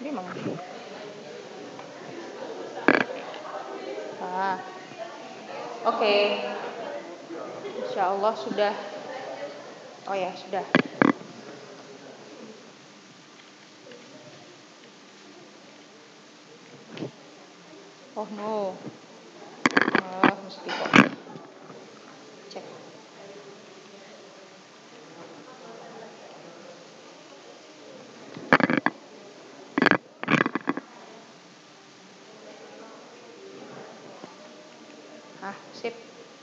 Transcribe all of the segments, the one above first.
Memang. Oke. Insya Allah sudah. Oh ya, sudah. Oh no. Mesti kok. Cek. Sip.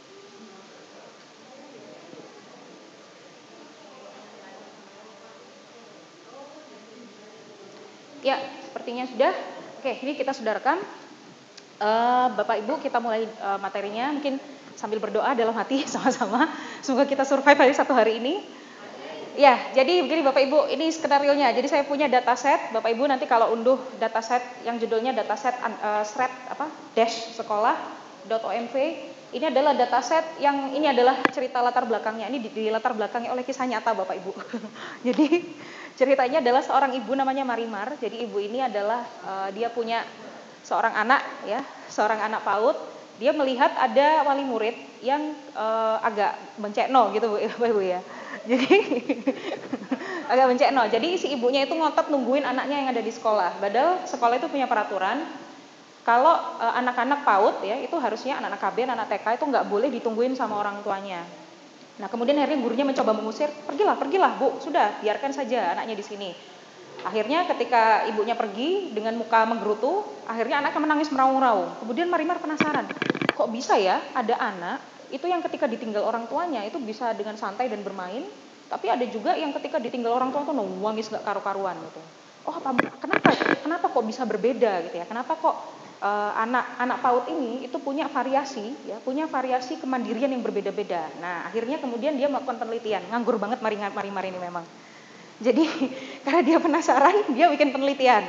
Ya, sepertinya sudah. Oke, ini kita sudah rekam. Bapak Ibu, kita mulai materinya. Mungkin sambil berdoa dalam hati sama-sama. Semoga kita survive hari satu hari ini. Ya, jadi begini Bapak Ibu, ini skenario-nya. Jadi saya punya dataset. Bapak Ibu nanti kalau unduh dataset yang judulnya dataset dash sekolah.omv. Ini adalah dataset yang ini adalah cerita latar belakangnya. Ini di latar belakangnya oleh kisah nyata Bapak Ibu. Jadi ceritanya adalah seorang ibu namanya Marimar. Jadi ibu ini adalah dia punya seorang anak ya, seorang anak PAUD. Dia melihat ada wali murid yang agak mencekno gitu Bapak Ibu ya. Jadi agak mencekno. Jadi si ibunya itu ngotot nungguin anaknya yang ada di sekolah. Padahal sekolah itu punya peraturan kalau anak-anak PAUD ya itu harusnya anak-anak KB, anak TK itu nggak boleh ditungguin sama orang tuanya. Nah kemudian akhirnya gurunya mencoba mengusir, pergilah Bu, sudah biarkan saja anaknya di sini. Akhirnya ketika ibunya pergi dengan muka menggerutu, akhirnya anaknya menangis meraung-raung. Kemudian Marimar penasaran, kok bisa ya ada anak itu yang ketika ditinggal orang tuanya itu bisa dengan santai dan bermain, tapi ada juga yang ketika ditinggal orang tua tuh nangis nggak karu-karuan gitu. Oh kenapa kok bisa berbeda gitu ya? Kenapa kok anak PAUD ini itu punya variasi kemandirian yang berbeda-beda. Nah akhirnya kemudian dia melakukan penelitian, nganggur banget Marimar ini memang. Jadi karena dia penasaran, dia bikin penelitian.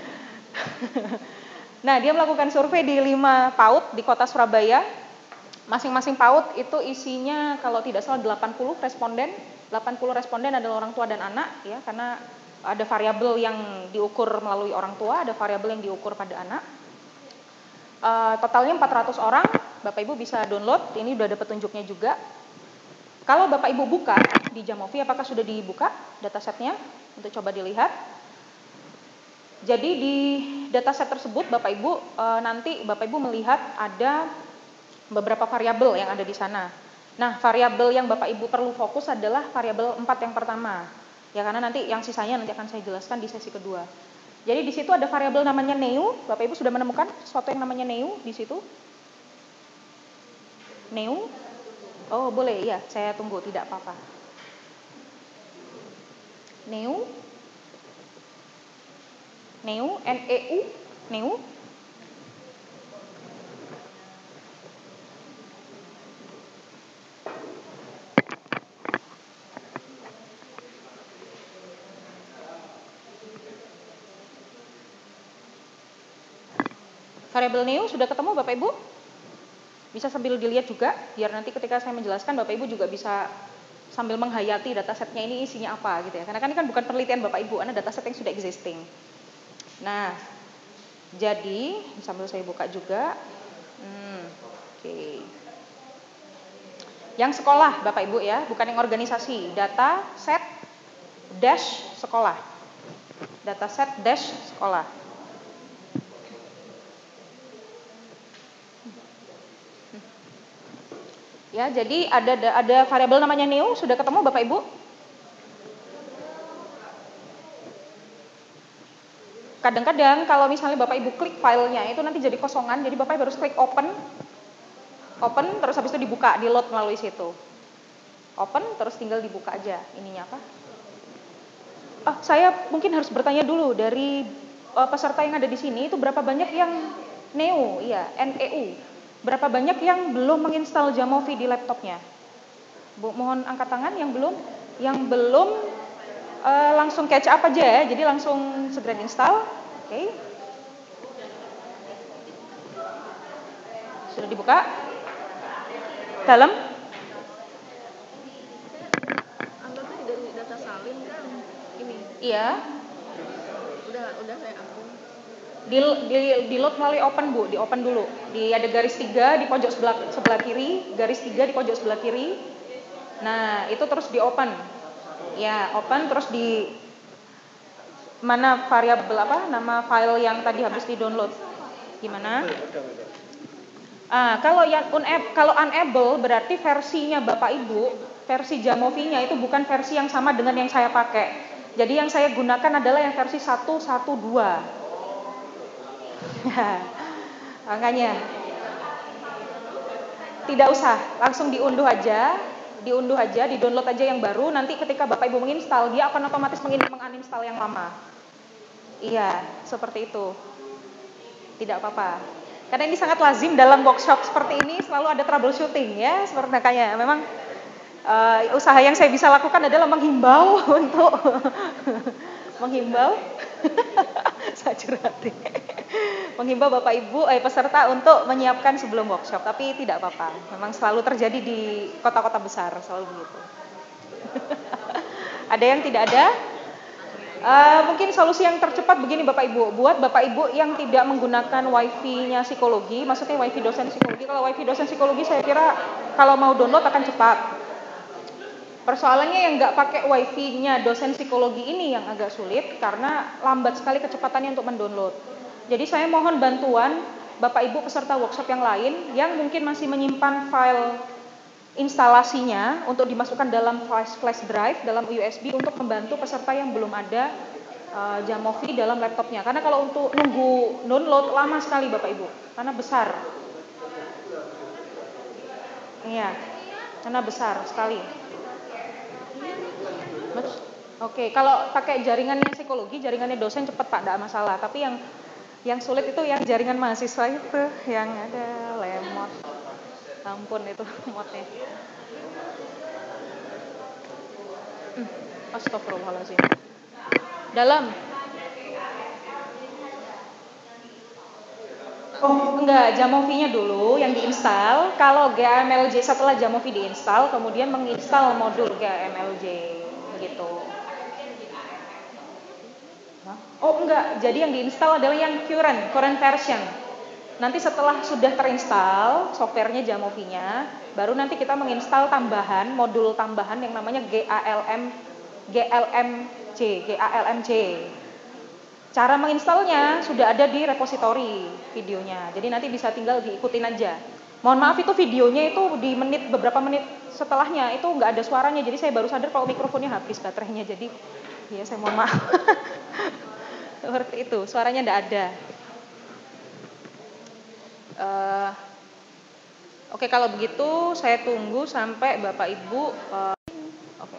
Nah dia melakukan survei di 5 PAUD di kota Surabaya. Masing-masing PAUD itu isinya kalau tidak salah 80 responden. 80 responden adalah orang tua dan anak ya, karena ada variabel yang diukur melalui orang tua, ada variabel yang diukur pada anak. Totalnya 400 orang, Bapak Ibu bisa download, ini udah ada petunjuknya juga. Kalau Bapak Ibu buka di Jamovi, apakah sudah dibuka datasetnya? Untuk coba dilihat. Jadi di dataset tersebut Bapak Ibu nanti Bapak Ibu melihat ada beberapa variabel yang ada di sana. Nah, variabel yang Bapak Ibu perlu fokus adalah variabel 4 yang pertama. Ya karena nanti yang sisanya nanti akan saya jelaskan di sesi kedua. Jadi di situ ada variabel namanya neu. Bapak Ibu sudah menemukan sesuatu yang namanya neu di situ? Neu? Oh, boleh ya, saya tunggu, tidak apa-apa. Neu? Neu, N-E-U, neu? Variabel neu sudah ketemu Bapak Ibu? Bisa sambil dilihat juga, biar nanti ketika saya menjelaskan Bapak Ibu juga bisa sambil menghayati datasetnya ini isinya apa gitu ya. Karena kan ini kan bukan penelitian Bapak Ibu, karena dataset yang sudah existing. Nah, jadi sambil saya buka juga. Oke. Yang sekolah Bapak Ibu ya, bukan yang organisasi. Dataset dash sekolah. Dataset dash sekolah. Ya, jadi ada variabel namanya neu, sudah ketemu Bapak Ibu? Kadang-kadang kalau misalnya Bapak Ibu klik filenya itu nanti jadi kosongan, jadi Bapak Ibu harus klik open terus habis itu dibuka, di load melalui situ. Open terus tinggal dibuka aja ininya apa? Saya mungkin harus bertanya dulu dari peserta yang ada di sini itu berapa banyak yang neu, iya, NEU. Berapa banyak yang belum menginstal Jamovi di laptopnya? Bu, mohon angkat tangan yang belum. Yang belum langsung catch up aja ya, jadi langsung segera install. Oke. Sudah dibuka? Dalam? Anggapnya dari data salin kan ini. Iya. Udah udah saya akun. Di load melalui open Bu, di open dulu. Ada garis 3 di pojok sebelah kiri, garis 3 di pojok sebelah kiri. Nah, itu terus di open. Ya, open terus di mana variabel apa? Nama file yang tadi habis di-download. Gimana? Kalau unable berarti versinya Bapak Ibu, versi Jamovi-nya itu bukan versi yang sama dengan yang saya pakai. Jadi yang saya gunakan adalah yang versi 1.1.2. Makanya tidak usah, langsung diunduh aja, di-download aja yang baru. Nanti ketika Bapak Ibu menginstal, dia akan otomatis menginstal yang lama. Iya, seperti itu. Tidak apa-apa. Karena ini sangat lazim dalam workshop seperti ini, selalu ada troubleshooting ya, seperti makanya memang usaha yang saya bisa lakukan adalah menghimbau untuk menghimbau Bapak Ibu peserta untuk menyiapkan sebelum workshop, tapi tidak apa-apa. Memang selalu terjadi di kota-kota besar, selalu begitu. Ada yang tidak ada? Mungkin solusi yang tercepat begini Bapak Ibu, buat Bapak Ibu yang tidak menggunakan wifi-nya psikologi, maksudnya wifi dosen psikologi. Kalau wifi dosen psikologi saya kira kalau mau download akan cepat. Persoalannya yang nggak pakai wifi-nya dosen psikologi ini yang agak sulit karena lambat sekali kecepatannya untuk mendownload. Jadi saya mohon bantuan Bapak Ibu peserta workshop yang lain yang mungkin masih menyimpan file instalasinya untuk dimasukkan dalam flash drive, dalam USB untuk membantu peserta yang belum ada Jamovi dalam laptopnya. Karena kalau untuk nunggu download lama sekali Bapak Ibu, karena besar. Iya, karena besar sekali. Oke, kalau pakai jaringannya psikologi, jaringannya dosen cepat Pak, tidak masalah. Tapi yang sulit itu yang jaringan mahasiswa itu, yang ada lemot. Ampun itu modnya. Astagfirullahaladzim. Dalam. Oh enggak, Jamovi-nya dulu yang diinstal. Kalau GAMLJ setelah Jamovi diinstal, kemudian menginstal modul GAMLJ begitu. Oh enggak, jadi yang diinstal adalah yang current version. Nanti setelah sudah terinstall softwarenya Jamovi-nya, baru nanti kita menginstal modul tambahan yang namanya GALMJ. Cara menginstalnya sudah ada di repositori videonya. Jadi nanti bisa tinggal diikutin aja. Mohon maaf itu videonya itu di beberapa menit setelahnya itu nggak ada suaranya. Jadi saya baru sadar kalau mikrofonnya habis baterainya. Jadi ya saya mohon maaf. Seperti itu, suaranya nggak ada. Oke, kalau begitu saya tunggu sampai Bapak Ibu. Oke.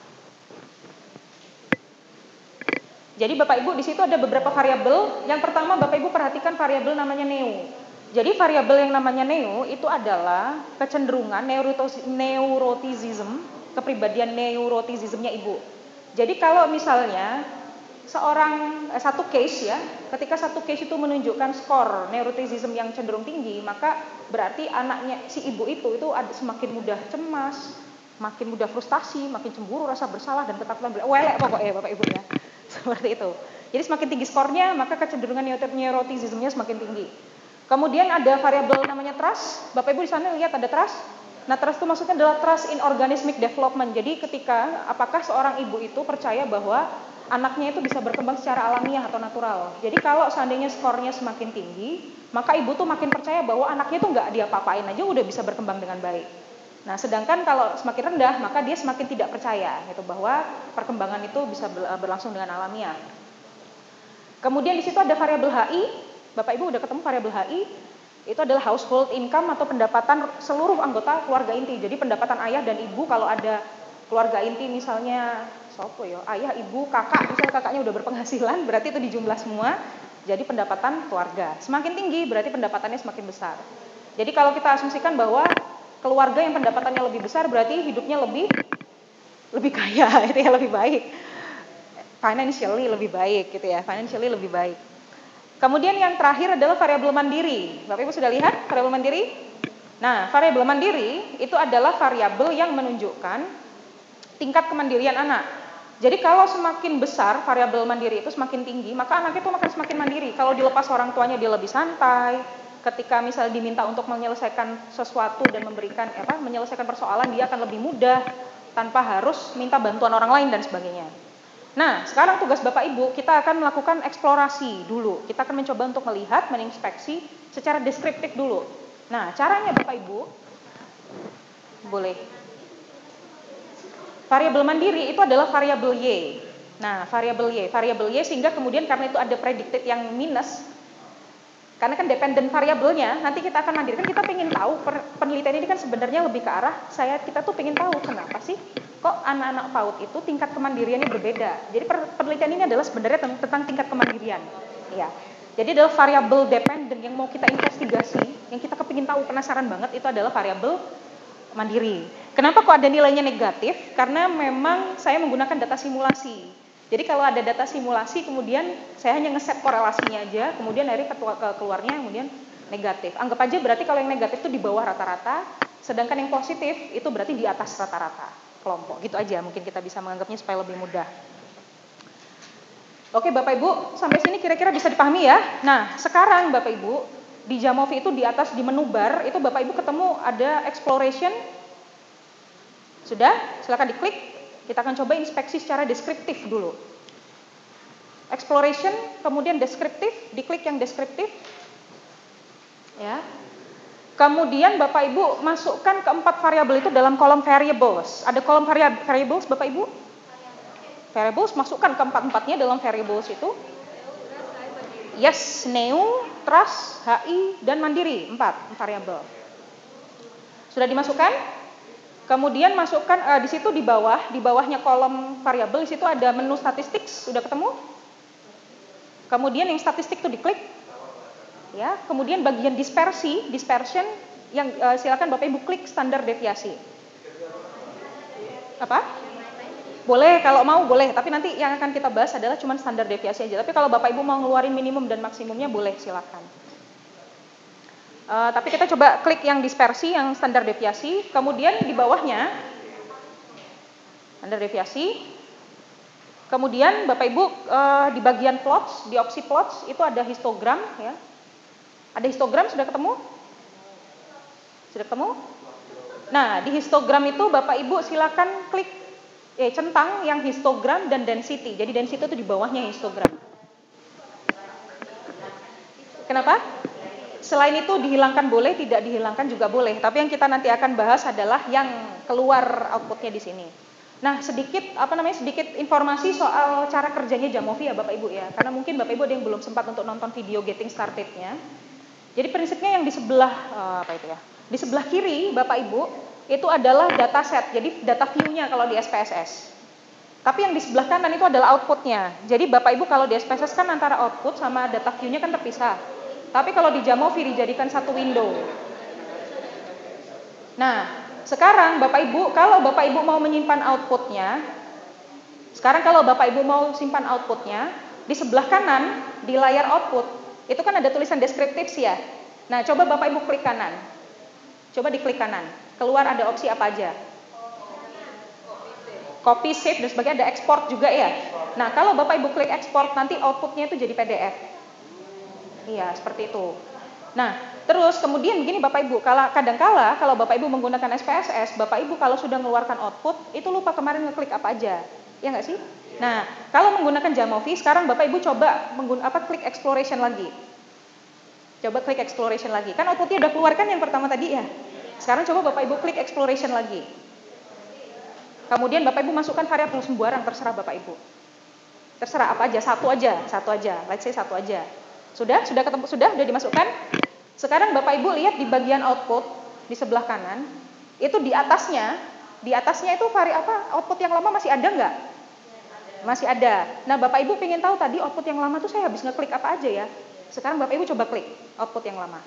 Jadi Bapak Ibu di situ ada beberapa variabel. Yang pertama Bapak Ibu perhatikan variabel namanya neo. Jadi variabel yang namanya neo itu adalah kecenderungan neuroticism, kepribadian neuroticismnya Ibu. Jadi kalau misalnya satu case ya, ketika satu case itu menunjukkan skor neuroticism yang cenderung tinggi, maka berarti anaknya si ibu itu semakin mudah cemas, makin mudah frustasi, makin cemburu, rasa bersalah dan ketakutan, welek pokoknya Bapak Ibu ya. Seperti itu. Jadi semakin tinggi skornya, maka kecenderungan neuroticismnya semakin tinggi. Kemudian ada variabel namanya trust. Bapak Ibu di sana lihat ada trust. Nah, trust itu maksudnya adalah trust in organismic development. Jadi ketika apakah seorang ibu itu percaya bahwa anaknya itu bisa berkembang secara alamiah atau natural. Jadi kalau seandainya skornya semakin tinggi, maka ibu tuh makin percaya bahwa anaknya itu nggak diapa-apain aja udah bisa berkembang dengan baik. Nah, sedangkan kalau semakin rendah, maka dia semakin tidak percaya gitu bahwa perkembangan itu bisa berlangsung dengan alamiah. Kemudian di situ ada variabel HI. Bapak Ibu udah ketemu variabel HI? Itu adalah household income atau pendapatan seluruh anggota keluarga inti. Jadi pendapatan ayah dan ibu kalau ada keluarga inti misalnya ayah, ibu, kakak, misalnya kakaknya udah berpenghasilan, berarti itu dijumlah semua, jadi pendapatan keluarga. Semakin tinggi, berarti pendapatannya semakin besar. Jadi kalau kita asumsikan bahwa keluarga yang pendapatannya lebih besar, berarti hidupnya lebih kaya, itu ya lebih baik. Financially lebih baik, gitu ya, financially lebih baik. Kemudian yang terakhir adalah variabel mandiri. Bapak Ibu sudah lihat variabel mandiri? Nah, variabel mandiri itu adalah variabel yang menunjukkan tingkat kemandirian anak. Jadi kalau semakin besar variabel mandiri itu semakin tinggi, maka anak itu akan semakin mandiri. Kalau dilepas orang tuanya dia lebih santai. Ketika misalnya diminta untuk menyelesaikan sesuatu dan menyelesaikan persoalan, dia akan lebih mudah tanpa harus minta bantuan orang lain dan sebagainya. Nah, sekarang tugas Bapak Ibu, kita akan melakukan eksplorasi dulu. Kita akan mencoba untuk melihat, meninspeksi secara deskriptif dulu. Nah, caranya Bapak Ibu, boleh. Variabel mandiri itu adalah variabel Y. Nah, variabel Y sehingga kemudian karena itu ada predicted yang minus, karena kan dependent variabelnya, nanti kita akan mandiri. Kan kita pengen tahu, penelitian ini kan sebenarnya lebih ke arah, kita tuh pengen tahu kenapa sih kok anak-anak PAUD itu tingkat kemandiriannya berbeda. Jadi penelitian ini adalah sebenarnya tentang tingkat kemandirian. Ya. Jadi adalah variabel dependent yang mau kita investigasi, yang kita kepingin tahu, penasaran banget, itu adalah variabel mandiri. Kenapa kok ada nilainya negatif? Karena memang saya menggunakan data simulasi. Jadi kalau ada data simulasi, kemudian saya hanya ngeset korelasinya aja, kemudian akhirnya keluarnya kemudian negatif. Anggap aja berarti kalau yang negatif itu di bawah rata-rata, sedangkan yang positif itu berarti di atas rata-rata kelompok. Gitu aja mungkin kita bisa menganggapnya supaya lebih mudah. Oke Bapak Ibu, sampai sini kira-kira bisa dipahami ya. Nah sekarang Bapak Ibu, di Jamovi itu di atas di menu bar, itu Bapak Ibu ketemu ada exploration. Sudah? Silakan diklik. Kita akan coba inspeksi secara deskriptif dulu. Exploration, kemudian deskriptif, diklik yang deskriptif. Ya. Kemudian Bapak Ibu masukkan keempat variabel itu dalam kolom variables. Ada kolom variables Bapak Ibu? Variables, masukkan keempat-empatnya dalam variables itu. Yes, Neu, Trust, HI, dan Mandiri. 4 variabel. Sudah dimasukkan? Kemudian masukkan di situ di bawahnya kolom variabel, di situ ada menu statistik, sudah ketemu? Kemudian yang statistik itu diklik. Ya, kemudian bagian dispersion yang silakan Bapak Ibu klik standar deviasi. Apa? Boleh, kalau mau boleh, tapi nanti yang akan kita bahas adalah cuma standar deviasi aja. Tapi kalau Bapak Ibu mau ngeluarin minimum dan maksimumnya boleh, silakan. Tapi kita coba klik yang dispersi, yang standar deviasi, kemudian di bawahnya standar deviasi, kemudian Bapak Ibu di bagian plots, di opsi plots itu ada histogram ya. Ada histogram, sudah ketemu? Sudah ketemu? Nah, di histogram itu Bapak Ibu silakan klik centang yang histogram dan density. Jadi density itu di bawahnya histogram. Kenapa? Selain itu dihilangkan boleh, tidak dihilangkan juga boleh. Tapi yang kita nanti akan bahas adalah yang keluar outputnya di sini. Nah, sedikit informasi soal cara kerjanya Jamovi ya Bapak Ibu ya. Karena mungkin Bapak Ibu ada yang belum sempat untuk nonton video Getting Started-nya. Jadi prinsipnya yang di sebelah di sebelah kiri Bapak Ibu itu adalah dataset. Jadi data view-nya kalau di SPSS. Tapi yang di sebelah kanan itu adalah output-nya. Jadi Bapak Ibu kalau di SPSS kan antara output sama data view-nya kan terpisah. Tapi kalau di Jamovi dijadikan satu window. Nah, sekarang Bapak Ibu, kalau Bapak Ibu mau menyimpan outputnya, di sebelah kanan, di layar output, itu kan ada tulisan deskriptif ya. Nah, coba Bapak Ibu klik kanan. Coba diklik kanan. Keluar ada opsi apa aja? Copy, save, dan sebagainya, ada export juga ya. Nah, kalau Bapak Ibu klik export, nanti outputnya itu jadi PDF. Iya, seperti itu. Nah, terus kemudian begini Bapak Ibu, kadangkala kalau Bapak Ibu menggunakan SPSS, Bapak Ibu kalau sudah mengeluarkan output, itu lupa kemarin ngeklik apa aja. Ya nggak sih? Nah, kalau menggunakan Jamovi, sekarang Bapak Ibu coba klik exploration lagi. Coba klik exploration lagi. Kan outputnya udah keluar kan yang pertama tadi ya. Sekarang coba Bapak Ibu klik exploration lagi. Kemudian Bapak Ibu masukkan variabel sembarang, terserah Bapak Ibu. Terserah apa aja, satu aja. Let's say satu aja. Sudah ketemu, sudah dimasukkan. Sekarang Bapak Ibu lihat di bagian output di sebelah kanan, itu di atasnya itu output yang lama masih ada nggak? Masih ada. Nah Bapak Ibu pengen tahu tadi output yang lama tuh saya habis ngeklik apa aja ya? Sekarang Bapak Ibu coba klik output yang lama.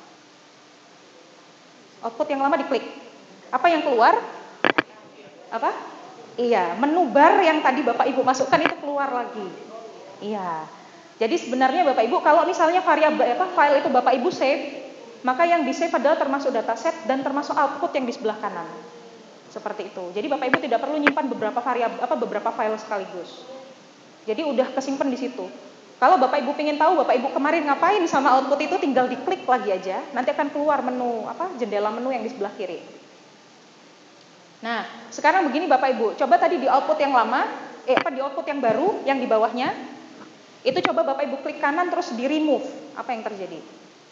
Output yang lama diklik. Apa yang keluar? Apa? Iya, menu bar yang tadi Bapak Ibu masukkan itu keluar lagi. Iya. Jadi sebenarnya Bapak Ibu kalau misalnya file itu Bapak Ibu save, maka yang di save adalah termasuk dataset dan termasuk output yang di sebelah kanan. Seperti itu. Jadi Bapak Ibu tidak perlu nyimpan beberapa file sekaligus. Jadi udah kesimpan di situ. Kalau Bapak Ibu pengen tahu Bapak Ibu kemarin ngapain sama output itu, tinggal diklik lagi aja, nanti akan keluar menu jendela menu yang di sebelah kiri. Nah, sekarang begini Bapak Ibu, coba tadi di output yang lama, di output yang baru yang di bawahnya, itu coba Bapak Ibu klik kanan terus di remove, apa yang terjadi?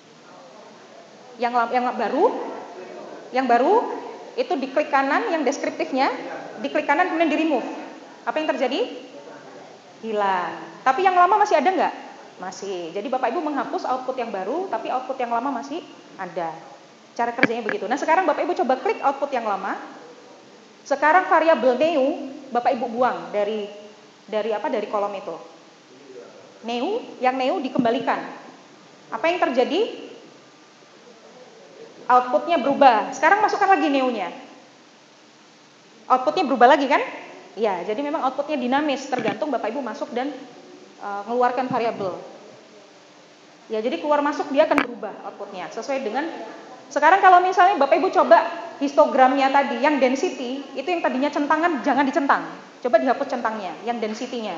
Yang baru itu diklik kanan, yang deskriptifnya diklik kanan kemudian di remove. Apa yang terjadi? Hilang. Tapi yang lama masih ada nggak? Masih. Jadi Bapak Ibu menghapus output yang baru, tapi output yang lama masih ada. Cara kerjanya begitu. Nah sekarang Bapak Ibu coba klik output yang lama. Sekarang variabel new Bapak Ibu buang dari kolom itu. Yang new dikembalikan. Apa yang terjadi? Outputnya berubah. Sekarang masukkan lagi new-nya. Outputnya berubah lagi kan? Ya, jadi memang outputnya dinamis, tergantung Bapak Ibu masuk dan mengeluarkan variabel. Ya, jadi keluar masuk dia akan berubah outputnya sesuai dengan. Sekarang kalau misalnya Bapak Ibu coba histogramnya tadi, yang density itu yang tadinya centangan jangan dicentang. Coba dihapus centangnya, yang density-nya.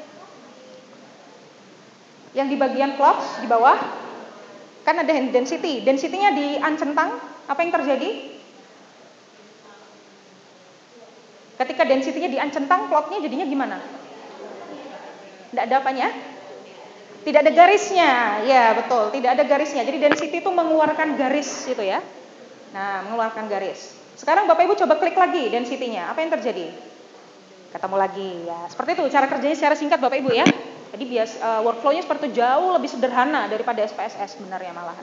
Yang di bagian plots di bawah kan ada density. Density-nya di-uncentang, apa yang terjadi? Ketika density-nya di-uncentang, plotnya jadinya gimana? Tidak ada apanya? Tidak ada garisnya. Ya, betul, tidak ada garisnya. Jadi density itu mengeluarkan garis itu ya. Nah, mengeluarkan garis. Sekarang Bapak Ibu coba klik lagi density-nya. Apa yang terjadi? Ketemu lagi ya. Seperti itu cara kerjanya secara singkat Bapak Ibu ya. Jadi workflow-nya seperti itu, jauh lebih sederhana daripada SPSS sebenarnya malahan.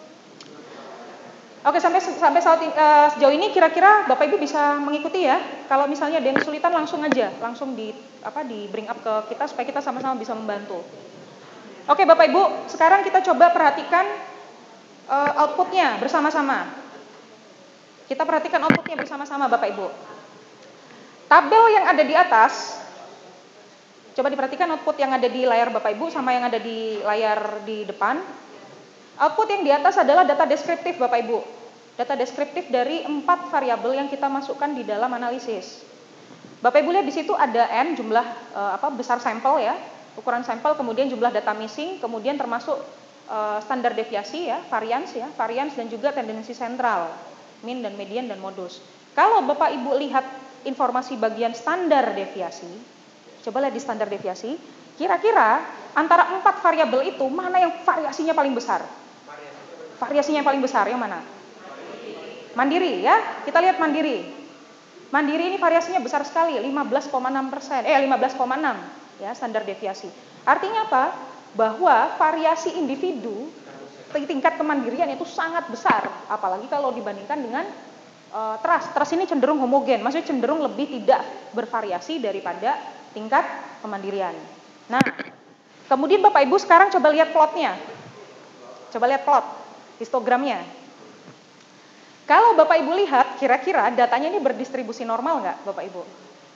Oke, sampai sejauh ini kira-kira Bapak Ibu bisa mengikuti ya. Kalau misalnya ada yang kesulitan langsung di bring up ke kita supaya kita sama-sama bisa membantu. Oke, Bapak Ibu, sekarang kita coba perhatikan outputnya bersama-sama. Kita perhatikan outputnya bersama-sama Bapak Ibu. Tabel yang ada di atas, coba diperhatikan output yang ada di layar Bapak Ibu sama yang ada di layar di depan. Output yang di atas adalah data deskriptif Bapak Ibu. Data deskriptif dari 4 variabel yang kita masukkan di dalam analisis. Bapak Ibu lihat di situ ada N jumlah besar sampel ya, ukuran sampel, kemudian jumlah data missing, kemudian termasuk standar deviasi ya, variance dan juga tendensi sentral, mean dan median dan modus. Kalau Bapak Ibu lihat informasi bagian standar deviasi, coba lihat di standar deviasi, kira-kira antara 4 variabel itu mana yang variasinya paling besar? Variasinya paling besar yang mana? Mandiri ya, kita lihat mandiri. Mandiri ini variasinya besar sekali, 15,6%, 15,6 ya standar deviasi. Artinya apa? Bahwa variasi individu tingkat kemandirian itu sangat besar, apalagi kalau dibandingkan dengan trust. Trust ini cenderung homogen, maksudnya cenderung lebih tidak bervariasi daripada tingkat kemandirian. Nah, kemudian Bapak Ibu sekarang coba lihat plotnya. Coba lihat plot, histogramnya. Kalau Bapak Ibu lihat, kira-kira datanya ini berdistribusi normal nggak, Bapak Ibu?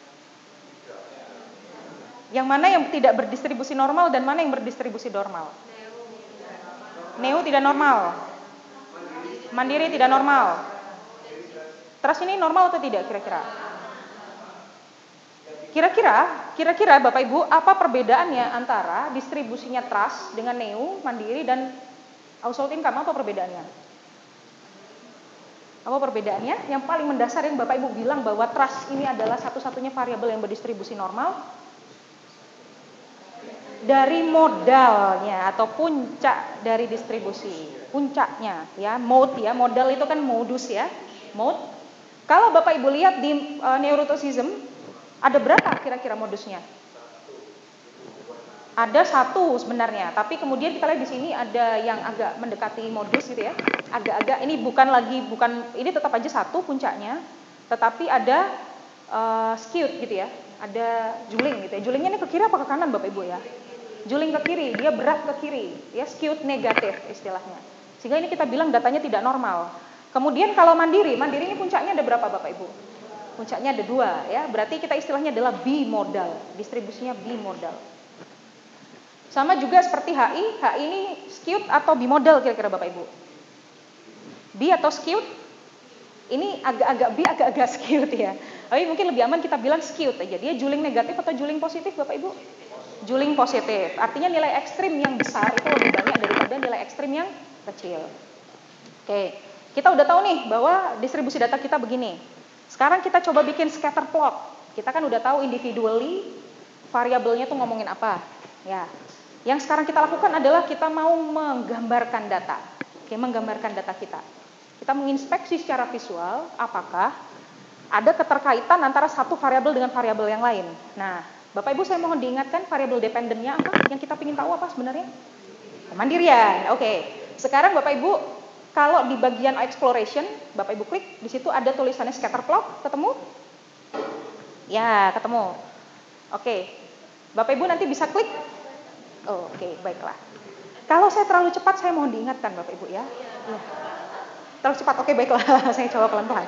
Yang mana yang tidak berdistribusi normal dan mana yang berdistribusi normal? Neo tidak normal. Mandiri tidak normal. Trust ini normal atau tidak kira-kira? Kira-kira Bapak Ibu, apa perbedaannya antara distribusinya trust dengan Neo, Mandiri dan household income? Apa perbedaannya? Apa perbedaannya? Yang paling mendasar yang Bapak Ibu bilang bahwa trust ini adalah satu-satunya variabel yang berdistribusi normal. Dari modalnya atau puncak dari distribusi, puncaknya ya, mode ya, modal itu kan modus ya, mode. Kalau Bapak Ibu lihat di neuroticism, ada berapa kira-kira modusnya? Ada 1 sebenarnya, tapi kemudian kita lihat di sini ada yang agak mendekati modus gitu ya. Agak-agak ini ini tetap aja 1 puncaknya, tetapi ada skewed gitu ya. Ada juling gitu ya. Julingnya ini ke kiri apa ke kanan Bapak Ibu ya? Juling ke kiri, dia berat ke kiri, ya skewed negatif istilahnya. Sehingga ini kita bilang datanya tidak normal. Kemudian kalau mandiri ini puncaknya ada berapa Bapak Ibu? Puncaknya ada 2 ya. Berarti kita istilahnya adalah bimodal, distribusinya bimodal. Sama juga seperti HI ini skewed atau bimodal kira-kira Bapak Ibu? Bi atau skewed? Ini agak-agak B, agak-agak skewed ya. Tapi mungkin lebih aman kita bilang skewed aja. Dia juling negatif atau juling positif Bapak Ibu? Juling positif. Artinya nilai ekstrim yang besar itu lebih banyak daripada nilai ekstrim yang kecil. Oke, kita udah tahu nih bahwa distribusi data kita begini. Sekarang kita coba bikin scatter plot. Kita kan udah tahu individually variabelnya tuh ngomongin apa. Ya. Yang sekarang kita lakukan adalah kita mau menggambarkan data. Oke, menggambarkan data kita. Kita menginspeksi secara visual apakah ada keterkaitan antara satu variabel dengan variabel yang lain. Nah, Bapak Ibu saya mohon diingatkan variabel dependennya apa? Yang kita ingin tahu apa sebenarnya? Kemandirian. Oke. Sekarang Bapak Ibu kalau di bagian exploration, Bapak Ibu klik, di situ ada tulisannya scatter plot, ketemu? Ya, ketemu. Oke. Bapak Ibu nanti bisa klik. Oh, oke, baiklah. Kalau saya terlalu cepat, saya mohon diingatkan Bapak Ibu ya. Ya. Terlalu cepat, oke baiklah, saya coba pelan-pelan.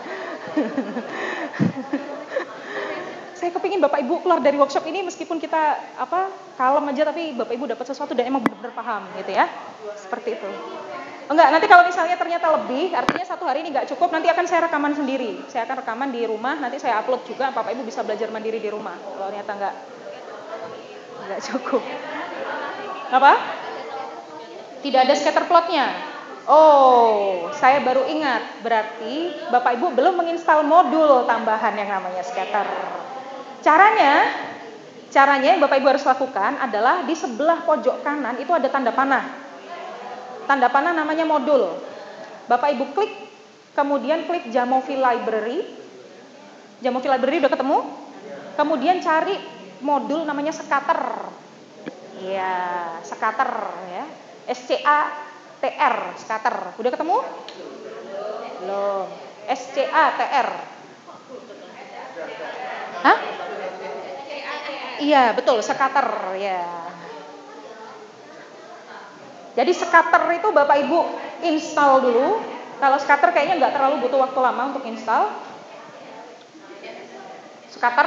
Saya kepingin Bapak Ibu keluar dari workshop ini meskipun kita kalem aja, tapi Bapak Ibu dapat sesuatu dan emang benar-benar paham gitu ya. Seperti itu. Enggak, nanti kalau misalnya ternyata lebih, artinya satu hari ini nggak cukup, nanti akan saya rekaman sendiri. Saya akan rekaman di rumah, nanti saya upload juga, Bapak Ibu bisa belajar mandiri di rumah. Kalau ternyata nggak cukup. Apa? Tidak ada scatter plotnya. Oh, saya baru ingat. Berarti Bapak Ibu belum menginstal modul tambahan yang namanya scatter. Caranya yang Bapak Ibu harus lakukan adalah di sebelah pojok kanan itu ada tanda panah. Tanda panah namanya modul. Bapak Ibu klik, kemudian klik Jamovi Library. Jamovi Library udah ketemu? Kemudian cari modul namanya scatter. Ya, scatter ya. SCATR, scatter. Udah ketemu? Belum. SCATR. Hah? Iya, betul, scatter ya. Jadi scatter itu Bapak Ibu install dulu. Kalau scatter kayaknya nggak terlalu butuh waktu lama untuk install. Scatter.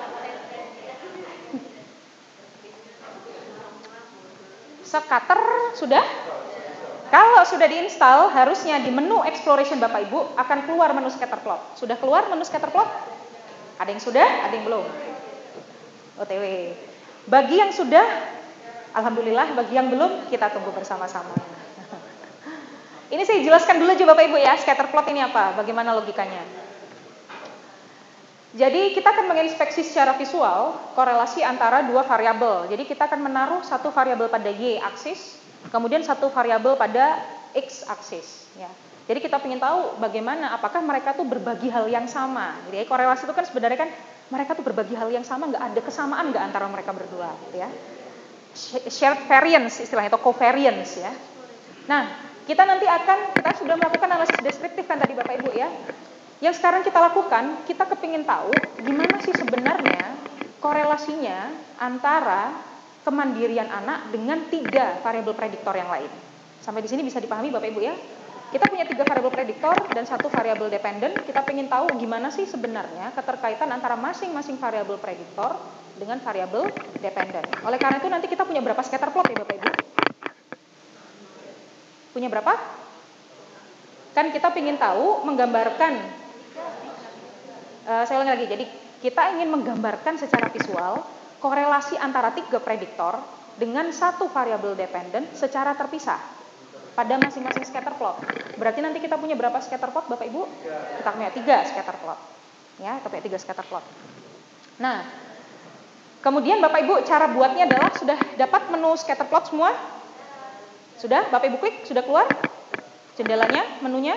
Scatter sudah? Kalau sudah diinstal, harusnya di menu exploration Bapak Ibu akan keluar menu scatter plot. Sudah keluar menu scatter plot? Ada yang sudah, ada yang belum? OTW. Bagi yang sudah, alhamdulillah. Bagi yang belum, kita tunggu bersama-sama. Ini saya jelaskan dulu aja Bapak Ibu ya, scatter plot ini apa? Bagaimana logikanya? Jadi kita akan menginspeksi secara visual korelasi antara dua variabel. Jadi kita akan menaruh satu variabel pada y-aksis, kemudian satu variabel pada x-aksis. Ya. Jadi kita ingin tahu bagaimana, apakah mereka tuh berbagi hal yang sama. Jadi korelasi itu kan sebenarnya kan mereka tuh berbagi hal yang sama, nggak ada kesamaan nggak antara mereka berdua, ya. Shared variance istilahnya atau covariance ya. Nah, kita sudah melakukan analisis deskriptif kan tadi Bapak Ibu ya. Yang sekarang kita lakukan, kita kepingin tahu gimana sih sebenarnya korelasinya antara kemandirian anak dengan 3 variabel prediktor yang lain. Sampai di sini bisa dipahami Bapak Ibu ya? Kita punya 3 variabel prediktor dan 1 variabel dependen. Kita ingin tahu gimana sih sebenarnya keterkaitan antara masing-masing variabel prediktor dengan variabel dependen. Oleh karena itu nanti kita punya berapa scatter plot ya Bapak Ibu? Punya berapa? Kan kita ingin tahu menggambarkan. Saya ulangi lagi, jadi kita ingin menggambarkan secara visual korelasi antara 3 prediktor dengan 1 variabel dependen secara terpisah pada masing-masing scatter plot. Berarti nanti kita punya berapa scatter plot Bapak Ibu? Kita punya 3 scatter plot. Ya, kita punya 3 scatter plot. Nah, kemudian Bapak Ibu cara buatnya adalah sudah dapat menu scatter plot semua? Sudah? Bapak Ibu klik, sudah keluar? Jendelanya, menunya?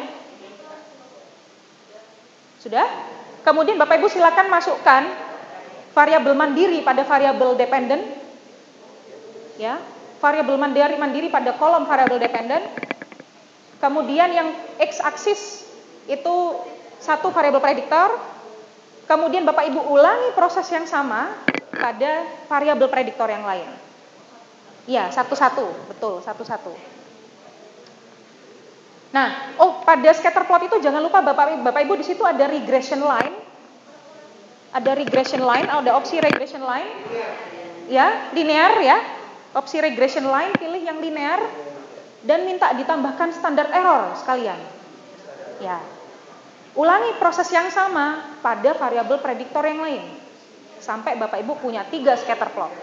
Sudah? Kemudian Bapak Ibu silakan masukkan variabel mandiri pada variabel dependen. Ya, variabel mandiri pada kolom variabel dependen. Kemudian yang x-aksis itu 1 variabel prediktor. Kemudian Bapak Ibu ulangi proses yang sama pada variabel prediktor yang lain. Ya, satu-satu, betul, satu-satu. Nah, pada scatter plot itu jangan lupa Bapak Ibu di situ ada regression line. Ada regression line, ada opsi regression line. Ya, linear ya. Opsi regression line pilih yang linear dan minta ditambahkan standar error sekalian. Ya. Ulangi proses yang sama pada variabel prediktor yang lain. Sampai Bapak Ibu punya 3 scatter plot.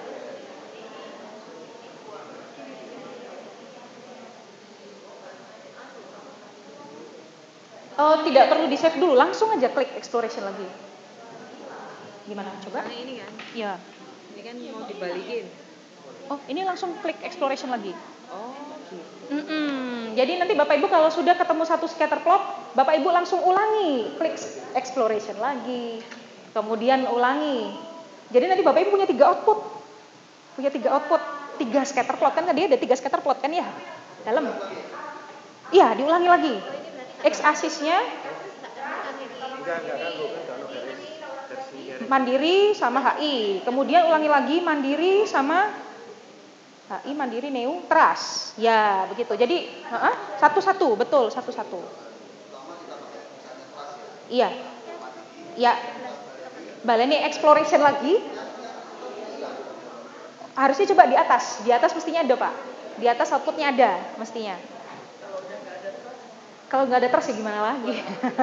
Tidak perlu di-save dulu, langsung aja klik exploration lagi. Gimana? Coba? Nah, ini kan? Ya. Ini kan mau dibalikin. Oh, ini langsung klik exploration lagi. Oh, gitu. Jadi nanti Bapak Ibu kalau sudah ketemu satu scatter plot, Bapak Ibu langsung ulangi, klik exploration lagi, kemudian ulangi. Jadi nanti Bapak Ibu punya 3 output. Punya 3 output, 3 scatter plot kan tadi ada 3 scatter plot kan ya? Dalam. Iya, diulangi lagi. X-aksisnya mandiri sama HI. Kemudian ulangi lagi mandiri sama HI, mandiri, neu, trust. Ya, begitu. Jadi, satu-satu, betul, satu-satu. Iya. Ya. Baleni exploration lagi. Harusnya coba di atas. Di atas mestinya ada, Pak. Di atas outputnya ada, mestinya. Kalau nggak ada terus ya gimana lagi?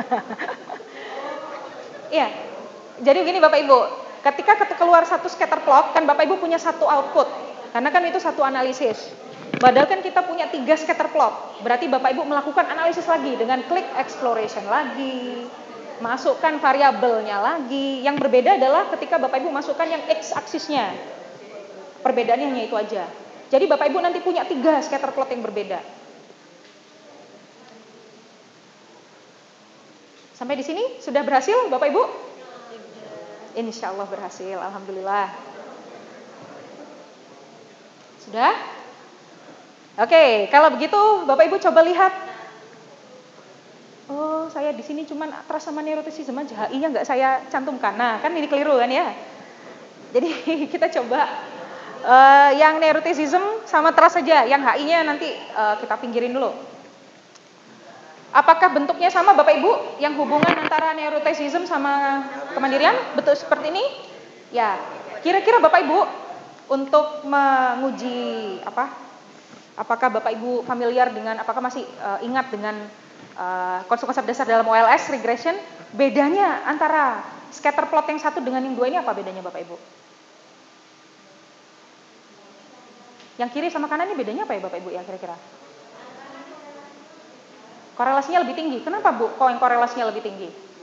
Iya. Jadi begini Bapak Ibu, ketika keluar satu scatter plot, kan Bapak Ibu punya satu output. Karena kan itu satu analisis. Padahal kan kita punya 3 scatter plot. Berarti Bapak Ibu melakukan analisis lagi dengan klik exploration lagi. Masukkan variabelnya lagi. Yang berbeda adalah ketika Bapak Ibu masukkan yang x-aksisnya. Perbedaannya hanya itu aja. Jadi Bapak Ibu nanti punya 3 scatter plot yang berbeda. Sampai di sini sudah berhasil Bapak Ibu? Insya Allah berhasil, alhamdulillah. Sudah? Oke, kalau begitu Bapak Ibu coba lihat. Oh, saya di sini cuman trust sama neuroticism aja, HI-nya nggak saya cantumkan. Nah, kan ini keliru kan ya? Jadi kita coba yang neuroticism sama trust saja, yang HI-nya nanti kita pinggirin dulu. Apakah bentuknya sama Bapak Ibu yang hubungan antara neuroticism sama kemandirian? Betul seperti ini? Ya. Kira-kira Bapak Ibu untuk menguji apakah Bapak Ibu familiar dengan, apakah masih ingat dengan konsep-konsep dasar dalam OLS regression? Bedanya antara scatter plot yang satu dengan yang dua ini apa bedanya Bapak Ibu? Yang kiri sama kanan ini bedanya apa ya Bapak Ibu ya kira-kira? Korelasinya lebih tinggi. Kenapa Bu? Kok yang korelasinya lebih tinggi?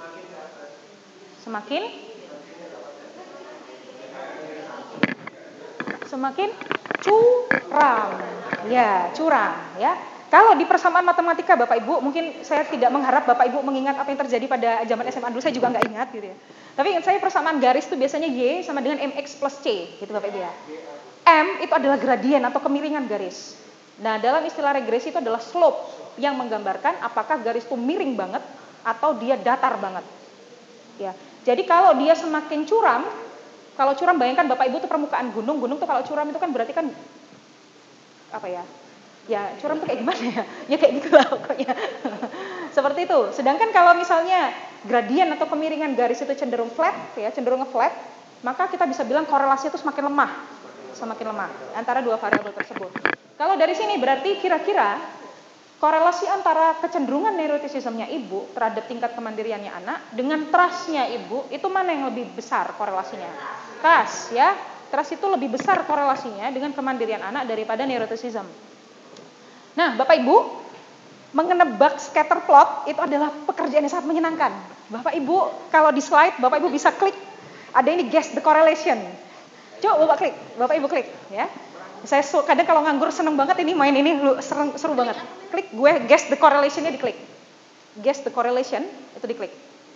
Semakin curam. Ya, curam ya. Kalau di persamaan matematika Bapak Ibu, mungkin saya tidak mengharap Bapak Ibu mengingat apa yang terjadi pada zaman SMA dulu, saya juga nggak ingat gitu ya. Tapi saya persamaan garis itu biasanya Y sama dengan MX plus C gitu Bapak Ibu ya. M itu adalah gradien atau kemiringan garis. Nah, dalam istilah regresi itu adalah slope yang menggambarkan apakah garis itu miring banget atau dia datar banget. Ya. Jadi kalau dia semakin curam, kalau curam bayangkan Bapak Ibu itu permukaan gunung tuh kalau curam itu kan berarti kan apa ya? Ya, curam tuh kayak gimana ya? Ya kayak gitulah pokoknya. Seperti itu. Sedangkan kalau misalnya gradien atau kemiringan garis itu cenderung flat ya, cenderung nge-flat, maka kita bisa bilang korelasi itu semakin lemah antara dua variabel tersebut. Kalau dari sini berarti kira-kira korelasi antara kecenderungan neuroticismnya ibu terhadap tingkat kemandiriannya anak dengan trustnya ibu itu mana yang lebih besar korelasinya? Trust ya, trust itu lebih besar korelasinya dengan kemandirian anak daripada neuroticism. Nah, Bapak Ibu, menebak scatter plot itu adalah pekerjaan yang sangat menyenangkan. Bapak Ibu, kalau di slide Bapak Ibu bisa klik ada ini guess the correlation. Coba Bapak Ibu klik ya. Saya kadang kalau nganggur seneng banget ini main ini seru banget. Klik gue guess the correlation-nya diklik. Guess the correlation itu diklik.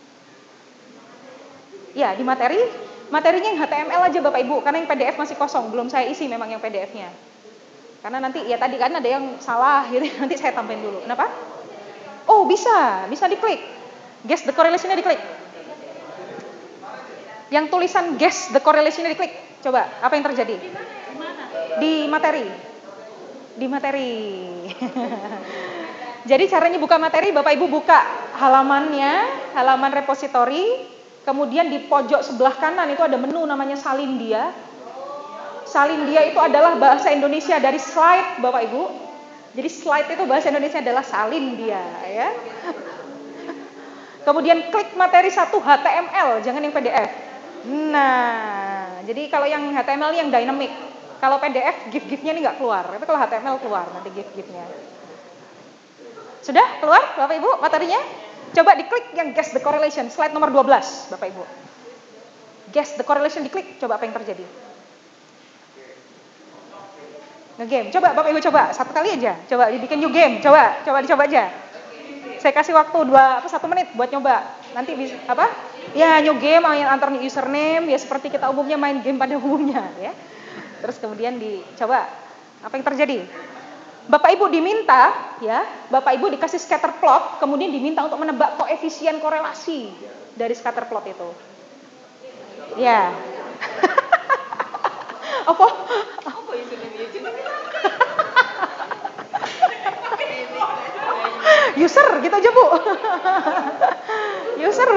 Ya, di materinya yang HTML aja Bapak Ibu karena yang PDF masih kosong, belum saya isi memang yang PDF-nya. Karena nanti ya tadi kan ada yang salah gitu, nanti saya tambahin dulu. Kenapa? Oh, bisa diklik. Guess the correlation-nya diklik. Yang tulisan guess the correlation-nya diklik. Coba, apa yang terjadi? Di materi. Jadi caranya buka materi, Bapak Ibu buka halaman repository, kemudian di pojok sebelah kanan itu ada menu namanya salin dia. Salin dia itu adalah bahasa Indonesia dari slide Bapak Ibu. Jadi slide itu bahasa Indonesia adalah salin dia ya. Kemudian klik materi 1 HTML, jangan yang PDF. Nah, jadi kalau yang HTML yang dynamic. Kalau PDF GIF-GIF-nya ini nggak keluar, tapi kalau HTML keluar nanti GIF-GIF-nya. Sudah keluar Bapak Ibu materinya? Coba diklik yang guess the correlation, slide nomor 12 Bapak Ibu. Guess the correlation diklik, coba apa yang terjadi? Nge-game, coba Bapak Ibu coba, satu kali aja. Coba dibikin new game, coba dicoba aja. Saya kasih waktu 1 menit buat nyoba. Nanti bisa apa? Ya new game main antar username, ya seperti kita umumnya main game pada umumnya ya. Terus kemudian dicoba apa yang terjadi? Bapak Ibu diminta ya, Bapak Ibu dikasih scatter plot, kemudian diminta untuk menebak koefisien korelasi dari scatter plot itu. Ya. Apa? User gitu aja Bu. User.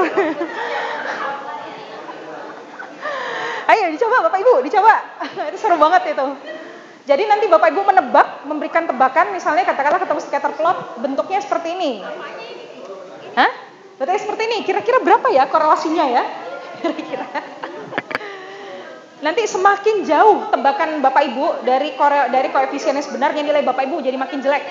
Ayo dicoba Bapak Ibu, dicoba. Itu seru banget itu. Jadi nanti Bapak Ibu menebak, memberikan tebakan, misalnya katakanlah ketemu scatter plot, bentuknya seperti ini. Hah? Bentuknya seperti ini. Kira-kira berapa ya korelasinya ya? Kira-kira. Nanti semakin jauh tebakan Bapak Ibu dari koefisien yang sebenarnya, nilai Bapak Ibu jadi makin jelek.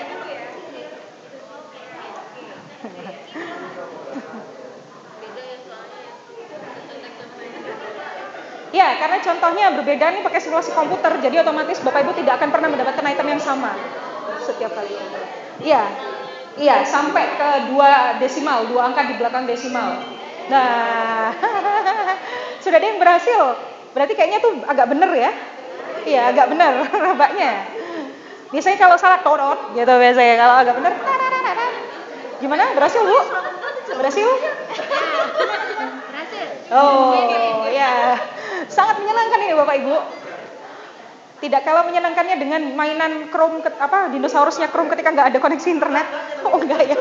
Ya, karena contohnya berbeda nih pakai simulasi komputer, jadi otomatis Bapak Ibu tidak akan pernah mendapatkan item yang sama setiap kali. Iya, sampai ke 2 desimal, 2 angka di belakang desimal. Nah, sudah ada yang berhasil. Berarti kayaknya tuh agak bener ya. Iya, agak bener nebaknya. Biasanya kalau salah todot gitu biasanya, kalau agak bener. Gimana? Berhasil Bu? Berhasil? Berhasil. Oh, ya. Sangat menyenangkan ini Bapak Ibu. Tidak kalah menyenangkannya dengan mainan Chrome dinosaurusnya Chrome ketika nggak ada koneksi internet. Oh enggak ya.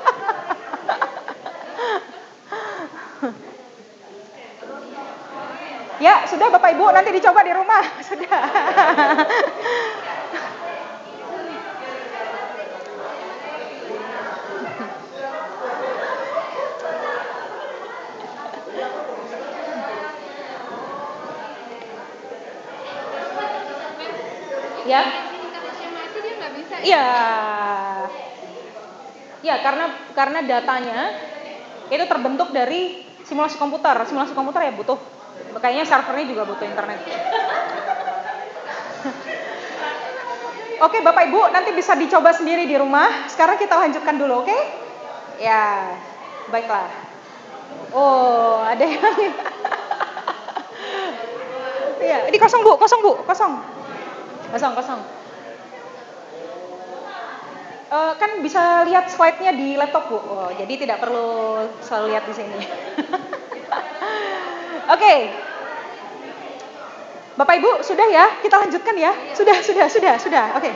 Ya, sudah Bapak Ibu, nanti dicoba di rumah. Sudah. Ya. Iya. Ya, karena datanya itu terbentuk dari simulasi komputer. Simulasi komputer ya butuh, kayaknya servernya juga butuh internet. Oke, Bapak Ibu, nanti bisa dicoba sendiri di rumah. Sekarang kita lanjutkan dulu, oke? Ya, baiklah. Oh, ada yang ya, ini kosong Bu. Kan bisa lihat slide-nya di laptop Bu. Oh, jadi tidak perlu selalu lihat di sini. Oke. Bapak Ibu, sudah ya? Kita lanjutkan ya? Sudah. Oke.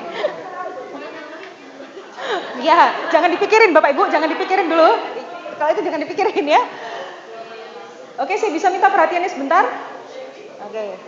Ya, jangan dipikirin Bapak Ibu, jangan dipikirin dulu. Kalau itu jangan dipikirin ya. Oke, saya bisa minta perhatiannya sebentar? Oke.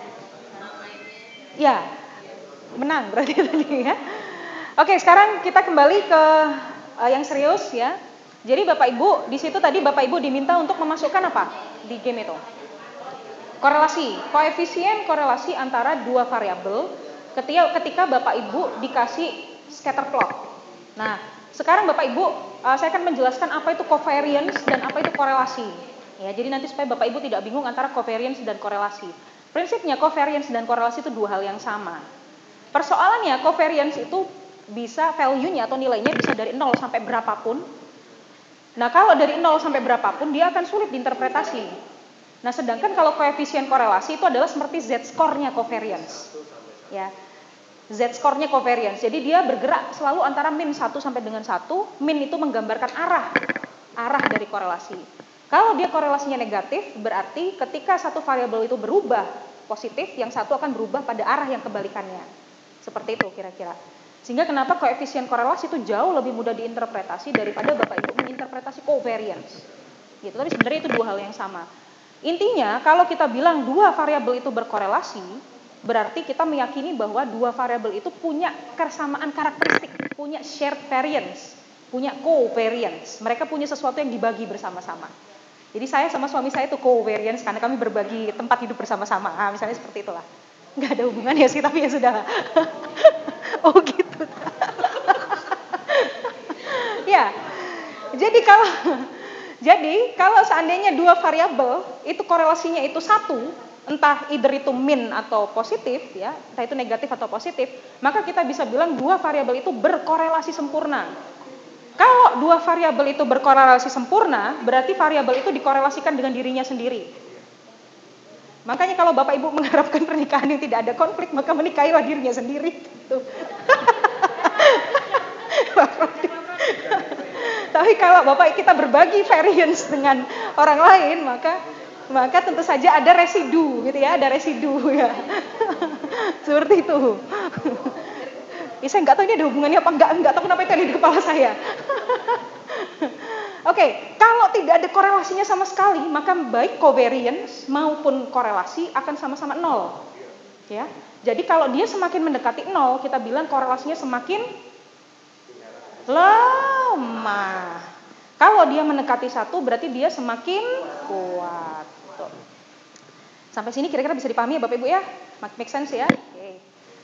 Ya, menang berarti tadi ya. Oke, sekarang kita kembali ke yang serius ya. Jadi Bapak Ibu, di situ tadi Bapak Ibu diminta untuk memasukkan apa di game itu? Korelasi, koefisien korelasi antara dua variabel ketika Bapak Ibu dikasih scatter plot. Nah, sekarang Bapak Ibu, saya akan menjelaskan apa itu covariance dan apa itu korelasi. Ya, jadi nanti supaya Bapak Ibu tidak bingung antara covariance dan korelasi. Prinsipnya covariance dan korelasi itu dua hal yang sama. Persoalannya covariance itu bisa value-nya atau nilainya bisa dari 0 sampai berapapun. Nah, kalau dari 0 sampai berapapun dia akan sulit diinterpretasi. Nah, sedangkan kalau koefisien korelasi itu adalah seperti z-score-nya covariance. Ya. Z-score-nya covariance. Jadi dia bergerak selalu antara min 1 sampai dengan 1. Min itu menggambarkan arah dari korelasi. Kalau dia korelasinya negatif, berarti ketika satu variabel itu berubah positif, yang satu akan berubah pada arah yang kebalikannya. Seperti itu kira-kira. Sehingga kenapa koefisien korelasi itu jauh lebih mudah diinterpretasi daripada Bapak Ibu menginterpretasi covariance. Gitu. Tapi sebenarnya itu dua hal yang sama. Intinya, kalau kita bilang dua variabel itu berkorelasi, berarti kita meyakini bahwa dua variabel itu punya kesamaan karakteristik, punya shared variance. punya covariance. Mereka punya sesuatu yang dibagi bersama-sama. Jadi saya sama suami saya itu covariance karena kami berbagi tempat hidup bersama-sama. Misalnya seperti itulah. Nggak ada hubungannya sih, tapi ya sudah. Oh gitu. Ya. Jadi kalau seandainya dua variabel itu korelasinya itu satu, entah either itu min atau positif ya, entah itu negatif atau positif, maka kita bisa bilang dua variabel itu berkorelasi sempurna. Kalau dua variabel itu berkorelasi sempurna, berarti variabel itu dikorelasikan dengan dirinya sendiri. Makanya kalau Bapak Ibu mengharapkan pernikahan yang tidak ada konflik, maka menikahilah dirinya sendiri. Gitu. Tapi kalau Bapak kita berbagi variance dengan orang lain, maka tentu saja ada residu, gitu ya, ada residu ya. Seperti itu. Ya, saya nggak tahu ini ada hubungannya apa nggak tahu kenapa itu ada di kepala saya. Oke, kalau tidak ada korelasinya sama sekali, maka baik covariance maupun korelasi akan sama-sama 0. Ya. Jadi kalau dia semakin mendekati 0, kita bilang korelasinya semakin lemah. Kalau dia mendekati 1, berarti dia semakin kuat. Tuh. Sampai sini kira-kira bisa dipahami ya Bapak Ibu ya? Make sense ya? Oke.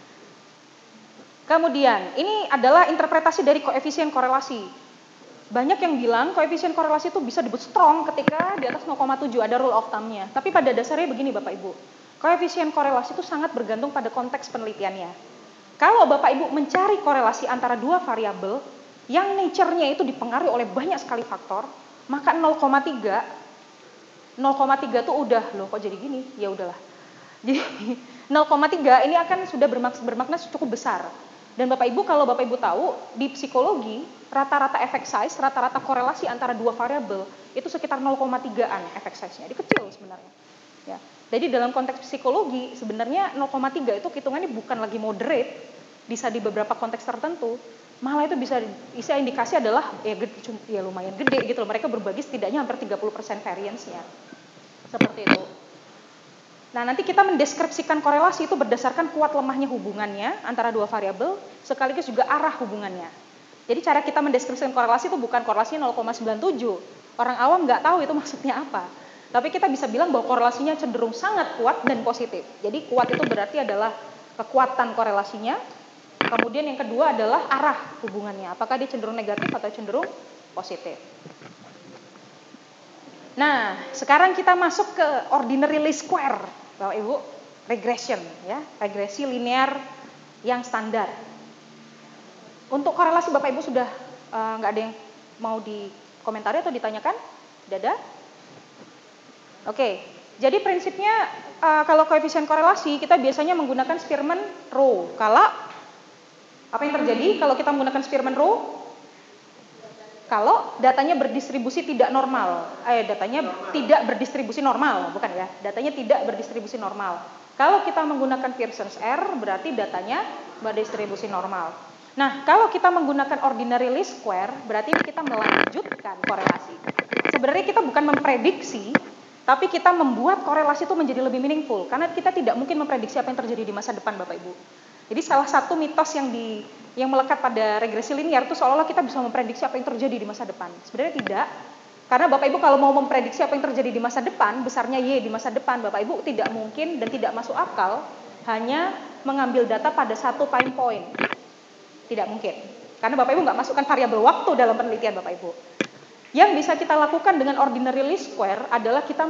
Kemudian, ini adalah interpretasi dari koefisien korelasi. Banyak yang bilang koefisien korelasi itu bisa disebut strong ketika di atas 0,7, ada rule of thumb-nya. Tapi pada dasarnya begini Bapak Ibu, koefisien korelasi itu sangat bergantung pada konteks penelitiannya. Kalau Bapak Ibu mencari korelasi antara dua variabel, yang nature-nya itu dipengaruhi oleh banyak sekali faktor, maka 0,3 itu udah, loh kok jadi gini? Ya udahlah. Jadi 0,3 ini akan sudah bermakna cukup besar. Dan Bapak Ibu, kalau Bapak Ibu tahu, di psikologi, rata-rata effect size, rata-rata korelasi antara dua variabel, itu sekitar 0,3-an effect size-nya. Jadi kecil sebenarnya. Ya. Jadi dalam konteks psikologi, sebenarnya 0,3 itu hitungannya bukan lagi moderate, bisa di beberapa konteks tertentu, malah itu bisa indikasi adalah ya lumayan gede gitu loh. Mereka berbagi setidaknya hampir 30% variance-nya. Seperti itu. Nah, nanti kita mendeskripsikan korelasi itu berdasarkan kuat lemahnya hubungannya antara dua variabel, sekaligus juga arah hubungannya. Jadi cara kita mendeskripsikan korelasi itu bukan korelasinya 0,97. Orang awam nggak tahu itu maksudnya apa. Tapi kita bisa bilang bahwa korelasinya cenderung sangat kuat dan positif. Jadi kuat itu berarti adalah kekuatan korelasinya. Kemudian yang kedua adalah arah hubungannya. Apakah dia cenderung negatif atau cenderung positif. Nah, sekarang kita masuk ke ordinary least square, Bapak Ibu, regression, ya, regresi linear yang standar. Untuk korelasi Bapak Ibu sudah nggak ada yang mau dikomentari atau ditanyakan? Tidak ada? Oke, jadi prinsipnya kalau koefisien korelasi kita biasanya menggunakan Spearman rho. Kalau apa yang terjadi kalau kita menggunakan Spearman rho? Kalau datanya berdistribusi tidak normal, datanya tidak berdistribusi normal, bukan ya? Datanya tidak berdistribusi normal. Kalau kita menggunakan Pearson's R, berarti datanya berdistribusi normal. Nah, kalau kita menggunakan ordinary least square, berarti kita melanjutkan korelasi. Sebenarnya kita bukan memprediksi, tapi kita membuat korelasi itu menjadi lebih meaningful, karena kita tidak mungkin memprediksi apa yang terjadi di masa depan, Bapak Ibu. Jadi salah satu mitos yang melekat pada regresi linear itu seolah-olah kita bisa memprediksi apa yang terjadi di masa depan. Sebenarnya tidak. Karena Bapak Ibu kalau mau memprediksi apa yang terjadi di masa depan, besarnya Y di masa depan, Bapak Ibu tidak mungkin dan tidak masuk akal hanya mengambil data pada satu time point. Tidak mungkin. Karena Bapak Ibu nggak masukkan variabel waktu dalam penelitian Bapak Ibu. Yang bisa kita lakukan dengan ordinary least square adalah kita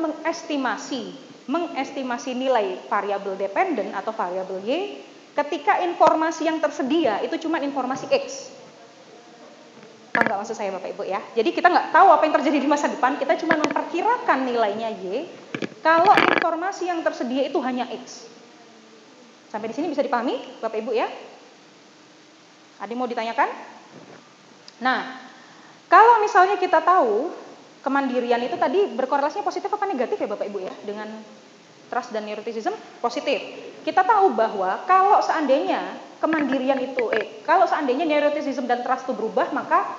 mengestimasi nilai variabel dependent atau variabel Y ketika informasi yang tersedia itu cuma informasi X. Paham nggak maksud saya Bapak Ibu ya? Jadi kita nggak tahu apa yang terjadi di masa depan, kita cuma memperkirakan nilainya Y kalau informasi yang tersedia itu hanya X. Sampai di sini bisa dipahami Bapak Ibu ya? Ada yang mau ditanyakan? Nah, kalau misalnya kita tahu kemandirian itu tadi berkorelasinya positif apa negatif ya Bapak Ibu ya? Dengan trust dan neuroticism positif. Kita tahu bahwa kalau seandainya kemandirian itu, kalau seandainya neuroticism dan trust itu berubah, maka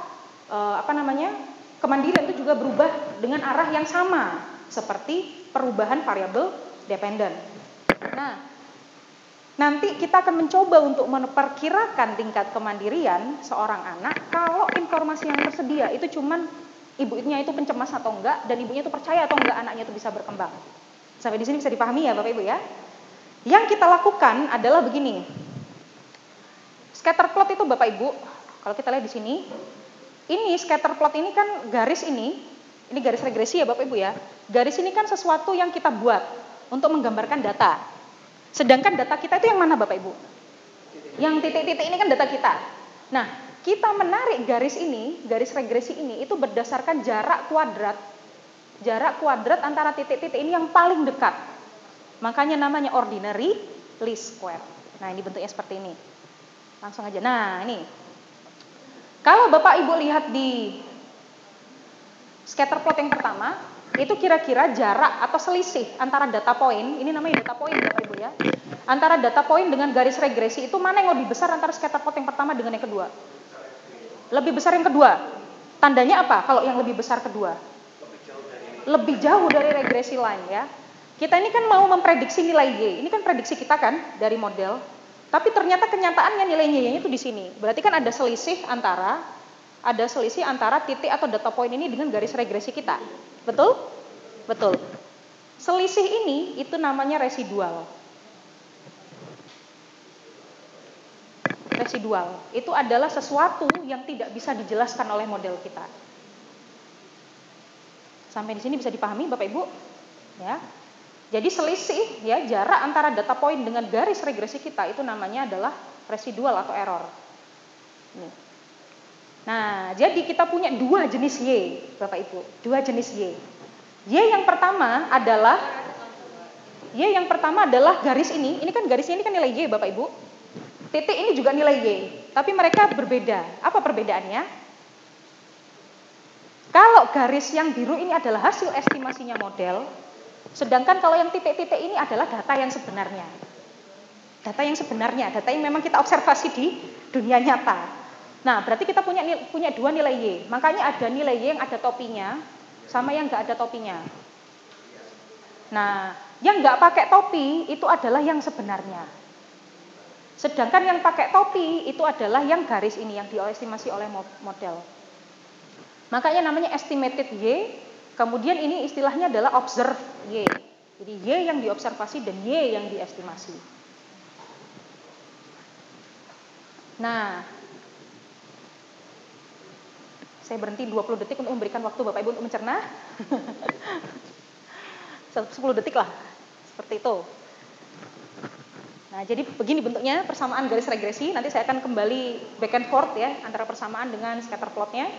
kemandirian itu juga berubah dengan arah yang sama seperti perubahan variabel dependent. Nah, Nanti kita akan mencoba untuk memperkirakan tingkat kemandirian seorang anak kalau informasi yang tersedia itu cuman ibunya itu pencemas atau enggak, dan ibunya itu percaya atau enggak anaknya itu bisa berkembang. Sampai di sini bisa dipahami ya Bapak Ibu ya. Yang kita lakukan adalah begini. Scatter plot itu Bapak Ibu, kalau kita lihat di sini, ini scatter plot ini kan garis ini garis regresi ya Bapak Ibu ya. Garis ini kan sesuatu yang kita buat untuk menggambarkan data. Sedangkan data kita itu yang mana Bapak Ibu? Yang titik-titik ini kan data kita. Nah, kita menarik garis ini, garis regresi ini itu berdasarkan jarak kuadrat antara titik-titik ini yang paling dekat. Makanya namanya ordinary least square. Nah, ini bentuknya seperti ini. Langsung aja. Nah, ini. Kalau Bapak Ibu lihat di scatter plot yang pertama, itu kira-kira jarak atau selisih antara data point, ini namanya data point Bapak Ibu ya. Antara data point dengan garis regresi itu mana yang lebih besar antara scatter plot yang pertama dengan yang kedua? Lebih besar yang kedua. Tandanya apa kalau yang lebih besar kedua? Lebih jauh dari regresi line ya. Kita ini kan mau memprediksi nilai Y. Ini kan prediksi kita kan dari model. Tapi ternyata kenyataannya nilai Y-nya itu di sini. Berarti kan ada selisih antara titik atau data point ini dengan garis regresi kita. Betul? Betul. Selisih ini itu namanya residual. Residual itu adalah sesuatu yang tidak bisa dijelaskan oleh model kita. Sampai di sini bisa dipahami Bapak Ibu? Ya. Jadi selisih ya, jarak antara data point dengan garis regresi kita itu namanya adalah residual atau error. Nih. Nah, jadi kita punya dua jenis Y, Bapak Ibu. Dua jenis Y. Y yang pertama adalah garis ini. Ini kan garisnya ini kan nilai Y, Bapak Ibu. Titik ini juga nilai Y, tapi mereka berbeda. Apa perbedaannya? Kalau garis yang biru ini adalah hasil estimasinya model, sedangkan kalau yang titik-titik ini adalah data yang sebenarnya. Data yang memang kita observasi di dunia nyata. Nah, berarti kita punya dua nilai Y. Makanya ada nilai Y yang ada topinya sama yang nggak ada topinya. Nah, yang nggak pakai topi itu adalah yang sebenarnya. Sedangkan yang pakai topi itu adalah yang garis ini yang diestimasi oleh model. Makanya namanya estimated Y. Kemudian ini istilahnya adalah observed Y. Jadi Y yang diobservasi dan Y yang diestimasi. Nah, saya berhenti 20 detik untuk memberikan waktu Bapak Ibu untuk mencerna. 10 detik lah, seperti itu. Nah, jadi begini bentuknya persamaan garis regresi. Nanti saya akan kembali back and forth ya, antara persamaan dengan scatter plotnya.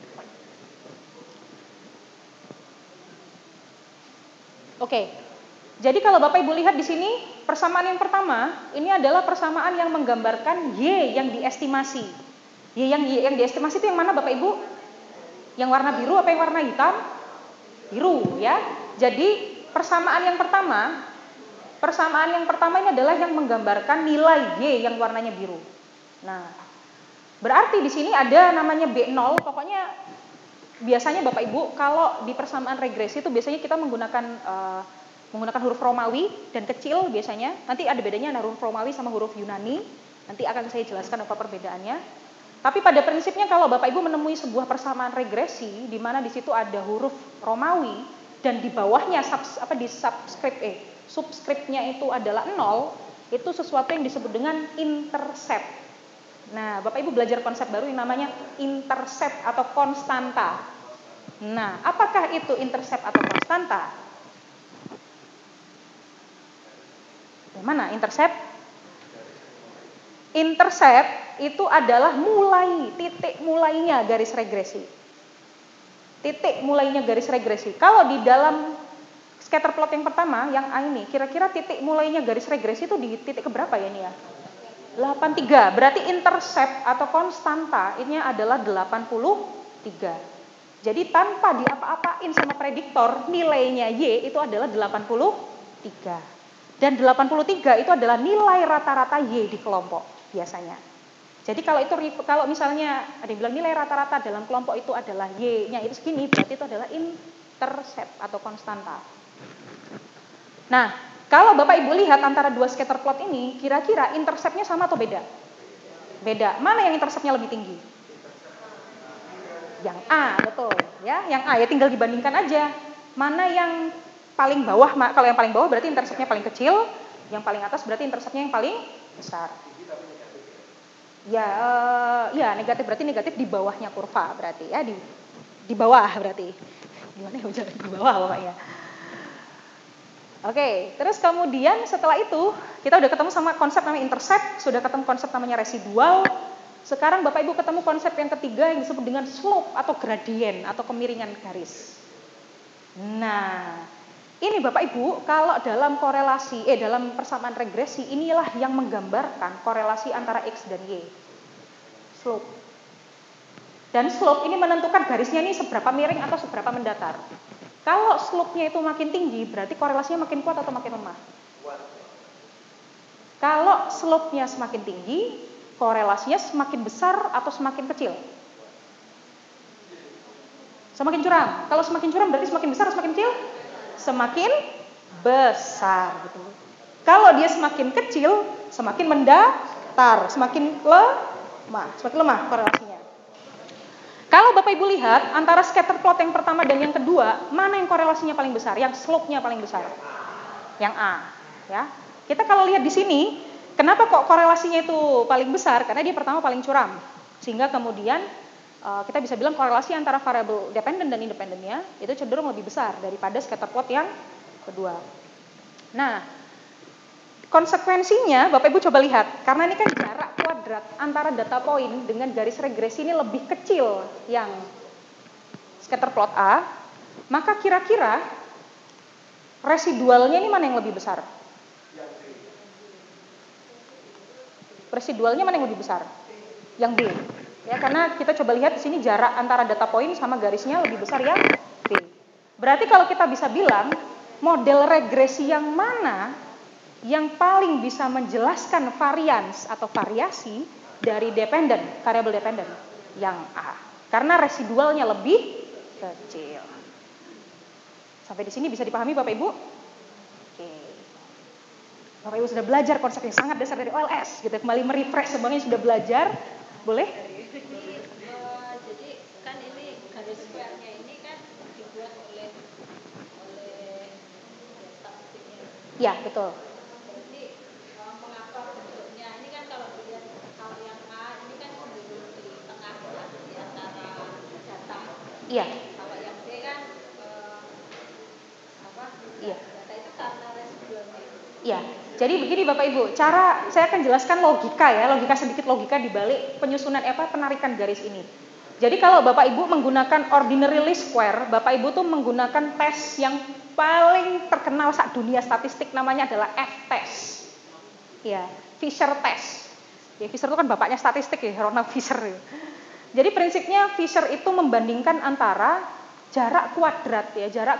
Oke, jadi kalau Bapak Ibu lihat di sini, persamaan yang pertama, ini adalah persamaan yang menggambarkan Y yang diestimasi. Y yang diestimasi itu yang mana Bapak Ibu? Yang warna biru apa yang warna hitam? Biru ya. Jadi persamaan yang pertama ini adalah yang menggambarkan nilai Y yang warnanya biru. Nah, berarti di sini ada namanya B0, pokoknya biasanya Bapak Ibu kalau di persamaan regresi itu biasanya kita menggunakan huruf Romawi dan kecil biasanya. Nanti ada bedanya huruf Romawi sama huruf Yunani. Nanti akan saya jelaskan apa perbedaannya. Tapi pada prinsipnya kalau Bapak Ibu menemui sebuah persamaan regresi di mana di situ ada huruf Romawi dan di bawahnya subscriptnya itu adalah 0, itu sesuatu yang disebut dengan intercept. Nah, Bapak Ibu belajar konsep baru yang namanya intercept atau konstanta. Nah, apakah itu intercept atau konstanta? Yang mana intercept? Intercept itu adalah titik mulainya garis regresi. Titik mulainya garis regresi. Kalau di dalam scatter plot yang pertama, yang A ini, kira-kira titik mulainya garis regresi itu di titik keberapa ya ini ya? 83. Berarti intercept atau konstanta ini adalah 83. Jadi tanpa diapa-apain sama prediktor, nilainya Y itu adalah 83. Dan 83 itu adalah nilai rata-rata Y di kelompok biasanya. Jadi kalau misalnya ada yang bilang nilai rata-rata dalam kelompok itu adalah Y-nya itu segini, berarti itu adalah intercept atau konstanta. Nah, Kalau Bapak Ibu lihat antara dua scatter plot ini, kira-kira interceptnya sama atau beda? Beda. Mana yang interceptnya lebih tinggi? Yang A, betul. Ya, yang A ya tinggal dibandingkan aja. Mana yang paling bawah? Kalau yang paling bawah berarti interceptnya paling kecil, yang paling atas berarti interceptnya yang paling besar. Ya, ya negatif berarti negatif di bawahnya kurva berarti ya di bawah berarti. Gimana ya udah di bawah pokoknya. Oke, terus kemudian setelah itu kita udah ketemu sama konsep namanya intercept, sudah ketemu konsep namanya residual. Sekarang Bapak Ibu ketemu konsep yang ketiga yang disebut dengan slope atau gradien atau kemiringan garis. Nah, ini Bapak Ibu kalau dalam korelasi dalam persamaan regresi inilah yang menggambarkan korelasi antara X dan Y. Slope. Dan slope ini menentukan garisnya ini seberapa miring atau seberapa mendatar. Kalau slope-nya itu makin tinggi, berarti korelasinya makin kuat atau makin lemah? Kalau slope-nya semakin tinggi, korelasinya semakin besar atau semakin kecil? Semakin curam. Kalau semakin curam berarti semakin besar atau semakin kecil? Semakin besar. Gitu. Kalau dia semakin kecil, semakin mendatar, semakin lemah korelasinya. Kalau Bapak Ibu lihat antara scatter plot yang pertama dan yang kedua, mana yang korelasinya paling besar, yang slope-nya paling besar? Yang A, ya. Kita kalau lihat di sini, kenapa kok korelasinya itu paling besar? Karena dia pertama paling curam. Sehingga kemudian kita bisa bilang korelasi antara variabel dependent dan independennya itu cenderung lebih besar daripada scatter plot yang kedua. Nah, konsekuensinya Bapak Ibu coba lihat, karena ini kan jarak kuadrat antara data point dengan garis regresi ini lebih kecil yang scatter plot A, maka kira-kira residualnya ini mana yang lebih besar? Residualnya mana yang lebih besar? Yang B. Ya, karena kita coba lihat di sini jarak antara data point sama garisnya lebih besar yang B. Berarti kalau kita bisa bilang model regresi yang mana yang paling bisa menjelaskan varians atau variasi dari variabel dependent yang A. Karena residualnya lebih kecil. Sampai di sini bisa dipahami Bapak Ibu? Oke. Bapak Ibu sudah belajar konsep yang sangat dasar dari OLS, gitu. Kembali merefresh semuanya sudah belajar. Boleh? Jadi kan ini garis square-nya ini kan dibuat oleh statistiknya. Ya, betul. Mengapa bentuknya ini kan kalau dilihat kalau yang A ini kan cenderung di tengah ya, di antara data. Iya. Kalau yang B kan Iya. data itu karena residualnya. Iya. Jadi begini Bapak Ibu, saya akan jelaskan logika sedikit logika di balik penyusunan penarikan garis ini. Jadi kalau Bapak Ibu menggunakan ordinary least square, Bapak Ibu tuh menggunakan tes yang paling terkenal saat dunia statistik namanya adalah F-test. Ya, Fisher test. Ya, Fisher itu kan bapaknya statistik ya, Ronald Fisher. Ya. Jadi prinsipnya Fisher itu membandingkan antara jarak kuadrat.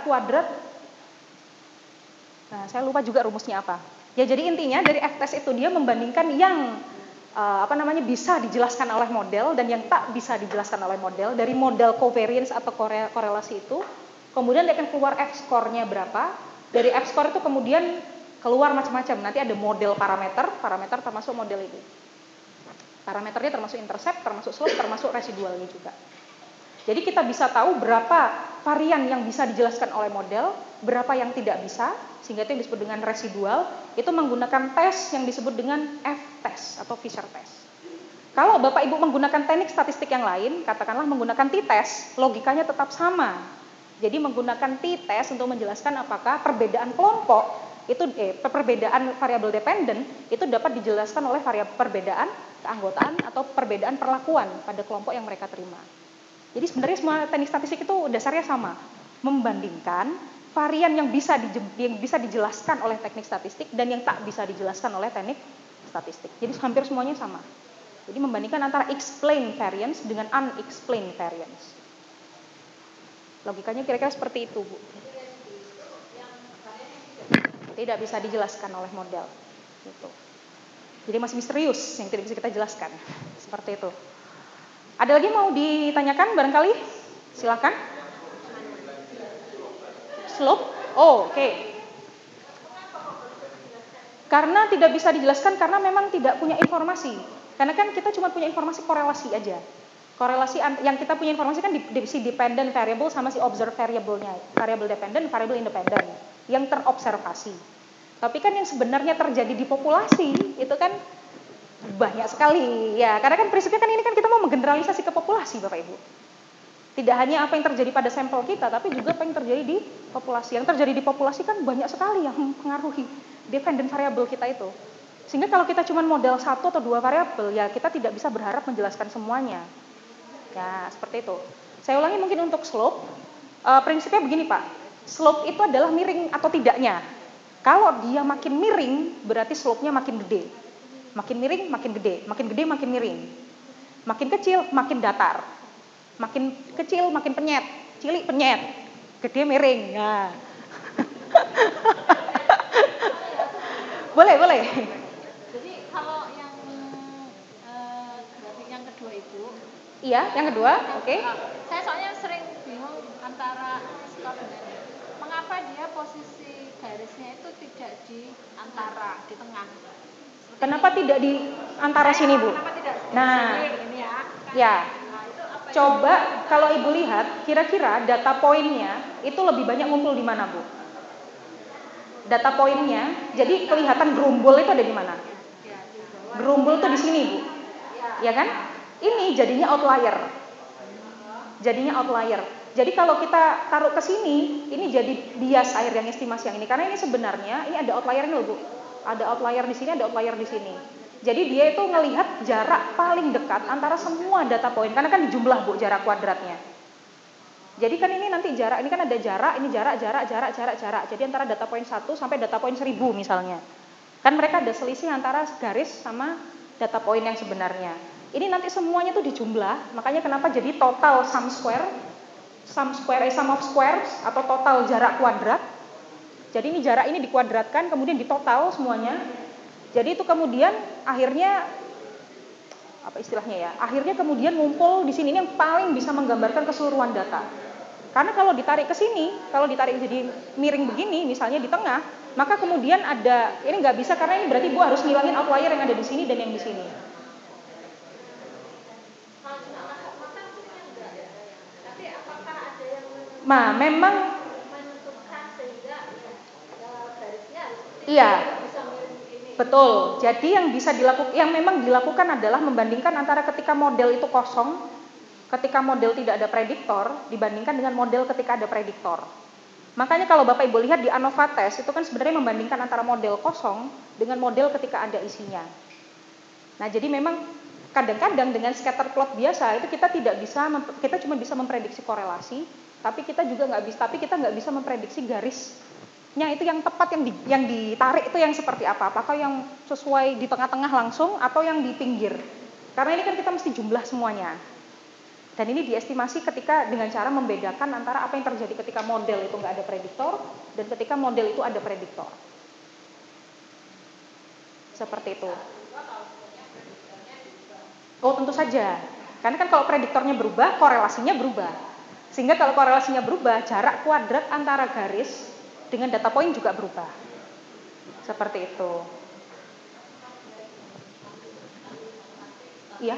Nah, saya lupa juga rumusnya apa. Ya, jadi intinya dari F-test itu dia membandingkan yang bisa dijelaskan oleh model dan yang tak bisa dijelaskan oleh model dari model covariance atau korelasi itu. Kemudian dia akan keluar F-score-nya berapa. Dari F-score itu kemudian keluar macam-macam. Nanti ada model parameter termasuk model ini. Parameternya termasuk intercept, termasuk slope, termasuk residualnya juga. Jadi kita bisa tahu berapa varian yang bisa dijelaskan oleh model, berapa yang tidak bisa, sehingga itu yang disebut dengan residual, itu menggunakan tes yang disebut dengan F-test atau Fisher test. Kalau Bapak Ibu menggunakan teknik statistik yang lain, katakanlah menggunakan t-test, logikanya tetap sama. Jadi menggunakan t-test untuk menjelaskan apakah perbedaan kelompok, perbedaan variabel dependent, itu dapat dijelaskan oleh perbedaan keanggotaan atau perbedaan perlakuan pada kelompok yang mereka terima. Jadi sebenarnya semua teknik statistik itu dasarnya sama, membandingkan varian yang bisa dijelaskan oleh teknik statistik dan yang tak bisa dijelaskan oleh teknik statistik. Jadi hampir semuanya sama. Jadi membandingkan antara explained variance dengan unexplained variance. Logikanya kira-kira seperti itu, Bu. Tidak bisa dijelaskan oleh model. Gitu. Jadi masih misterius yang tidak bisa kita jelaskan. Seperti itu. Ada lagi mau ditanyakan barangkali? Silakan. Slope? Oh, oke. Karena tidak bisa dijelaskan karena memang tidak punya informasi. Karena kan kita cuma punya informasi korelasi aja. Korelasi yang kita punya informasi kan si dependent variable sama si observed variable-nya, variable dependent, variable independent yang terobservasi. Tapi kan yang sebenarnya terjadi di populasi itu kan banyak sekali ya, karena kan prinsipnya kan ini kan kita mau menggeneralisasi ke populasi Bapak Ibu. Tidak hanya apa yang terjadi pada sampel kita, tapi juga apa yang terjadi di populasi. Yang terjadi di populasi kan banyak sekali yang mempengaruhi dependent variable kita itu. Sehingga kalau kita cuma model 1 atau 2 variabel, ya kita tidak bisa berharap menjelaskan semuanya. Ya, seperti itu. Saya ulangi mungkin untuk slope, prinsipnya begini Pak, slope itu adalah miring atau tidaknya. Kalau dia makin miring, berarti slope-nya makin gede. Makin miring, makin gede, makin gede, makin miring. Makin kecil, makin datar. Makin kecil, makin penyet. Cilik, penyet. Gede, miring. Nah. boleh. Jadi kalau yang grafik yang kedua Ibu. Iya, yang kedua, oke. Saya soalnya sering bingung antara skor dengan mengapa dia posisi garisnya itu tidak di antara, di tengah. Kenapa tidak di antara sini, Bu? Kenapa tidak di Ya. sini, ini ya? Ya. Nah, itu apa Coba kalau Ibu lihat, kira-kira data poinnya itu lebih banyak ngumpul di mana, Bu? Data poinnya, jadi kelihatan gerumbul itu ada di mana? Gerumbul itu di sini, Bu. Ya kan? Ini jadinya outlier. Jadi kalau kita taruh ke sini, ini jadi bias akhir yang estimasi yang ini. Karena ini sebenarnya ini ada outlier ini loh, Bu. Ada outlier di sini, ada outlier di sini. Jadi dia itu ngelihat jarak paling dekat antara semua data poin. Karena kan dijumlah, Bu, jarak kuadratnya. Jadi kan ini nanti jarak, ini kan ada jarak, ini jarak. Jadi antara data poin 1 sampai data poin 1000 misalnya. Kan mereka ada selisih antara garis sama data poin yang sebenarnya. Ini nanti semuanya tuh dijumlah, makanya kenapa jadi total sum of squares atau total jarak kuadrat. Jadi ini jarak ini dikuadratkan, kemudian ditotal semuanya. Jadi itu kemudian akhirnya apa istilahnya ya? Akhirnya kemudian ngumpul di sini, ini yang paling bisa menggambarkan keseluruhan data. Karena kalau ditarik ke sini, kalau ditarik jadi miring begini, misalnya di tengah, maka kemudian ada, ini nggak bisa karena ini berarti Bu harus ngilangin outlier yang ada di sini dan yang di sini. Nah, memang iya, betul. Jadi yang bisa dilakukan, yang memang dilakukan adalah membandingkan antara ketika model itu kosong, ketika model tidak ada prediktor, dibandingkan dengan model ketika ada prediktor. Makanya kalau Bapak Ibu lihat di ANOVA test itu kan sebenarnya membandingkan antara model kosong dengan model ketika ada isinya. Nah, jadi memang kadang-kadang dengan scatter plot biasa itu kita tidak bisa, kita cuma bisa memprediksi korelasi, tapi kita juga nggak bisa memprediksi garis. Itu yang tepat yang ditarik itu yang seperti apa? Apakah yang sesuai di tengah-tengah langsung atau yang di pinggir? Karena ini kan kita mesti jumlah semuanya. Dan ini diestimasi ketika dengan cara membedakan antara apa yang terjadi ketika model itu nggak ada prediktor dan ketika model itu ada prediktor. Seperti itu. Oh, tentu saja. Karena kan kalau prediktornya berubah, korelasinya berubah. Sehingga kalau korelasinya berubah, jarak kuadrat antara garis dengan data point juga berubah. Seperti itu. Iya.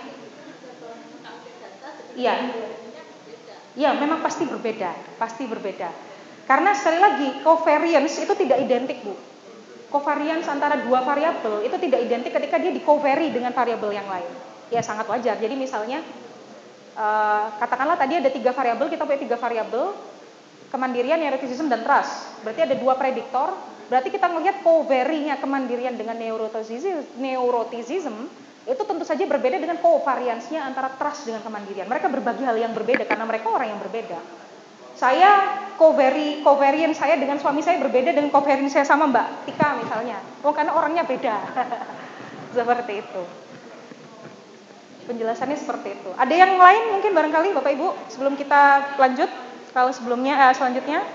Iya. Iya, memang pasti berbeda. Karena sekali lagi, covariance itu tidak identik, Bu. Covariance antara dua variabel itu tidak identik ketika dia di-covary dengan variabel yang lain. Ya, sangat wajar. Jadi misalnya, katakanlah tadi ada 3 variabel, kita punya 3 variabel, kemandirian, neuroticism, dan trust. Berarti ada 2 prediktor. Berarti kita melihat covary-nya kemandirian dengan neuroticism itu tentu saja berbeda dengan covariance-nya antara trust dengan kemandirian. Mereka berbagi hal yang berbeda karena mereka orang yang berbeda. Saya covariance saya dengan suami saya berbeda dengan covariance saya sama Mbak Tika misalnya. Karena orangnya beda. Seperti itu. Penjelasannya seperti itu. Ada yang lain mungkin barangkali Bapak Ibu sebelum kita lanjut? Kalau selanjutnya.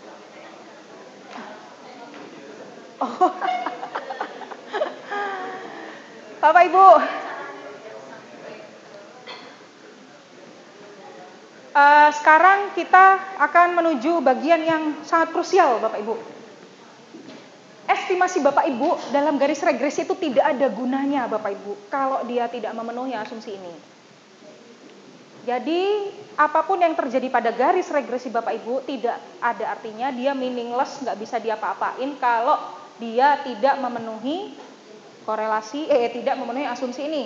Oh. Bapak Ibu. Sekarang kita akan menuju bagian yang sangat krusial Bapak Ibu. estimasi Bapak Ibu dalam garis regresi itu tidak ada gunanya Bapak Ibu kalau dia tidak memenuhi asumsi ini. Jadi apapun yang terjadi pada garis regresi Bapak Ibu tidak ada artinya, dia meaningless, nggak bisa diapa-apain kalau dia tidak memenuhi korelasi, tidak memenuhi asumsi ini.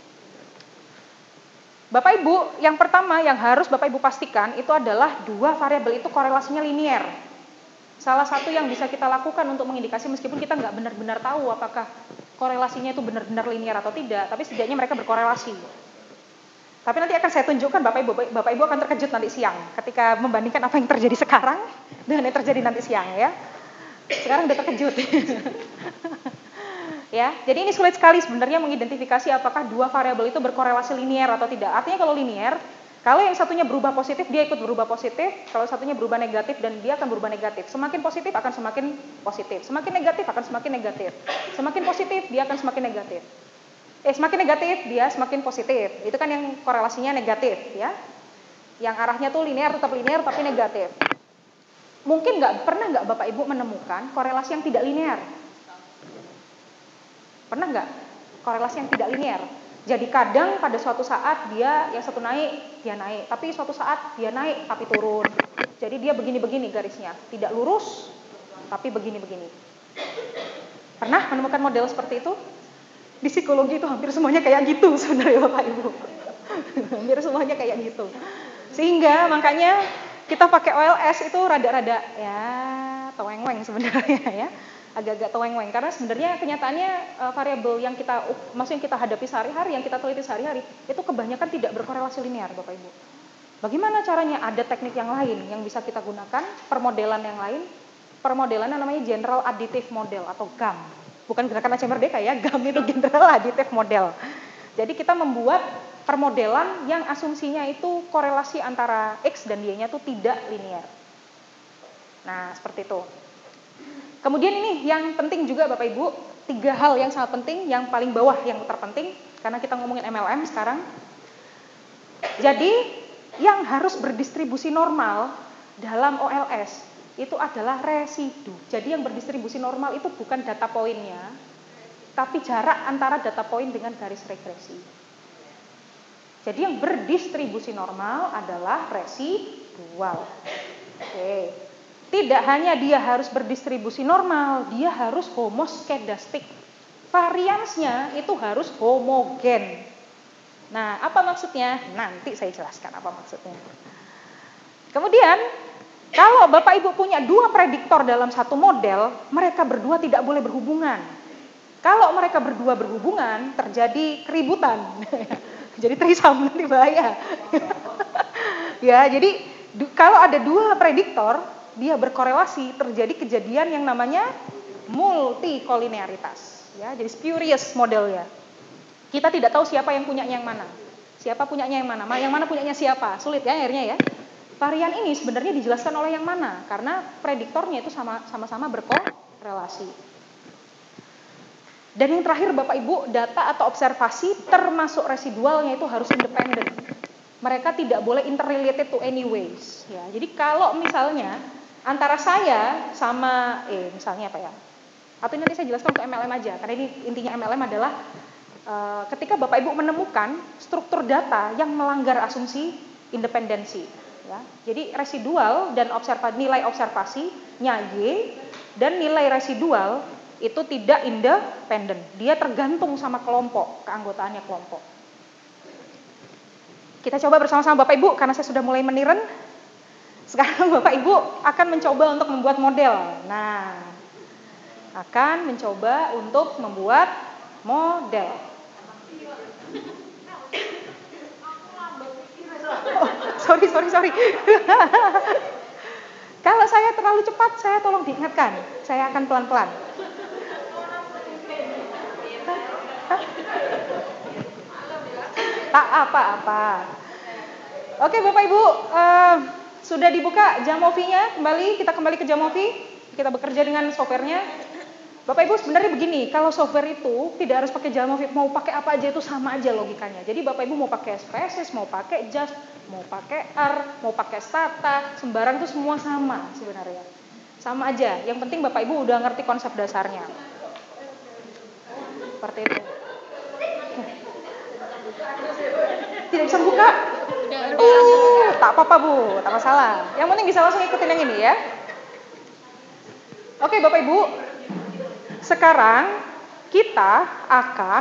Bapak Ibu, yang pertama yang harus Bapak Ibu pastikan itu adalah dua variabel itu korelasinya linear. Salah satu yang bisa kita lakukan untuk mengindikasi meskipun kita nggak benar-benar tahu apakah korelasinya itu benar-benar linear atau tidak, tapi setidaknya mereka berkorelasi. Tapi nanti akan saya tunjukkan Bapak Ibu akan terkejut nanti siang ketika membandingkan apa yang terjadi sekarang dengan yang terjadi nanti siang ya. Sekarang udah terkejut. Ya, jadi ini sulit sekali sebenarnya mengidentifikasi apakah dua variabel itu berkorelasi linear atau tidak. Artinya kalau linear, kalau yang satunya berubah positif, dia ikut berubah positif. Kalau satunya berubah negatif, dan dia akan berubah negatif. Semakin positif akan semakin positif. Semakin negatif akan semakin negatif. Semakin positif, dia akan semakin negatif. Semakin negatif, dia semakin positif. Itu kan yang korelasinya negatif, ya. Yang arahnya tuh linear, tetap linear, tapi negatif. Mungkin pernah nggak Bapak Ibu menemukan korelasi yang tidak linear? Pernah nggak korelasi yang tidak linear? Jadi kadang pada suatu saat dia yang satu naik, dia naik. Tapi suatu saat dia naik, tapi turun. Jadi dia begini-begini garisnya. Tidak lurus, tapi begini-begini. Pernah menemukan model seperti itu? Di psikologi itu hampir semuanya kayak gitu sebenarnya Bapak Ibu. Hampir semuanya kayak gitu. Sehingga makanya kita pakai OLS itu rada-rada ya teweng-weng sebenarnya ya. Agak-agak teweng-weng karena sebenarnya kenyataannya variabel yang maksudnya kita hadapi sehari-hari, yang kita teliti sehari-hari itu kebanyakan tidak berkorelasi linear Bapak Ibu. Bagaimana caranya? Ada teknik yang lain yang bisa kita gunakan, permodelan yang lain. Permodelan namanya General Additive Model atau GAM. Bukan gerakan Aceh Merdeka ya, GAM itu General Additive Model. Jadi kita membuat permodelan yang asumsinya itu korelasi antara X dan Y-nya itu tidak linear. Nah, seperti itu. Kemudian ini yang penting juga Bapak Ibu, 3 hal yang sangat penting, yang paling bawah yang terpenting, karena kita ngomongin MLM sekarang. Jadi, yang harus berdistribusi normal dalam OLS, itu adalah residu. Jadi yang berdistribusi normal itu bukan data poinnya, tapi jarak antara data poin dengan garis regresi. Jadi yang berdistribusi normal adalah residual. Oke. Tidak hanya dia harus berdistribusi normal, dia harus homoskedastik. Variansnya itu harus homogen. Nah, apa maksudnya? Nanti saya jelaskan apa maksudnya. Kemudian, kalau Bapak Ibu punya 2 prediktor dalam satu model, mereka berdua tidak boleh berhubungan. Kalau mereka berdua berhubungan, terjadi keributan. Jadi trisam, nanti bahaya. Ya, jadi kalau ada 2 prediktor, dia berkorelasi, terjadi kejadian yang namanya multikolinearitas. Ya, jadi spurious modelnya. Kita tidak tahu siapa yang punyanya yang mana. Siapa punyanya yang mana punyanya siapa. Sulit ya akhirnya ya. Varian ini sebenarnya dijelaskan oleh yang mana? Karena prediktornya itu sama-sama berkorelasi. Dan yang terakhir Bapak Ibu, data atau observasi termasuk residualnya itu harus independen. Mereka tidak boleh interrelated to any ways. Ya, jadi kalau misalnya antara saya sama misalnya apa ya? Atau nanti saya jelaskan untuk MLM aja, karena ini intinya MLM adalah ketika Bapak Ibu menemukan struktur data yang melanggar asumsi independensi, ya. Jadi residual dan nilai observasinya Y dan nilai residual itu tidak independen. Dia tergantung sama kelompok, keanggotaannya kelompok. Kita coba bersama-sama Bapak Ibu, karena saya sudah mulai meniren. Sekarang Bapak Ibu akan mencoba untuk membuat model. Nah, akan mencoba untuk membuat model. Oh, sorry. Kalau saya terlalu cepat, saya tolong diingatkan. Saya akan pelan-pelan. Tak apa-apa. Oke Bapak Ibu, sudah dibuka Jamovi-nya, kita kembali ke Jamovi, kita bekerja dengan softwarenya. Bapak Ibu sebenarnya begini, kalau software itu tidak harus pakai Jamovi, mau pakai apa aja itu sama aja logikanya. Jadi Bapak Ibu mau pakai SPSS, mau pakai JAS, mau pakai R, mau pakai Stata, sembarang itu semua sama sebenarnya. Sama aja, yang penting Bapak Ibu udah ngerti konsep dasarnya. Seperti itu. Tidak bisa buka? Tak apa-apa Bu, tak masalah. Yang penting bisa langsung ikutin yang ini ya. Oke Bapak Ibu, sekarang kita akan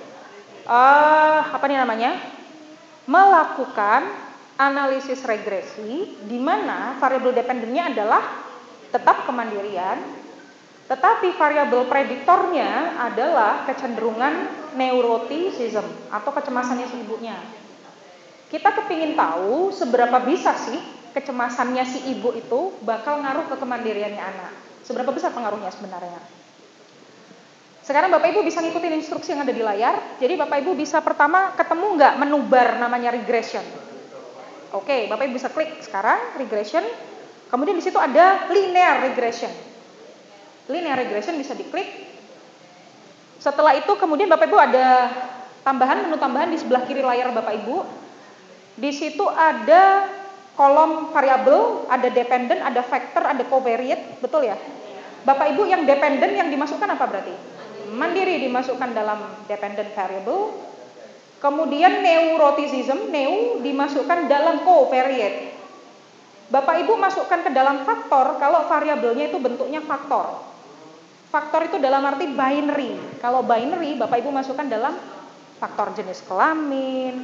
melakukan analisis regresi di mana variabel dependennya adalah tetap kemandirian, tetapi variabel prediktornya adalah kecenderungan neuroticism atau kecemasannya si ibunya. Kita kepingin tahu seberapa bisa sih kecemasannya si ibu itu bakal ngaruh ke kemandiriannya anak. Seberapa besar pengaruhnya sebenarnya. Sekarang Bapak Ibu bisa ngikutin instruksi yang ada di layar. Jadi Bapak Ibu bisa pertama ketemu nggak menu bar namanya regression. Oke, Bapak Ibu bisa klik sekarang regression. Kemudian di situ ada linear regression. Linear regression bisa diklik. Setelah itu kemudian Bapak Ibu ada menu tambahan di sebelah kiri layar Bapak Ibu. Di situ ada kolom variabel, ada dependent, ada factor, ada covariate, betul ya? Bapak Ibu yang dependent yang dimasukkan apa berarti? Mandiri dimasukkan dalam dependent variable. Kemudian neuroticism, dimasukkan dalam covariate. Bapak Ibu masukkan ke dalam faktor kalau variabelnya itu bentuknya faktor. Faktor itu dalam arti binary. Kalau binary Bapak Ibu masukkan dalam faktor jenis kelamin.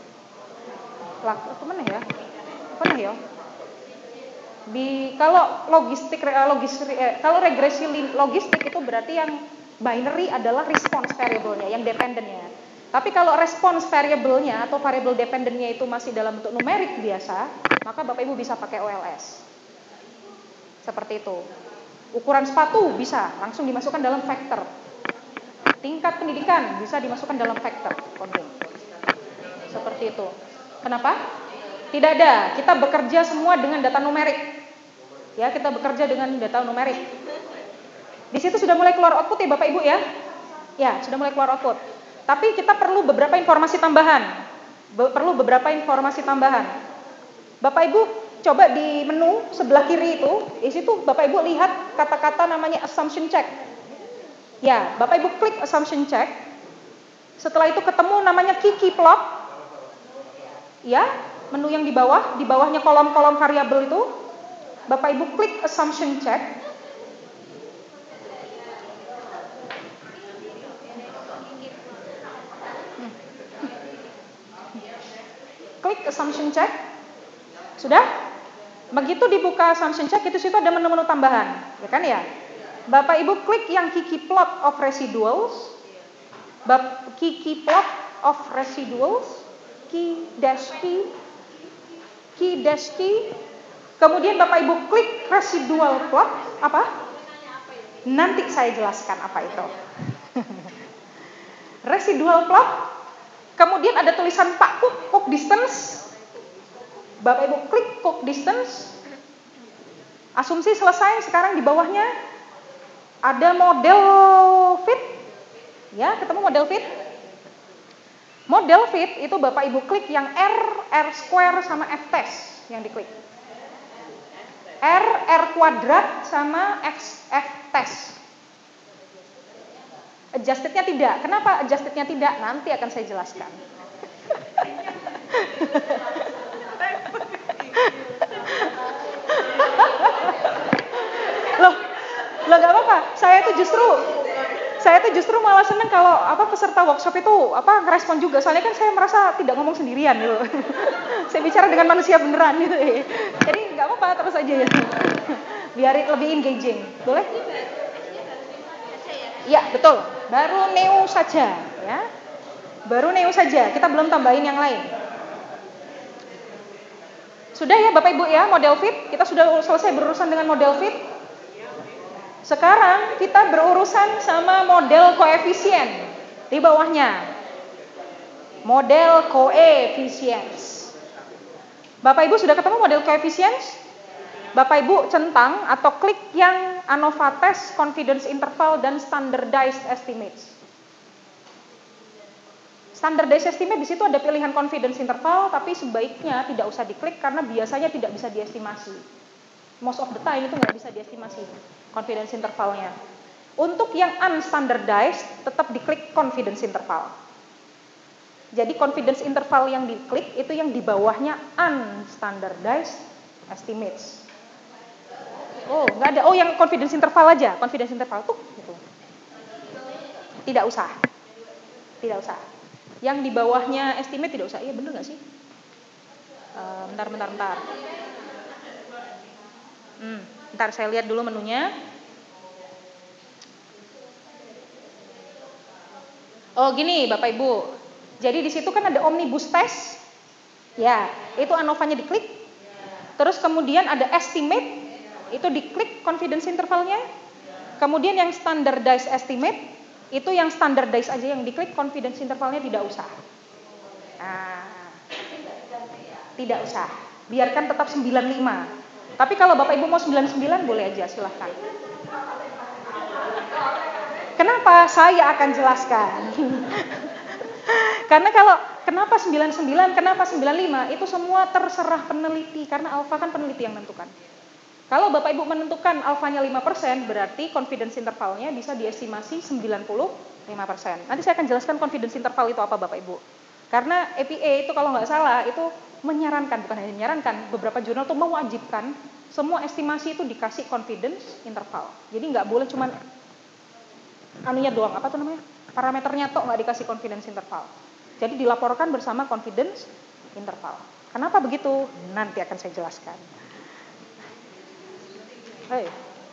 Kalau regresi logistik itu berarti yang binary adalah response variabelnya, yang dependentnya. Tapi kalau response variabelnya atau variable dependentnya itu masih dalam bentuk numerik biasa, maka Bapak Ibu bisa pakai OLS. Seperti itu. Ukuran sepatu bisa langsung dimasukkan dalam vector. Tingkat pendidikan bisa dimasukkan dalam vector coding. Seperti itu. Kenapa? Tidak ada. Kita bekerja semua dengan data numerik. Ya, kita bekerja dengan data numerik. Di situ sudah mulai keluar output ya Bapak Ibu ya? Ya, sudah mulai keluar output. Tapi kita perlu beberapa informasi tambahan. Bapak Ibu coba di menu sebelah kiri itu, di situ Bapak Ibu lihat kata-kata namanya assumption check. Ya, Bapak Ibu klik assumption check. Setelah itu ketemu namanya key plot. Ya, menu yang di bawahnya kolom-kolom variabel itu, Bapak Ibu klik assumption check. Klik assumption check. Sudah? Begitu dibuka assumption check, itu situ ada menu-menu tambahan, ya kan ya? Bapak Ibu klik yang key plot of residuals. Key plot of residuals. Key dash key. Kemudian Bapak Ibu klik residual plot. Apa? Nanti saya jelaskan apa itu. Residual plot. Kemudian ada tulisan Pak Cook distance. Bapak Ibu klik Cook distance. Asumsi selesai. Sekarang di bawahnya ada model fit. Ya, ketemu model fit. Model fit itu Bapak Ibu klik yang R square sama F test yang diklik. R kuadrat sama F test. Adjustednya tidak. Kenapa adjustednya tidak? Nanti akan saya jelaskan. Loh gak apa-apa. Saya tuh justru malah seneng kalau peserta workshop itu ngerespon juga. Soalnya kan saya merasa tidak ngomong sendirian gitu. Saya bicara dengan manusia beneran gitu. Jadi nggak apa-apa, terus aja ya. Biar lebih engaging. Boleh? Ya, betul. Baru neo saja ya. Kita belum tambahin yang lain. Sudah ya Bapak Ibu ya, model fit. Kita sudah selesai berurusan dengan model fit. Sekarang kita berurusan sama model koefisien di bawahnya. Model coefficients. Bapak Ibu sudah ketemu model coefficients? Bapak Ibu centang atau klik yang ANOVA test, confidence interval, dan standardized estimates. Standardized estimate di situ ada pilihan confidence interval, tapi sebaiknya tidak usah diklik karena biasanya tidak bisa diestimasi. most of the time itu nggak bisa diestimasi confidence intervalnya. Untuk yang unstandardized tetap diklik confidence interval. Jadi confidence interval yang diklik itu yang di bawahnya unstandardized estimates. Oh, nggak ada. Oh, yang confidence interval aja. Confidence interval tuh gitu. Tidak usah. Tidak usah. Yang di bawahnya estimate tidak usah. Iya bener nggak sih? Bentar. Bentar saya lihat dulu menunya. Oh gini Bapak Ibu. Jadi di situ kan ada omnibus test. Ya, itu ANOVA-nya diklik. Terus kemudian ada estimate, itu diklik confidence intervalnya. Kemudian yang standardized estimate, itu yang standardized aja yang diklik, confidence intervalnya tidak usah. Nah, tidak usah. Biarkan tetap 95. Tapi kalau Bapak Ibu mau 99 boleh aja, silahkan. Kenapa? Saya akan jelaskan. Karena kalau kenapa 99, kenapa 95, itu semua terserah peneliti. Karena alfa kan peneliti yang menentukan. Kalau Bapak Ibu menentukan alfanya 5%, berarti confidence intervalnya bisa diestimasi 95%. Nanti saya akan jelaskan confidence interval itu apa Bapak Ibu. Karena APA itu kalau nggak salah, itu menyarankan, bukan hanya menyarankan, beberapa jurnal itu mewajibkan semua estimasi itu dikasih confidence interval. Jadi nggak boleh cuman anunya doang, apa tuh namanya? Parameternya tok nggak dikasih confidence interval. Jadi dilaporkan bersama confidence interval. Kenapa begitu? Nanti akan saya jelaskan. Hey.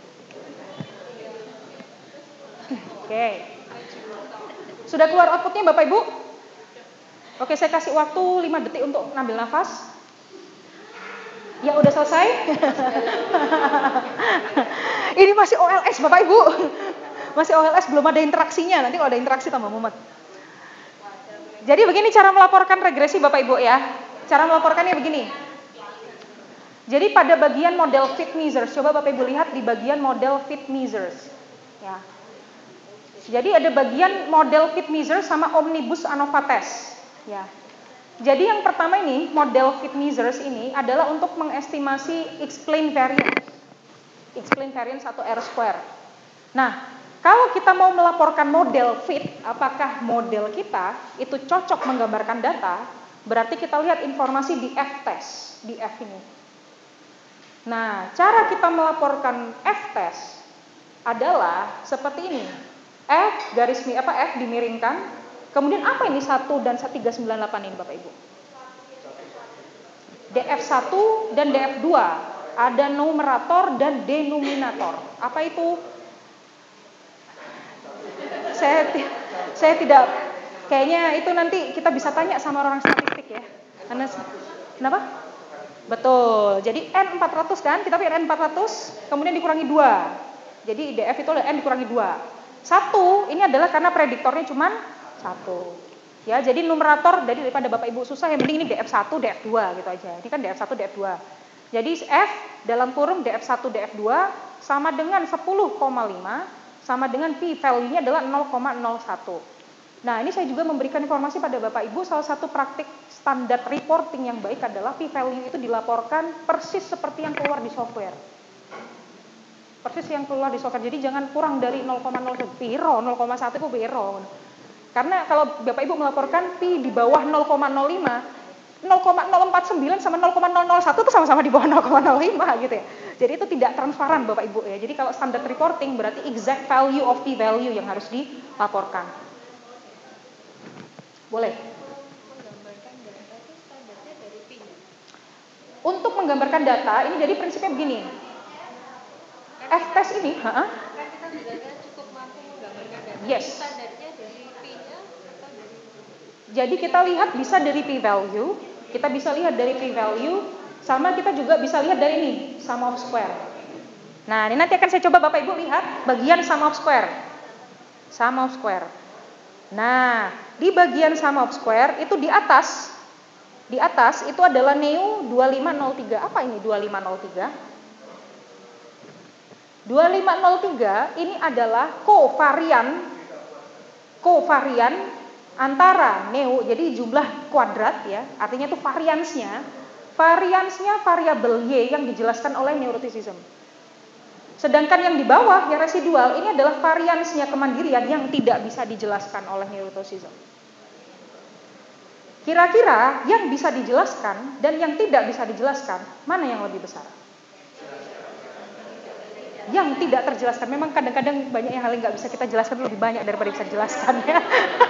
Oke. Sudah keluar outputnya Bapak Ibu? Oke, saya kasih waktu 5 detik untuk ngambil nafas. Ya udah selesai. Ini masih OLS Bapak Ibu. Masih OLS, belum ada interaksinya. Nanti kalau ada interaksi tambah mumet. Jadi begini cara melaporkan regresi Bapak Ibu ya. Cara melaporkannya begini. Jadi pada bagian model fit measures, coba Bapak Ibu lihat di bagian model fit measures. Ya. Jadi ada bagian model fit measures sama omnibus ANOVA test. Ya. Jadi yang pertama ini, model fit measures ini adalah untuk mengestimasi explain variance. Explain variance atau R square. Nah, kalau kita mau melaporkan model fit, apakah model kita itu cocok menggambarkan data, berarti kita lihat informasi di F-test, di F ini. Nah, cara kita melaporkan F-test adalah seperti ini. F dimiringkan, kemudian apa ini 1 dan 398 ini Bapak Ibu? DF1 dan DF2, ada numerator dan denominator. Apa itu? Saya tidak, kayaknya itu nanti kita bisa tanya sama orang statistik ya. Kenapa? Betul. Jadi N400 kan, kita pilih N400, kemudian dikurangi 2. Jadi DF itu N dikurangi 2. 1 ini adalah karena prediktornya cuma 1. Ya, jadi numerator daripada Bapak Ibu susah, yang penting ini DF1, DF2 gitu aja. Ini kan DF1, DF2. Jadi F dalam kurung DF1, DF2 sama dengan 10,5 sama dengan P value-nya adalah 0,01. Nah, ini saya juga memberikan informasi pada Bapak Ibu, salah satu praktik standar reporting yang baik adalah P value itu dilaporkan persis seperti yang keluar di software. Persis yang keluar di software. Jadi jangan kurang dari 0,01 piro, 0,1 itu piro. Karena kalau Bapak Ibu melaporkan P di bawah 0,05, 0,049 sama 0,001 itu sama-sama di bawah 0,05 gitu ya. Jadi itu tidak transparan Bapak Ibu ya. Jadi kalau standar reporting berarti exact value of P value yang harus dilaporkan. Boleh. Untuk menggambarkan data ini jadi prinsipnya begini. F-test ini, kan kita sebenarnya cukup mampu menggambarkan data. Yes. Standarnya dari P-nya atau dari? Jadi kita lihat bisa dari P-value, kita bisa lihat dari P-value, sama kita juga bisa lihat dari ini, sum of square. Nah, ini nanti akan saya coba Bapak Ibu lihat bagian sum of square. Sum of square. Nah, di bagian sum of square itu di atas itu adalah neu 2503. Apa ini 2503? 2503 ini adalah kovarian antara neo, jadi jumlah kuadrat ya, artinya itu variansnya variansnya variabel Y yang dijelaskan oleh neuroticism. Sedangkan yang di bawah, yang residual, ini adalah variansnya kemandirian yang tidak bisa dijelaskan oleh neuroticism. Kira-kira yang bisa dijelaskan dan yang tidak bisa dijelaskan, mana yang lebih besar? Yang tidak terjelaskan. Memang kadang-kadang banyak hal yang nggak bisa kita jelaskan lebih banyak daripada bisa dijelaskan, ya.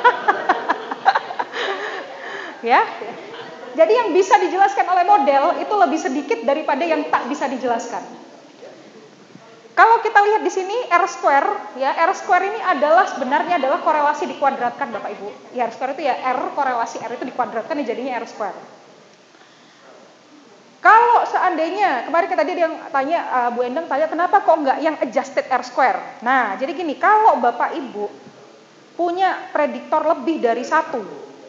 Ya. Jadi yang bisa dijelaskan oleh model itu lebih sedikit daripada yang tak bisa dijelaskan. Kalau kita lihat di sini R square, ya, R square ini sebenarnya adalah korelasi dikuadratkan, Bapak Ibu. Ya, R square itu ya R korelasi R itu dikuadratkan jadinya R square. Kalau seandainya, kemarin tadi dia tanya, Bu Endang tanya kenapa kok enggak yang adjusted R square. Nah, jadi gini, kalau Bapak Ibu punya prediktor lebih dari satu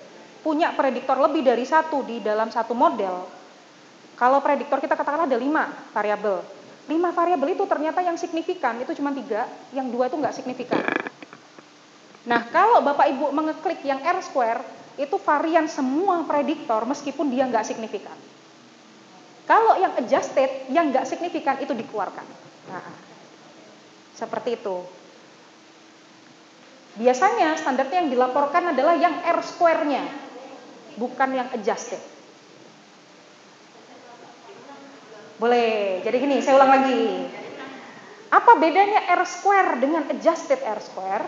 di dalam satu model, kalau prediktor kita katakanlah ada 5 variabel. 5 variabel itu ternyata yang signifikan itu cuma 3, yang 2 itu nggak signifikan. Nah, kalau Bapak Ibu mengeklik yang R square, itu varian semua prediktor meskipun dia nggak signifikan. Kalau yang adjusted, yang nggak signifikan itu dikeluarkan. Nah, seperti itu. Biasanya standarnya yang dilaporkan adalah yang R square-nya, bukan yang adjusted. Boleh, jadi gini, saya ulang lagi. Apa bedanya R square dengan adjusted R square?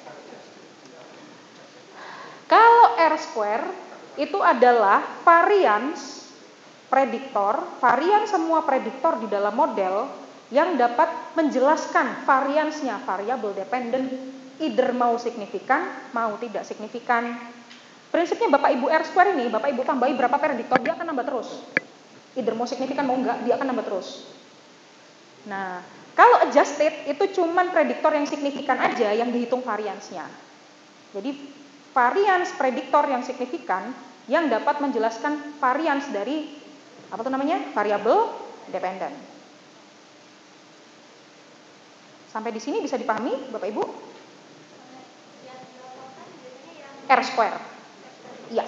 Kalau R square itu adalah varians prediktor, varian semua prediktor di dalam model yang dapat menjelaskan variansnya variabel dependent, either mau signifikan, mau tidak signifikan. Prinsipnya Bapak Ibu R square ini, Bapak Ibu tambahi berapa prediktor, dia akan nambah terus. Either mau signifikan mau enggak, dia akan nambah terus. Nah, kalau adjusted itu cuman prediktor yang signifikan aja yang dihitung variansnya. Jadi varians prediktor yang signifikan yang dapat menjelaskan varians dari variabel dependent. Sampai di sini bisa dipahami, Bapak Ibu? R square. Iya.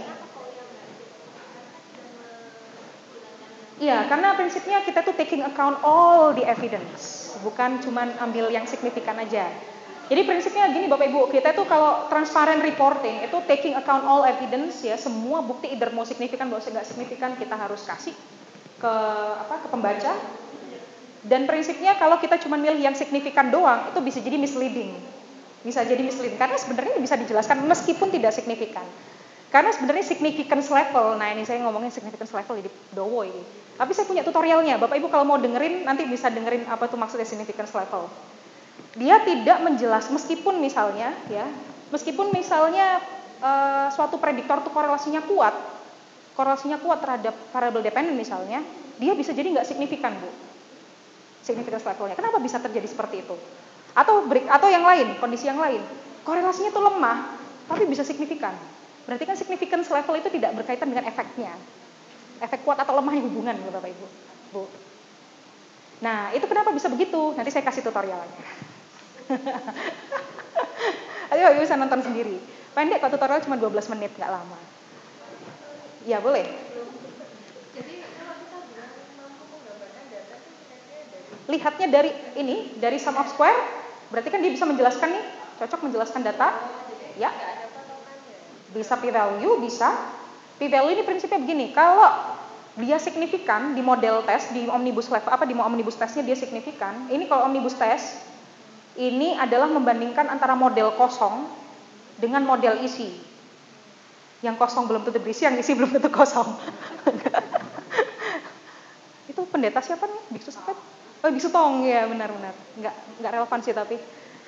Iya, karena prinsipnya kita tuh taking account all the evidence, bukan cuman ambil yang signifikan aja. Jadi prinsipnya gini Bapak Ibu, kita tuh kalau transparent reporting itu taking account all evidence, ya, semua bukti either mau signifikan mau nggak signifikan kita harus kasih ke pembaca. Dan prinsipnya kalau kita cuma milih yang signifikan doang itu bisa jadi misleading. Karena sebenarnya bisa dijelaskan meskipun tidak signifikan. Karena sebenarnya significance level, nah ini saya ngomongin significance level jadi dowo ini. Tapi saya punya tutorialnya, Bapak Ibu kalau mau dengerin nanti bisa dengerin apa tuh maksudnya significance level. Dia tidak menjelaskan meskipun misalnya suatu prediktor tuh korelasinya kuat terhadap variable dependent misalnya, dia bisa jadi nggak signifikan, Bu. Significance levelnya. Kenapa bisa terjadi seperti itu? Atau yang lain, kondisi yang lain, korelasinya tuh lemah tapi bisa signifikan. Berarti kan significance level itu tidak berkaitan dengan efeknya. Efek kuat atau lemahnya hubungan, Bapak Ibu. Bu. Nah, itu kenapa bisa begitu? Nanti saya kasih tutorialnya. Ayo bisa nonton sendiri. Pendek kok, tutorial cuma 12 menit, nggak lama. Ya, boleh. Jadi kalau kita bilang mampu menggambarkan data itu Lihatnya dari sum of square, berarti kan dia bisa menjelaskan nih, cocok menjelaskan data. Ya. Bisa p-value, bisa. P-value ini prinsipnya begini, kalau dia signifikan di model tes, di omnibus testnya dia signifikan. Ini kalau omnibus test, ini adalah membandingkan antara model kosong dengan model isi. Yang kosong belum tentu berisi, yang isi belum tentu kosong. Itu pendeta siapa nih? Biksu siapa? Oh, Biksu Tong, ya benar-benar. Nggak relevan sih tapi.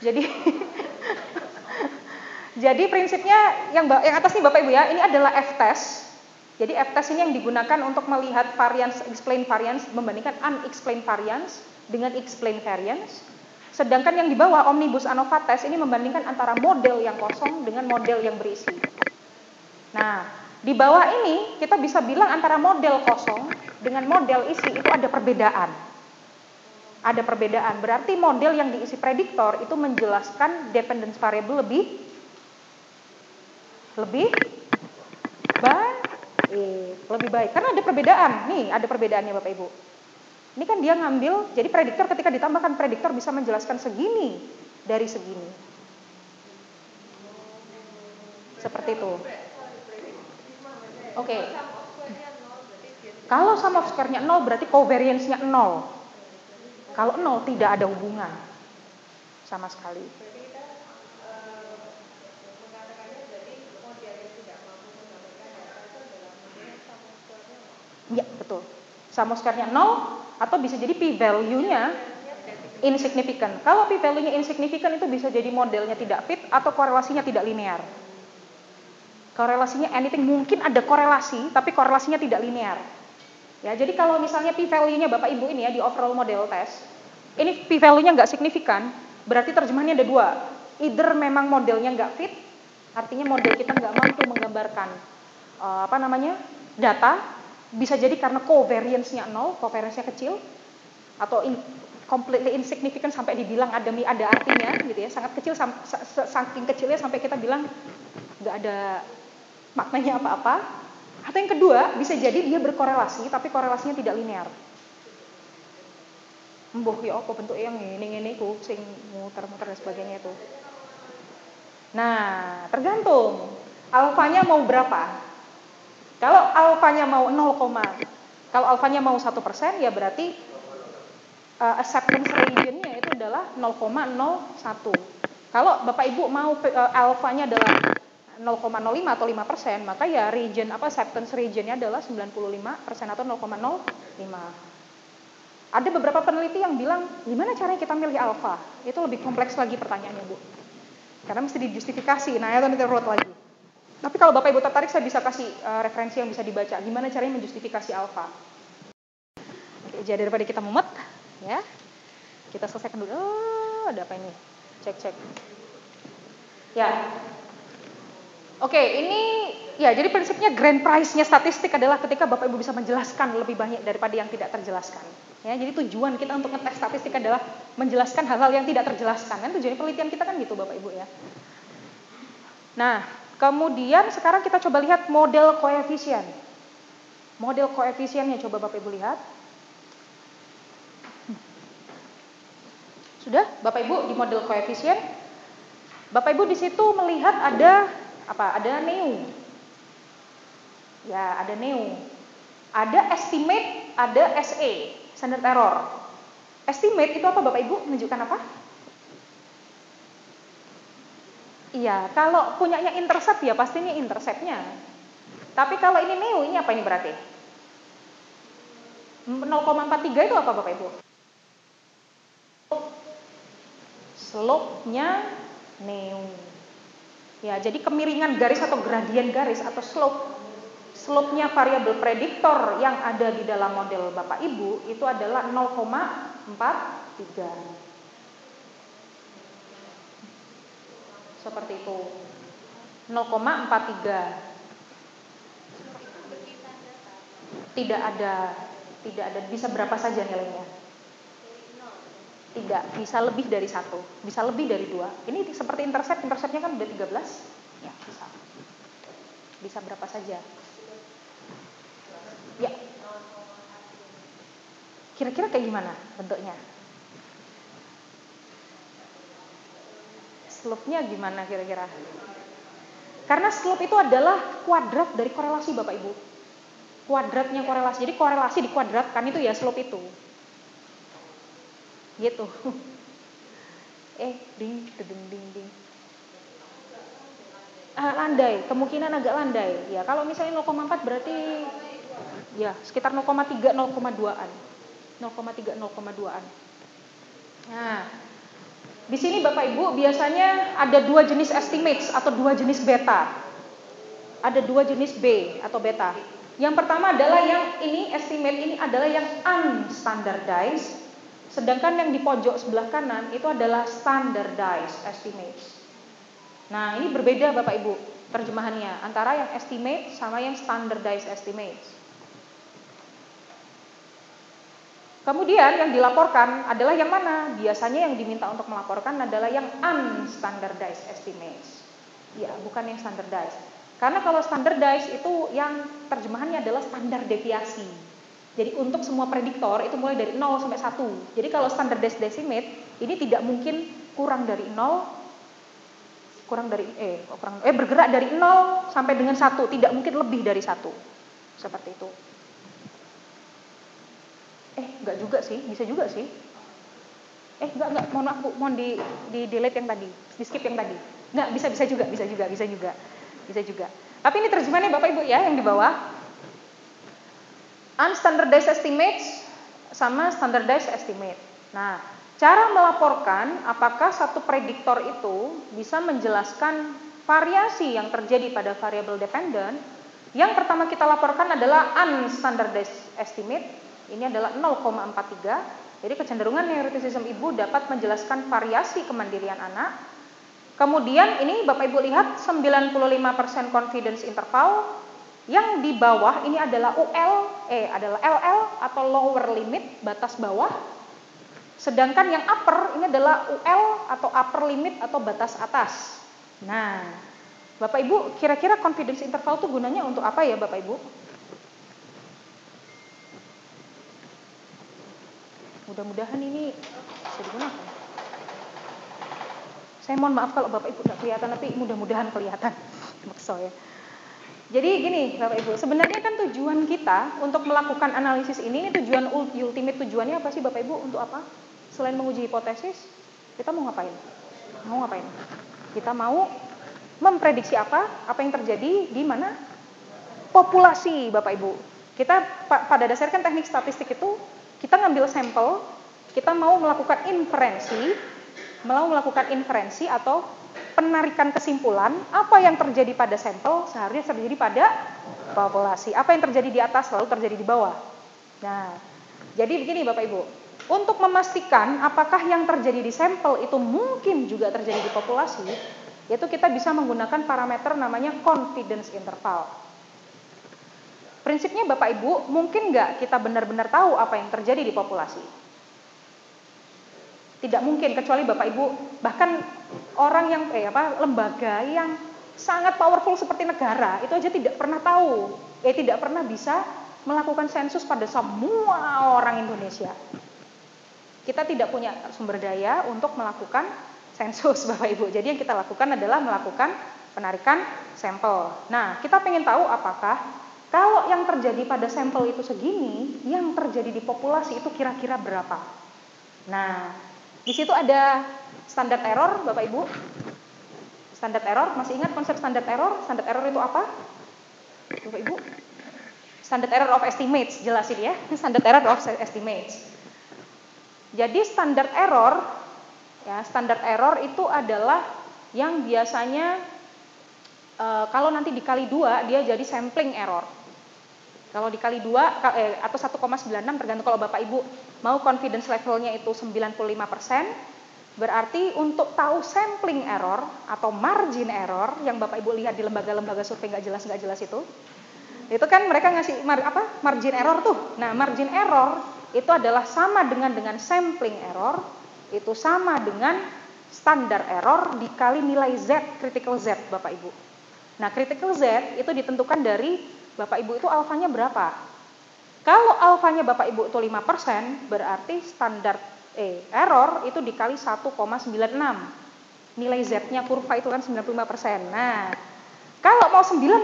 Jadi prinsipnya yang atas nih Bapak Ibu ya, ini adalah F-test. Jadi F-test ini yang digunakan untuk melihat variance, explain variance, membandingkan unexplained variance dengan explained variance. Sedangkan yang di bawah omnibus ANOVA test ini membandingkan antara model yang kosong dengan model yang berisi. Nah, di bawah ini kita bisa bilang antara model kosong dengan model isi itu ada perbedaan. Ada perbedaan, berarti model yang diisi prediktor itu menjelaskan dependence variable lebih Lebih baik. Karena ada perbedaan. Nih, ada perbedaannya Bapak Ibu. Ini kan dia ngambil, jadi prediktor ketika ditambahkan prediktor bisa menjelaskan segini dari segini. Seperti itu. Oke. Kalau sum of square-nya 0 berarti covariance-nya 0. Kalau 0 tidak ada hubungan sama sekali. Ya, betul. Sum of square-nya 0 atau bisa jadi p-value-nya insignificant. Kalau p-value-nya insignificant itu bisa jadi modelnya tidak fit atau korelasinya tidak linear. Korelasinya anything, mungkin ada korelasi tapi korelasinya tidak linear. Ya, jadi kalau misalnya p-value-nya Bapak Ibu ini ya di overall model test, ini p-value-nya nggak signifikan, berarti terjemahannya ada dua. Either memang modelnya nggak fit, artinya model kita nggak mampu menggambarkan data, bisa jadi karena covariance-nya 0, covariance-nya kecil, atau completely insignificant sampai dibilang ada artinya gitu ya, sangat kecil, saking kecilnya sampai kita bilang nggak ada maknanya apa-apa. Atau yang kedua, bisa jadi dia berkorelasi tapi korelasinya tidak linear. Mbah ya apa bentuk yang ini ku sing muter-muter dan sebagainya itu. Nah, tergantung alfanya mau berapa. Kalau alfanya mau 0, kalau alfanya mau 1%, ya berarti acceptance region-nya itu adalah 0,01. Kalau Bapak Ibu mau alfanya adalah 0,05 atau 5%, maka ya acceptance region-nya adalah 95% atau 0,05. Ada beberapa peneliti yang bilang, gimana caranya kita milih alfa? Itu lebih kompleks lagi pertanyaannya, Bu. Karena mesti dijustifikasi, nah itu nanti urut lagi. Tapi kalau Bapak Ibu tertarik, saya bisa kasih referensi yang bisa dibaca. Gimana caranya menjustifikasi alfa? Oke, jadi daripada kita mumet, ya, kita selesaikan dulu. Ada apa ini? Cek. Ya. Oke, ini ya, jadi prinsipnya grand prize-nya statistik adalah ketika Bapak Ibu bisa menjelaskan lebih banyak daripada yang tidak terjelaskan. Ya, jadi tujuan kita untuk ngetes statistik adalah menjelaskan hal-hal yang tidak terjelaskan. Kan tujuan penelitian kita kan gitu, Bapak Ibu ya. Nah, kemudian sekarang kita coba lihat model koefisien. Model koefisiennya coba Bapak Ibu lihat. Sudah, Bapak Ibu di model koefisien. Bapak Ibu di situ melihat ada apa? Ada neu. Ya, ada neu. Ada estimate, ada SA, standard error. Estimate itu apa Bapak Ibu? Menunjukkan apa? Iya, kalau punyanya intercept ya pasti ini interceptnya. Tapi kalau ini neu, ini apa ini berarti? 0,43 itu apa Bapak Ibu? Slope-nya neu. Ya, jadi kemiringan garis atau gradien garis atau slope-nya variabel prediktor yang ada di dalam model Bapak Ibu itu adalah 0,43. Seperti itu. 0,43. Tidak ada, bisa berapa saja nilainya? Tidak, bisa lebih dari 1, bisa lebih dari 2. Ini seperti interceptnya kan udah 13. Ya, bisa. Bisa berapa saja? Ya. Kira-kira kayak gimana bentuknya? Slope-nya gimana kira-kira? Karena slope itu adalah kuadrat dari korelasi Bapak Ibu. Kuadratnya korelasi. Jadi korelasi dikuadratkan itu ya slope itu. Gitu. Ding. Landai, kemungkinan agak landai. Ya, kalau misalnya 0,4 berarti ya sekitar 0,3 0,2-an. 0,3 0,2-an. Nah, di sini Bapak Ibu biasanya ada dua jenis estimates atau dua jenis beta. Ada dua jenis B atau beta. Yang pertama adalah yang ini estimate ini adalah yang unstandardized. Sedangkan yang di pojok sebelah kanan itu adalah standardized estimates. Nah, ini berbeda Bapak Ibu terjemahannya antara yang estimate sama yang standardized estimates. Kemudian yang dilaporkan adalah yang mana? Biasanya yang diminta untuk melaporkan adalah yang unstandardized estimates. Ya, bukan yang standardized. Karena kalau standardized itu yang terjemahannya adalah standar deviasi. Jadi untuk semua prediktor itu mulai dari 0 sampai 1. Jadi kalau standardized estimate ini tidak mungkin kurang dari 0, bergerak dari 0 sampai dengan 1, tidak mungkin lebih dari 1. Seperti itu. Enggak juga sih, bisa juga sih. Enggak, mohon di delete yang tadi, di skip yang tadi. Enggak, bisa juga. Tapi ini terjemahannya Bapak Ibu ya yang di bawah. Unstandardized estimates sama standardized estimate. Nah, cara melaporkan apakah satu prediktor itu bisa menjelaskan variasi yang terjadi pada variable dependent. Yang pertama kita laporkan adalah unstandardized estimate. Ini adalah 0,43. Jadi kecenderungan neuroticism ibu dapat menjelaskan variasi kemandirian anak. Kemudian ini Bapak Ibu lihat 95% confidence interval. Yang di bawah ini adalah adalah LL atau lower limit, batas bawah. Sedangkan yang upper ini adalah UL atau upper limit atau batas atas. Nah, Bapak Ibu kira-kira confidence interval itu gunanya untuk apa ya Bapak Ibu? Mudah-mudahan ini bisa digunakan. Saya mohon maaf kalau Bapak Ibu tidak kelihatan, tapi mudah-mudahan kelihatan. Maksud saya. Jadi gini Bapak Ibu, sebenarnya kan tujuan kita untuk melakukan analisis ini tujuan ultimate tujuannya apa sih Bapak Ibu? Untuk apa? Selain menguji hipotesis, kita mau ngapain? Kita mau memprediksi apa yang terjadi di mana? Populasi Bapak Ibu. Kita pada dasarnya kan teknik statistik itu kita ngambil sampel, kita mau melakukan inferensi atau penarikan kesimpulan apa yang terjadi pada sampel seharusnya terjadi pada populasi. Apa yang terjadi di atas selalu terjadi di bawah. Nah, jadi begini Bapak Ibu, untuk memastikan apakah yang terjadi di sampel itu mungkin juga terjadi di populasi, yaitu kita bisa menggunakan parameter namanya confidence interval. Prinsipnya Bapak Ibu, mungkin nggak kita benar-benar tahu apa yang terjadi di populasi? Tidak mungkin, kecuali Bapak Ibu, bahkan orang yang lembaga yang sangat powerful seperti negara itu aja tidak pernah tahu, tidak pernah bisa melakukan sensus pada semua orang Indonesia. Kita tidak punya sumber daya untuk melakukan sensus Bapak Ibu. Jadi yang kita lakukan adalah melakukan penarikan sampel. Nah, kita pengen tahu apakah kalau yang terjadi pada sampel itu segini, yang terjadi di populasi itu kira-kira berapa? Nah, di situ ada standard error, Bapak Ibu. Standard error, masih ingat konsep standard error? Standard error itu apa? Bapak Ibu? Standard error of estimates, jelasin ya. Standard error of estimates. Jadi standard error itu adalah yang biasanya kalau nanti dikali 2 dia jadi sampling error. Kalau dikali 2 atau 1,96 tergantung kalau Bapak Ibu mau confidence levelnya itu 95%, berarti untuk tahu sampling error atau margin error yang Bapak Ibu lihat di lembaga-lembaga survei nggak jelas itu kan mereka ngasih margin error tuh. Nah, margin error itu adalah sama dengan sampling error, itu sama dengan standar error dikali nilai Z, critical Z Bapak Ibu. Nah, critical Z itu ditentukan dari Bapak Ibu itu alfanya berapa? Kalau alfanya Bapak Ibu itu 5%, berarti standar error itu dikali 1,96. Nilai Z-nya kurva itu kan 95%. Nah, kalau mau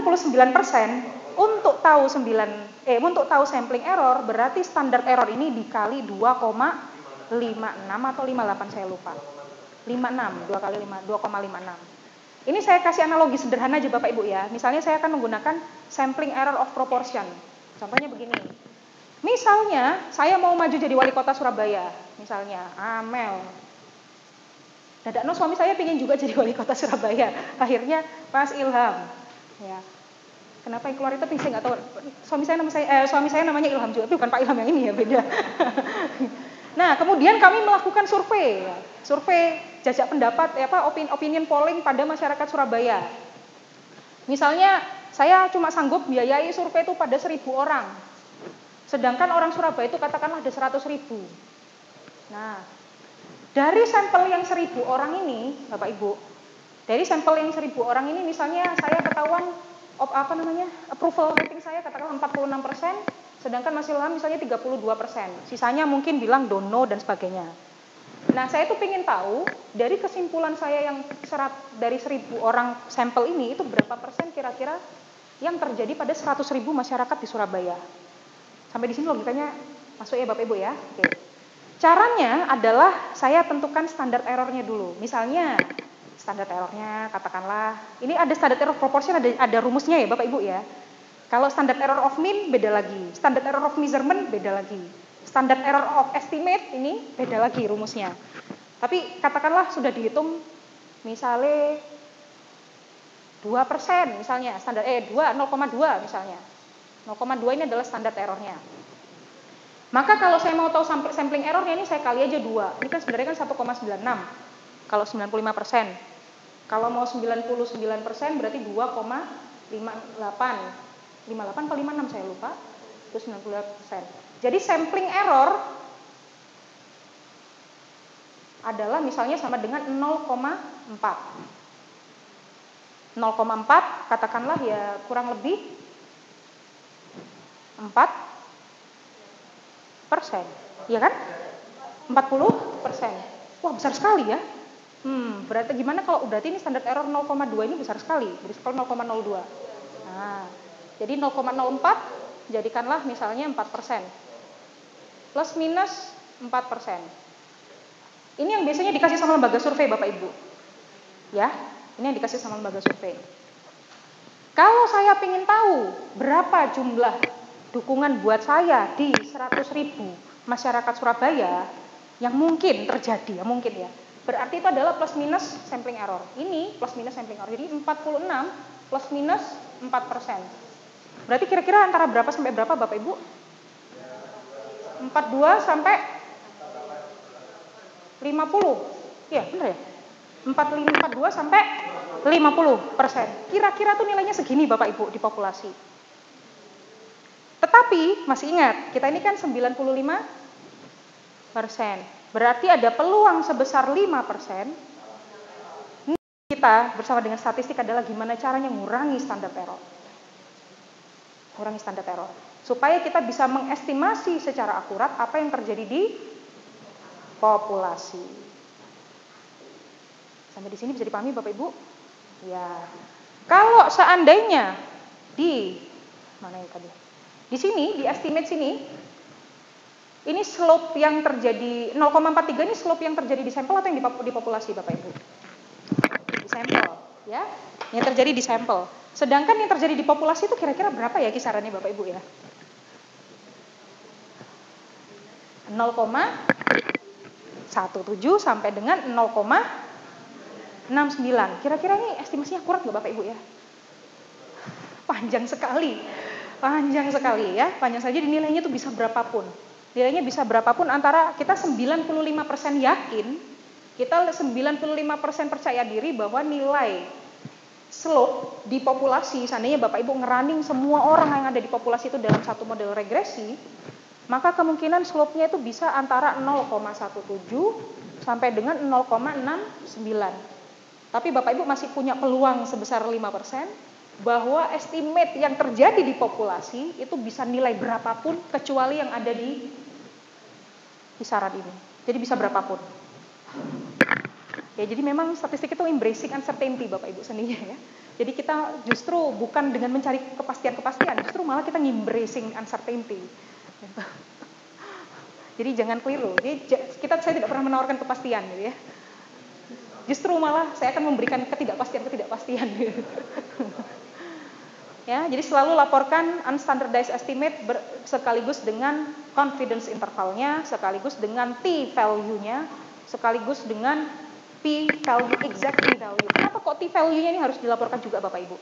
99% untuk tahu sampling error, berarti standar error ini dikali 2,56 atau 58 saya lupa. 56, 2 kali 5, 2,56. Ini saya kasih analogi sederhana aja Bapak Ibu ya. Misalnya saya akan menggunakan sampling error of proportion. Contohnya begini. Misalnya saya mau maju jadi wali kota Surabaya. Misalnya, Amel. Dadakno suami saya pengen juga jadi wali kota Surabaya. Akhirnya Mas Ilham. Ya. Kenapa yang keluar itu saya nggak tahu. Suami saya namanya Ilham juga, tapi bukan Pak Ilham yang ini ya, beda. Nah, kemudian kami melakukan survei jajak pendapat opinion polling pada masyarakat Surabaya. Misalnya saya cuma sanggup biayai survei itu pada 1.000 orang. Sedangkan orang Surabaya itu katakanlah ada 100.000. Nah, dari sampel yang 1.000 orang ini, Bapak Ibu, dari sampel yang 1.000 orang ini misalnya saya ketahuan approval rating saya katakanlah 46%, sedangkan Mas Ilham misalnya 32%. Sisanya mungkin bilang don't know dan sebagainya. Nah, saya tuh pengen tahu dari kesimpulan saya yang dari 1.000 orang sampel ini, itu berapa persen kira-kira yang terjadi pada 100.000 masyarakat di Surabaya. Sampai di sini logikanya masuk ya Bapak Ibu ya. Oke. Caranya adalah saya tentukan standar errornya dulu. Misalnya standar errornya katakanlah, ini ada standar error proportion, ada rumusnya ya Bapak Ibu ya. Kalau standar error of mean beda lagi, standar error of measurement beda lagi, standar error of estimate ini beda lagi rumusnya. Tapi katakanlah sudah dihitung misalnya 2% misalnya, standar 0,2 misalnya. 0,2 ini adalah standar errornya. Maka kalau saya mau tahu sampling errornya ini saya kali aja 2. Ini kan sebenarnya kan 1,96 kalau 95%. Kalau mau 99% berarti 2,58. 58 atau 56 saya lupa. Itu 98%. Jadi sampling error adalah misalnya sama dengan 0,4. 0,4 katakanlah ya kurang lebih 4%. Iya kan? 40%. Wah, besar sekali ya. Berarti gimana berarti ini standar error 0,2 ini besar sekali. Berarti kalau 0,02. Nah, jadi 0,04 jadikanlah misalnya 4%. Plus minus 4%. Ini yang biasanya dikasih sama lembaga survei Bapak Ibu. Ya, ini yang dikasih sama lembaga survei. Kalau saya ingin tahu berapa jumlah dukungan buat saya di 100.000 masyarakat Surabaya yang mungkin terjadi, mungkin ya. Berarti itu adalah plus minus sampling error. Ini plus minus sampling error. Jadi 46 plus minus 4%. Berarti kira-kira antara berapa sampai berapa Bapak Ibu? 42 sampai 50. Iya, benar ya? 42 sampai 50%. Kira-kira tuh nilainya segini Bapak Ibu di populasi. Tetapi masih ingat, kita ini kan 95%. Berarti ada peluang sebesar 5%. Kita bersama dengan statistik adalah gimana caranya mengurangi standar error. Mengurangi standar error. Supaya kita bisa mengestimasi secara akurat apa yang terjadi di populasi. Sampai di sini bisa dipahami Bapak Ibu? Ya. Kalau seandainya mana ya tadi? Di sini, di estimate sini, ini slope yang terjadi 0,43 ini slope yang terjadi di sampel atau yang di populasi Bapak Ibu? Di sampel, ya. Yang terjadi di sampel. Sedangkan yang terjadi di populasi itu kira-kira berapa ya kisarannya Bapak Ibu ya? 0,17 sampai dengan 0,69. Kira-kira ini estimasinya akurat nggak Bapak Ibu ya? Panjang sekali ya. Panjang saja nilainya tuh bisa berapapun. Nilainya bisa berapapun antara kita 95% yakin, kita 95% percaya diri bahwa nilai slope di populasi, seandainya Bapak Ibu ngerunning semua orang yang ada di populasi itu dalam satu model regresi, maka kemungkinan slope-nya itu bisa antara 0,17 sampai dengan 0,69. Tapi Bapak Ibu masih punya peluang sebesar 5% bahwa estimate yang terjadi di populasi itu bisa nilai berapapun kecuali yang ada di kisaran ini. Jadi bisa berapapun. Ya, jadi memang statistik itu embracing uncertainty Bapak Ibu seninya ya. Jadi kita justru bukan dengan mencari kepastian, justru malah kita embracing uncertainty. Jadi jangan keliru. Jadi saya tidak pernah menawarkan kepastian gitu ya. Justru malah saya akan memberikan ketidakpastian. Gitu. Ya, jadi selalu laporkan unstandardized estimate sekaligus dengan confidence intervalnya, sekaligus dengan p-value-nya, sekaligus dengan p-value, exact p-value. Kenapa kok t-value-nya ini harus dilaporkan juga Bapak Ibu?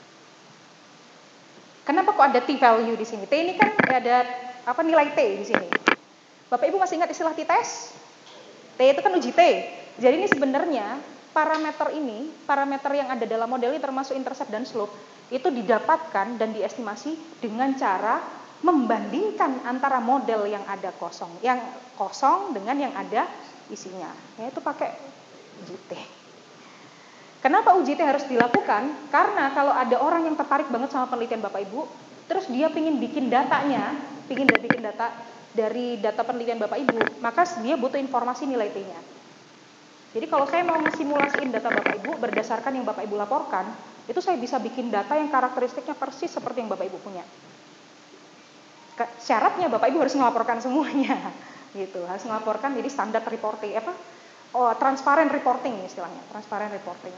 Kenapa kok ada t-value di sini? T ini kan ada nilai T di sini. Bapak Ibu masih ingat istilah t-test? T itu kan uji T. Jadi ini sebenarnya parameter yang ada dalam model ini termasuk intercept dan slope, itu didapatkan dan diestimasi dengan cara membandingkan antara model yang ada kosong dengan yang ada isinya. Yaitu pakai uji T. Kenapa uji T harus dilakukan? Karena kalau ada orang yang tertarik banget sama penelitian Bapak Ibu, terus dia pingin bikin datanya, bikin data dari data penelitian Bapak Ibu, maka dia butuh informasi nilai T-nya. Jadi kalau saya mau simulasiin data Bapak Ibu berdasarkan yang Bapak Ibu laporkan, itu saya bisa bikin data yang karakteristiknya persis seperti yang Bapak Ibu punya. Syaratnya Bapak Ibu harus melaporkan semuanya, gitu. Harus melaporkan, jadi standar reporting transparent reporting istilahnya, transparent reporting.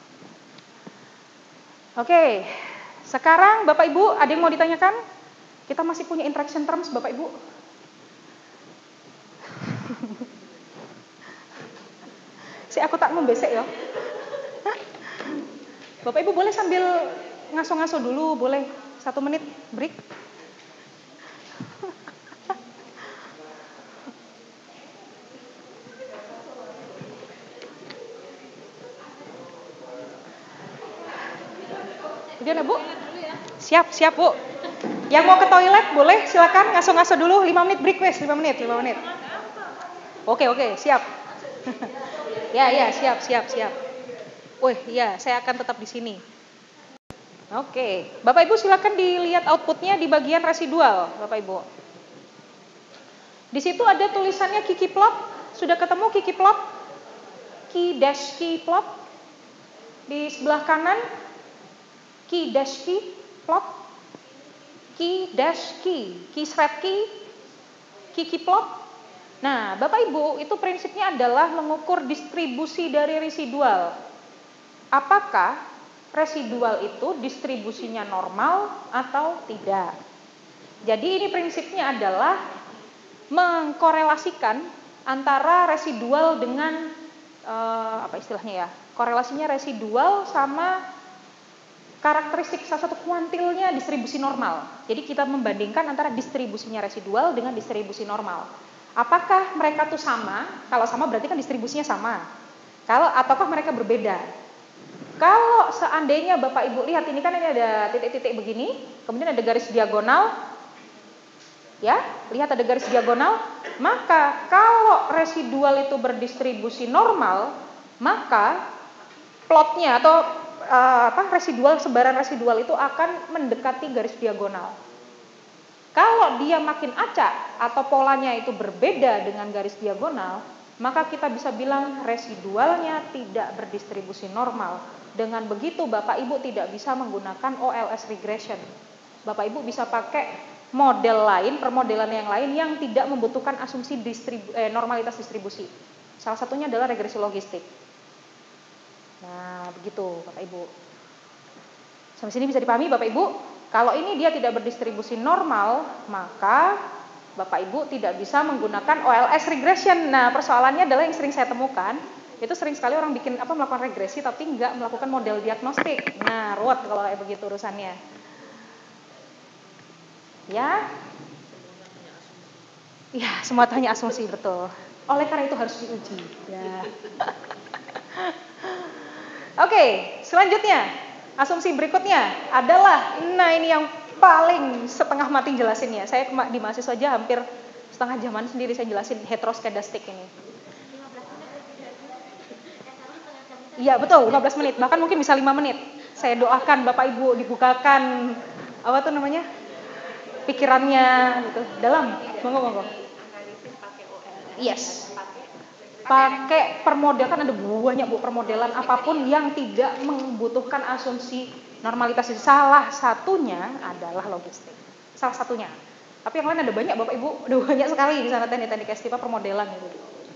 Oke, sekarang Bapak Ibu ada yang mau ditanyakan? Kita masih punya interaction terms Bapak Ibu. Aku tak membesek ya. Bapak Ibu boleh sambil ngaso-ngaso dulu, boleh 1 menit break. Udah Bu? Siap Bu. Yang mau ke toilet boleh silakan ngaso-ngaso dulu 5 menit break wes, 5 menit. Oke, siap. Ya, siap. Wih, ya, saya akan tetap di sini. Oke, Bapak Ibu silakan dilihat outputnya di bagian residual, Bapak Ibu. Di situ ada tulisannya Kiki plot. Sudah ketemu Kiki plot? Key plot. Di sebelah kanan key plot. Key plot. Nah, Bapak Ibu, itu prinsipnya adalah mengukur distribusi dari residual. Apakah residual itu distribusinya normal atau tidak? Jadi ini prinsipnya adalah mengkorelasikan antara residual dengan apa istilahnya ya? Korelasinya residual sama karakteristik salah satu kuantilnya distribusi normal. Jadi kita membandingkan antara distribusinya residual dengan distribusi normal. Apakah mereka tuh sama? Kalau sama berarti kan distribusinya sama. Ataukah mereka berbeda? Kalau seandainya Bapak Ibu lihat ini kan ini ada titik-titik begini, kemudian ada garis diagonal. Ya, lihat ada garis diagonal. Maka kalau residual itu berdistribusi normal, maka plotnya atau residual, sebaran residual itu akan mendekati garis diagonal. Kalau dia makin acak atau polanya itu berbeda dengan garis diagonal, maka kita bisa bilang residualnya tidak berdistribusi normal. Dengan begitu Bapak Ibu tidak bisa menggunakan OLS regression. Bapak Ibu bisa pakai model lain, permodelan yang lain yang tidak membutuhkan asumsi normalitas distribusi. Salah satunya adalah regresi logistik. Nah, begitu Bapak Ibu. Sampai sini bisa dipahami Bapak Ibu? Kalau ini dia tidak berdistribusi normal, maka Bapak Ibu tidak bisa menggunakan OLS regression. Nah, persoalannya adalah yang sering saya temukan, itu sering sekali orang melakukan regresi tapi nggak melakukan model diagnostik. Nah, ruwet kalau kayak begitu urusannya. Ya, semua tanya asumsi, betul. Oleh karena itu harus diuji. Ya. Oke, selanjutnya. Asumsi berikutnya adalah, ini yang paling setengah mati jelasinnya. Saya di mahasiswa aja hampir setengah jaman sendiri saya jelasin heteroskedastik ini. Iya betul, 15 menit, bahkan mungkin bisa 5 menit. Saya doakan Bapak Ibu dibukakan pikirannya gitu, dalam. Monggo. Yes. Pakai permodelan, kan ada banyak permodelan apapun yang tidak membutuhkan asumsi normalitas. Salah satunya adalah logistik. Salah satunya. Tapi yang lain ada banyak Bapak Ibu, ada banyak sekali di sana teknik-teknik estiva permodelan gitu.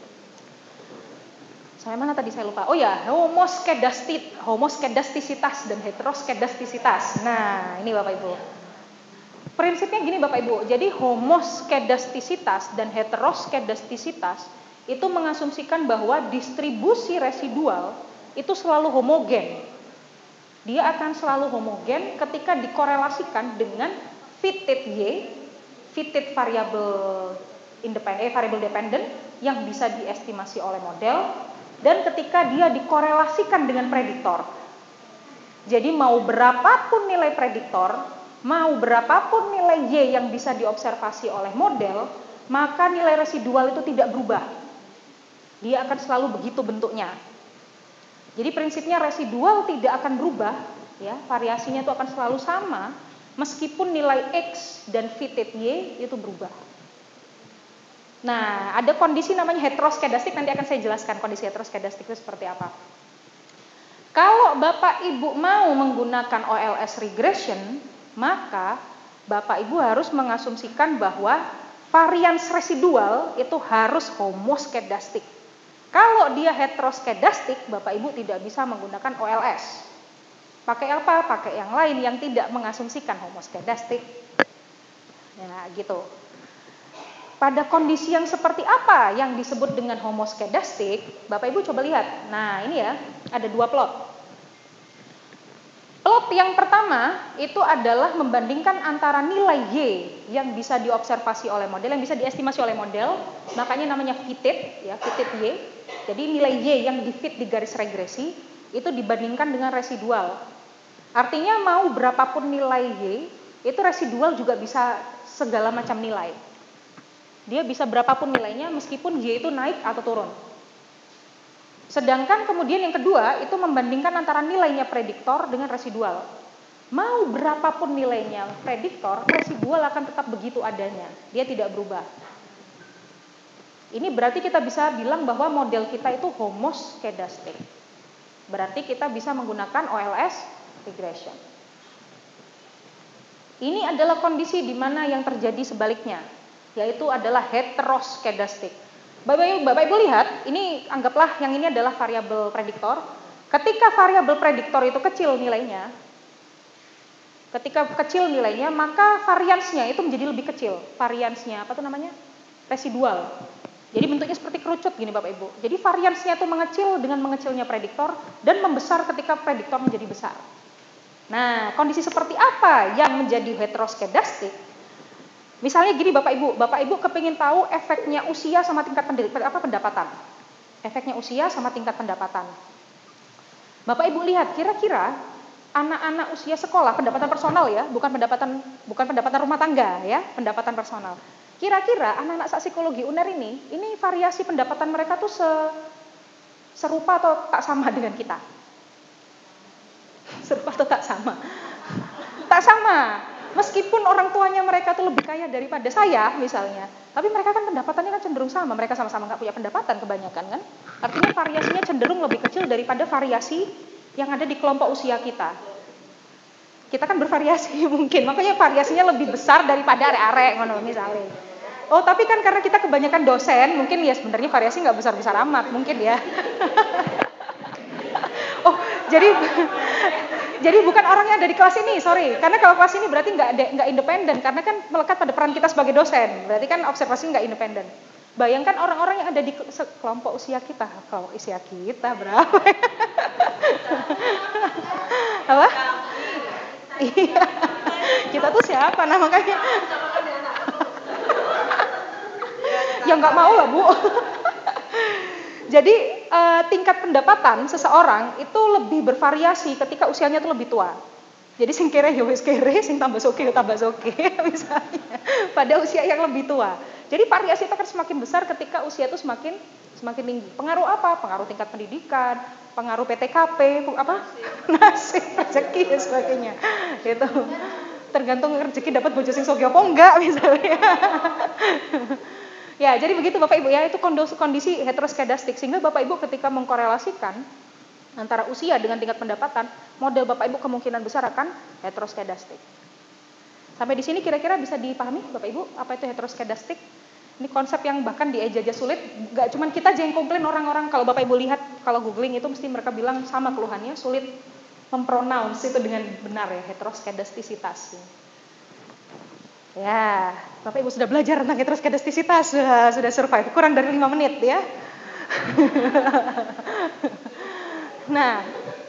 Sampai mana tadi saya lupa. Oh ya, homoskedastisitas dan heteroskedastisitas. Nah, ini Bapak Ibu. Prinsipnya gini Bapak Ibu. Jadi homoskedastisitas dan heteroskedastisitas itu mengasumsikan bahwa distribusi residual itu selalu homogen. Dia akan selalu homogen ketika dikorelasikan dengan fitted Y, fitted variable dependent yang bisa diestimasi oleh model, dan ketika dia dikorelasikan dengan prediktor. Jadi mau berapapun nilai prediktor, mau berapapun nilai Y yang bisa diobservasi oleh model, maka nilai residual itu tidak berubah. Dia akan selalu begitu bentuknya. Jadi prinsipnya residual tidak akan berubah, ya, variasinya itu akan selalu sama meskipun nilai X dan fitted Y itu berubah. Nah, ada kondisi namanya heteroskedastik, nanti akan saya jelaskan kondisi heteroskedastik itu seperti apa. Kalau Bapak Ibu mau menggunakan OLS regression, maka Bapak Ibu harus mengasumsikan bahwa varians residual itu harus homoskedastik. Kalau dia heteroskedastik, Bapak Ibu tidak bisa menggunakan OLS. Pakai apa? Pakai yang lain yang tidak mengasumsikan homoskedastik. Ya, gitu. Pada kondisi yang seperti apa yang disebut dengan homoskedastik, Bapak Ibu coba lihat. Nah, ini ya, ada dua plot. Plot yang pertama itu adalah membandingkan antara nilai Y yang bisa diobservasi oleh model, yang bisa diestimasi oleh model, makanya namanya fitted, ya, fitted Y. Jadi nilai Y yang di-fit di garis regresi itu dibandingkan dengan residual. Artinya mau berapapun nilai Y, itu residual juga bisa segala macam nilai. Dia bisa berapapun nilainya meskipun Y itu naik atau turun. Sedangkan kemudian yang kedua itu membandingkan antara nilainya prediktor dengan residual. Mau berapapun nilainya prediktor, residual akan tetap begitu adanya. Dia tidak berubah. Ini berarti kita bisa bilang bahwa model kita itu homoskedastik. Berarti kita bisa menggunakan OLS regression. Ini adalah kondisi di mana yang terjadi sebaliknya, yaitu adalah heteroskedastik. Bapak Ibu lihat, ini anggaplah yang ini adalah variabel prediktor. Ketika variabel prediktor itu kecil nilainya, maka variansnya itu menjadi lebih kecil. Variansnya apa tuh namanya? Residual. Jadi bentuknya seperti kerucut gini Bapak Ibu. Jadi variansnya itu mengecil dengan mengecilnya prediktor dan membesar ketika prediktor menjadi besar. Nah, kondisi seperti apa yang menjadi heteroskedastik? Misalnya gini Bapak Ibu kepingin tahu efeknya usia sama tingkat pendapatan. Efeknya usia sama tingkat pendapatan. Bapak Ibu lihat kira-kira anak-anak usia sekolah, pendapatan personal ya, bukan pendapatan rumah tangga ya, pendapatan personal. Kira-kira anak-anak psikologi UNER ini variasi pendapatan mereka tuh serupa atau tak sama dengan kita? Serupa atau tak sama? Tak sama. Meskipun orang tuanya mereka tuh lebih kaya daripada saya misalnya, tapi mereka kan pendapatannya kan cenderung sama, mereka sama-sama nggak punya pendapatan kebanyakan kan. Artinya variasinya cenderung lebih kecil daripada variasi yang ada di kelompok usia kita. Kita kan bervariasi mungkin, makanya variasinya lebih besar daripada arek-arek ngono misalnya. Oh tapi kan karena kita kebanyakan dosen, mungkin ya sebenarnya variasi nggak besar-besar amat mungkin ya. Oh jadi bukan orangnya ada di kelas ini, sorry. Karena kalau kelas ini berarti nggak independen, karena kan melekat pada peran kita sebagai dosen. Berarti kan observasi nggak independen. Bayangkan orang-orang yang ada di kelompok usia kita. Kelompok usia kita berapa? Apa? Iya. Kita tuh siapa? Nah makanya. Ya nggak mau lah Bu. Jadi tingkat pendapatan seseorang itu lebih bervariasi ketika usianya itu lebih tua. Jadi sing kere ya wis kere, sing tambah soke ya tambah soke misalnya. Pada usia yang lebih tua. Jadi variasi itu akan semakin besar ketika usia itu semakin tinggi. Pengaruh apa? Pengaruh tingkat pendidikan, pengaruh PTKP, apa? Nasib, rezeki dan sebagainya. Itu tergantung rezeki dapat bojo sing soge apa enggak misalnya. Ya, jadi begitu Bapak Ibu ya, itu kondisi heteroskedastik. Sehingga Bapak Ibu ketika mengkorelasikan antara usia dengan tingkat pendapatan, model Bapak Ibu kemungkinan besar akan heteroskedastik. Sampai di sini kira-kira bisa dipahami Bapak Ibu, apa itu heteroskedastik? Ini konsep yang bahkan di aja sulit, gak cuma kita aja yang komplain orang-orang, kalau Bapak Ibu lihat, kalau googling itu mesti mereka bilang sama keluhannya, sulit mempronounce itu dengan benar ya, heteroskedastisitas. Ya, Bapak Ibu sudah belajar tentang heteroskedastisitas, sudah survive, kurang dari 5 menit ya. Nah,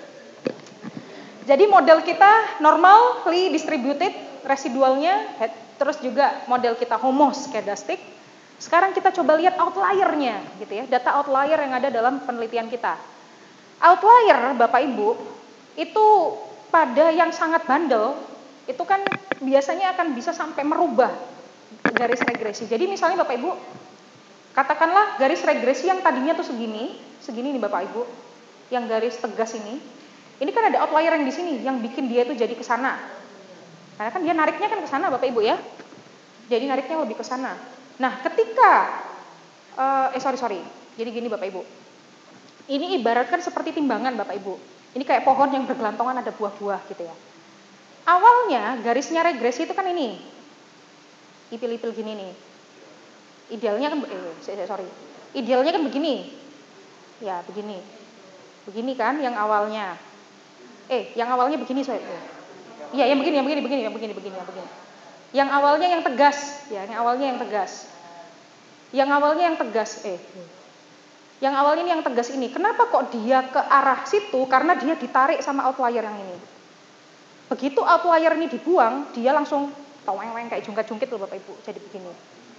jadi model kita normally distributed, residualnya, terus juga model kita homoskedastik. Sekarang kita coba lihat outliernya, gitu ya, data outlier yang ada dalam penelitian kita. Outlier, Bapak Ibu, itu pada yang sangat bandel, itu kan biasanya akan bisa sampai merubah garis regresi. Jadi misalnya Bapak Ibu, katakanlah garis regresi yang tadinya tuh segini nih Bapak Ibu. yang garis tegas ini kan ada outlier yang di sini, yang bikin dia itu jadi ke sana. Karena kan dia nariknya kan ke sana Bapak Ibu ya. Jadi nariknya lebih ke sana. Nah, ketika sorry. Jadi gini Bapak Ibu. Ini ibaratkan seperti timbangan Bapak Ibu. Ini kayak pohon yang bergelantongan ada buah-buah gitu ya. Awalnya garisnya regresi itu kan ini. Ipil-ipil gini nih. Idealnya kan Idealnya kan begini. Ya, begini. Begini kan yang awalnya. Yang awalnya begini saya. Iya, yang begini. Yang awalnya yang tegas, ya, yang awalnya yang tegas. Yang awalnya yang tegas, Yang awalnya ini yang tegas ini. Kenapa kok dia ke arah situ? Karena dia ditarik sama outlier yang ini. Begitu outlier ini dibuang, dia langsung taweng-weng kayak jungkat-jungkit loh Bapak Ibu. Jadi begini.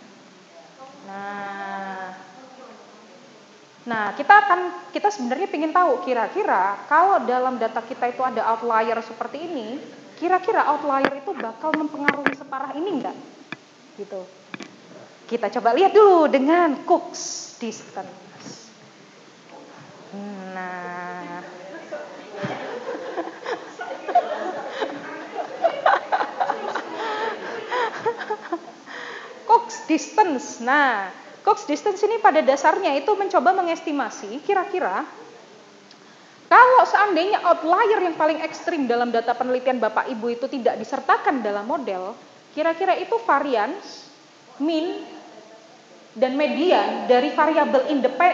Nah, kita sebenarnya ingin tahu kira-kira kalau dalam data kita itu ada outlier seperti ini, kira-kira outlier itu bakal mempengaruhi separah ini enggak? Gitu. Kita coba lihat dulu dengan Cook's distance. Nah, Cook's distance. Nah, Cook's distance ini pada dasarnya itu mencoba mengestimasi kira-kira kalau seandainya outlier yang paling ekstrim dalam data penelitian Bapak Ibu itu tidak disertakan dalam model, kira-kira itu variance, mean, dan median dari variabel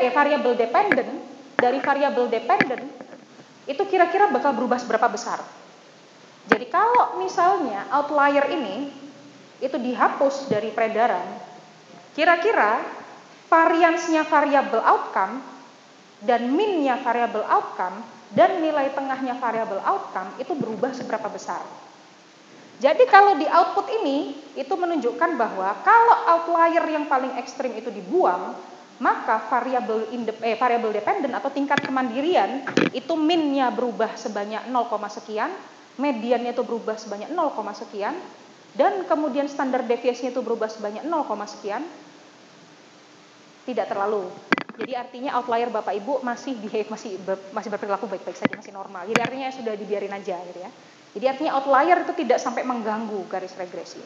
dependent itu kira-kira bakal berubah seberapa besar. Jadi kalau misalnya outlier ini itu dihapus dari peredaran, kira-kira variansnya variabel outcome dan mean-nya variabel outcome dan nilai tengahnya variabel outcome itu berubah seberapa besar. Jadi kalau di output ini itu menunjukkan bahwa kalau outlier yang paling ekstrim itu dibuang, maka variabel dependent atau tingkat kemandirian itu mean-nya berubah sebanyak 0, sekian, mediannya itu berubah sebanyak 0, sekian, dan kemudian standar deviasinya itu berubah sebanyak 0, sekian. Tidak terlalu. Jadi artinya outlier Bapak Ibu masih berperilaku baik-baik saja, masih normal. Jadi artinya sudah dibiarin aja gitu ya. Jadi artinya outlier itu tidak sampai mengganggu garis regresi.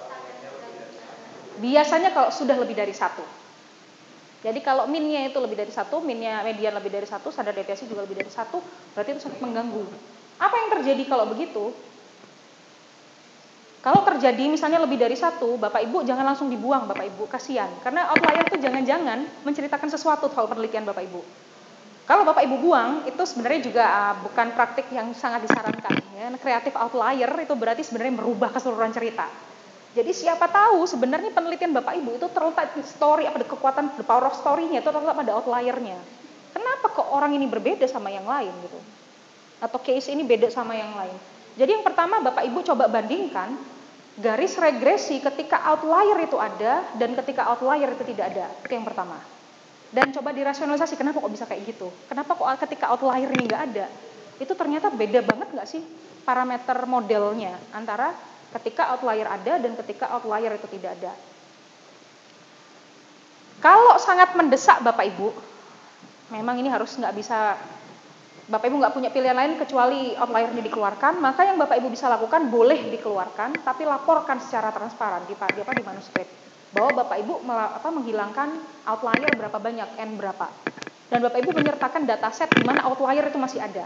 Biasanya kalau sudah lebih dari 1. Jadi kalau min-nya itu lebih dari 1, min-nya median lebih dari 1, standar deviasi juga lebih dari 1, berarti itu sangat mengganggu. Apa yang terjadi kalau begitu? Kalau terjadi misalnya lebih dari 1, Bapak Ibu jangan langsung dibuang Bapak Ibu, kasihan. Karena outlier itu jangan-jangan menceritakan sesuatu soal penelitian Bapak Ibu. Kalau Bapak Ibu buang, itu sebenarnya juga bukan praktik yang sangat disarankan. Ya. Kreatif outlier itu berarti sebenarnya merubah keseluruhan cerita. Jadi siapa tahu sebenarnya penelitian Bapak Ibu itu terletak di story, kekuatan, the power of story-nya itu terletak pada outlier-nya. Kenapa kok orang ini berbeda sama yang lain gitu? Atau case ini beda sama yang lain? Jadi yang pertama Bapak Ibu coba bandingkan garis regresi ketika outlier itu ada dan ketika outlier itu tidak ada. Itu yang pertama. Dan coba dirasionalisasi, kenapa kok bisa kayak gitu? Kenapa kok ketika outlier ini nggak ada? Itu ternyata beda banget nggak sih parameter modelnya antara ketika outlier ada dan ketika outlier itu tidak ada. Kalau sangat mendesak Bapak Ibu, memang ini harus nggak bisa, Bapak Ibu nggak punya pilihan lain kecuali outlier ini dikeluarkan, maka yang Bapak Ibu bisa lakukan boleh dikeluarkan, tapi laporkan secara transparan di manuskrip bahwa Bapak Ibu menghilangkan outlier berapa banyak, N berapa. Dan Bapak Ibu menyertakan dataset di mana outlier itu masih ada.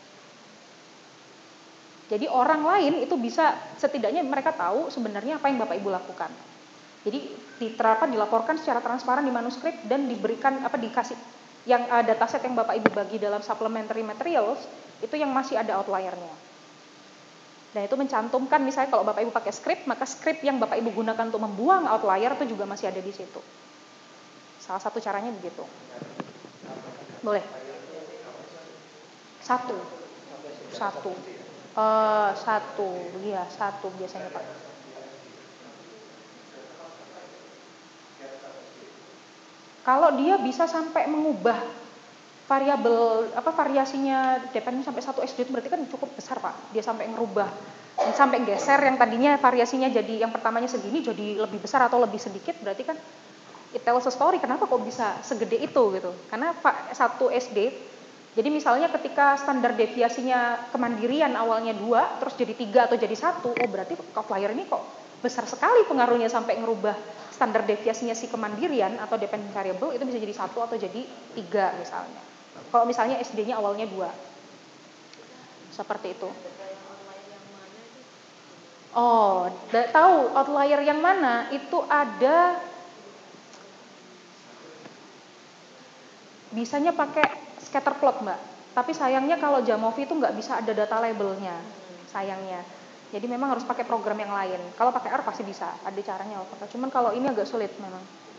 Jadi orang lain itu bisa, setidaknya mereka tahu sebenarnya apa yang Bapak Ibu lakukan. Jadi dilaporkan secara transparan di manuskrip dan diberikan dikasih yang dataset yang Bapak Ibu bagi dalam supplementary materials itu yang masih ada outliernya. Dan itu mencantumkan misalnya kalau Bapak Ibu pakai script, maka script yang Bapak Ibu gunakan untuk membuang outlier itu juga masih ada di situ. Salah satu caranya begitu. Boleh. Satu biasanya Pak. Kalau dia bisa sampai mengubah variasinya dependent sampai 1 SD itu berarti kan cukup besar Pak. Dia sampai ngerubah, sampai geser yang tadinya variasinya jadi yang pertamanya segini jadi lebih besar atau lebih sedikit, berarti kan it tells a story kenapa kok bisa segede itu gitu. Karena 1 SD Jadi misalnya ketika standar deviasinya kemandirian awalnya 2, terus jadi 3 atau jadi 1, oh berarti outlier ini kok besar sekali pengaruhnya sampai ngerubah standar deviasinya si kemandirian atau dependent variable itu bisa jadi 1 atau jadi 3 misalnya. Kalau misalnya SD-nya awalnya 2. Seperti itu. Oh, tahu outlier yang mana? Itu ada, bisanya pakai scatter plot Mbak. Tapi sayangnya kalau Jamovi itu nggak bisa ada data labelnya, sayangnya. Jadi memang harus pakai program yang lain. Kalau pakai R pasti bisa, ada caranya. Cuman kalau ini agak sulit memang.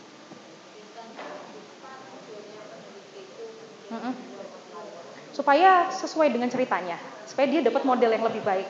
Supaya sesuai dengan ceritanya, supaya dia dapat model yang lebih baik.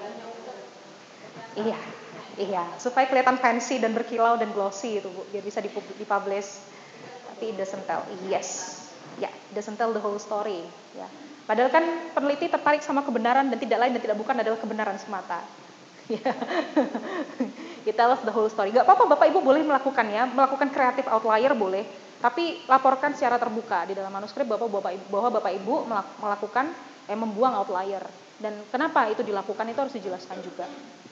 Iya, supaya kelihatan fancy dan berkilau dan glossy itu Bu, biar bisa dipublish. Tapi it doesn't tell. Yes. Ya, doesn't tell the whole story, ya. Padahal kan peneliti tertarik sama kebenaran dan tidak lain dan tidak bukan adalah kebenaran semata. Ya. It tells the whole story. Gak apa-apa Bapak Ibu boleh melakukannya, melakukan creative outlier boleh, tapi laporkan secara terbuka di dalam manuskrip bahwa Bapak Ibu melakukan membuang outlier. Dan kenapa itu dilakukan itu harus dijelaskan juga.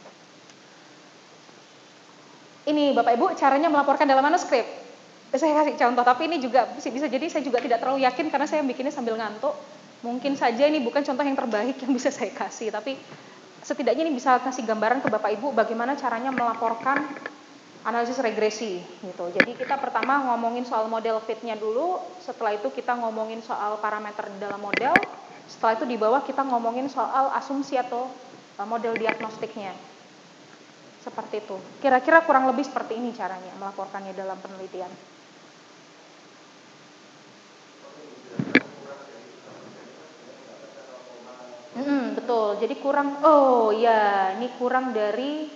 Ini Bapak Ibu caranya melaporkan dalam manuskrip. Saya kasih contoh, tapi ini juga bisa jadi saya juga tidak terlalu yakin karena saya bikinnya sambil ngantuk. Mungkin saja ini bukan contoh yang terbaik yang bisa saya kasih, tapi setidaknya ini bisa kasih gambaran ke Bapak Ibu bagaimana caranya melaporkan analisis regresi gitu. Jadi kita pertama ngomongin soal model fit-nya dulu, setelah itu kita ngomongin soal parameter di dalam model, setelah itu di bawah kita ngomongin soal asumsi atau model diagnostiknya. Seperti itu. Kira-kira kurang lebih seperti ini caranya melaporkannya dalam penelitian. Betul. Jadi kurang, ini kurang dari,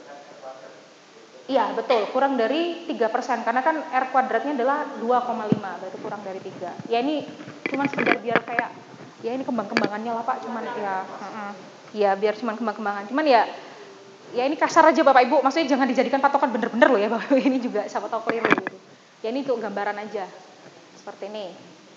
iya betul, kurang dari 3%. Karena kan R kuadratnya adalah 2,5, berarti kurang dari 3. Ya ini cuma sekedar biar kayak, ya ini kembang-kembangannya lah Pak, cuman ya biar cuman kembang-kembangan. Cuman ya ini kasar aja Bapak Ibu, maksudnya jangan dijadikan patokan bener-bener loh ya Bapak Ibu, ini juga siapa tahu keliru gitu. Ya ini untuk gambaran aja, seperti ini.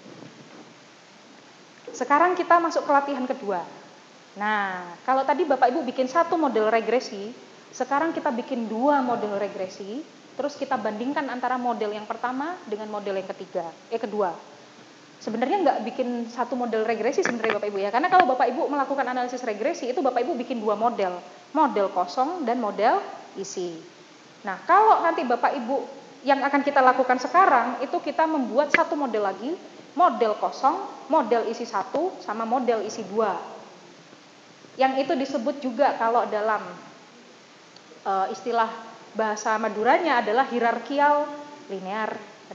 Sekarang kita masuk ke latihan kedua. Nah, kalau tadi Bapak Ibu bikin 1 model regresi, sekarang kita bikin 2 model regresi, terus kita bandingkan antara model yang pertama dengan model yang kedua. Sebenarnya nggak bikin 1 model regresi sebenarnya Bapak Ibu ya, karena kalau Bapak Ibu melakukan analisis regresi itu Bapak Ibu bikin 2 model kosong dan model isi. Nah, kalau nanti Bapak Ibu yang akan kita lakukan sekarang itu kita membuat 1 model lagi, model kosong, model isi 1 sama model isi 2. Yang itu disebut juga kalau dalam istilah bahasa Maduranya adalah hierarchical linear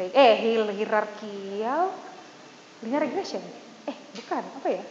regression. Bukan, apa ya?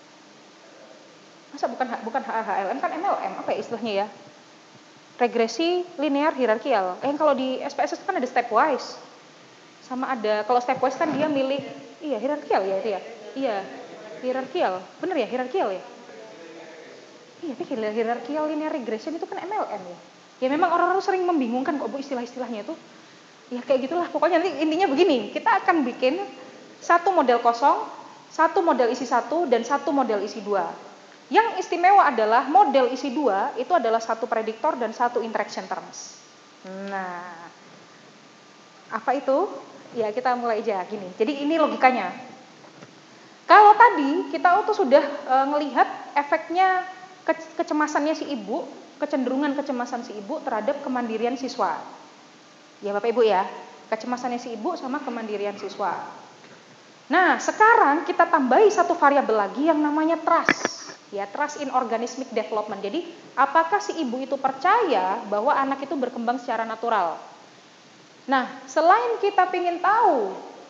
Masa bukan HLM kan MLM, apa ya istilahnya ya? Regresi linear hierarkial. Kalau di SPSS kan ada stepwise. Sama ada, kalau stepwise kan dia milih, hierarkial ya itu ya. Iya, hierarkial. Bener ya, hierarkial ya? Iya, tapi hierarchical linear regression itu kan MLM ya. Ya memang orang-orang sering membingungkan kok Bu istilah-istilahnya itu. Ya kayak gitulah, pokoknya nanti intinya begini, kita akan bikin 1 model kosong, 1 model isi 1, dan 1 model isi 2. Yang istimewa adalah model isi 2 itu adalah 1 prediktor dan 1 interaction terms. Nah, apa itu? Ya kita mulai aja gini. Jadi ini logikanya. Kalau tadi kita sudah ngelihat efeknya kecemasannya si ibu, kecenderungan kecemasan si ibu terhadap kemandirian siswa. Ya Bapak Ibu ya, kecemasannya si ibu sama kemandirian siswa. Nah, sekarang kita tambahi 1 variabel lagi yang namanya trust. Ya, trust in organismic development. Jadi, apakah si ibu itu percaya bahwa anak itu berkembang secara natural? Nah, selain kita ingin tahu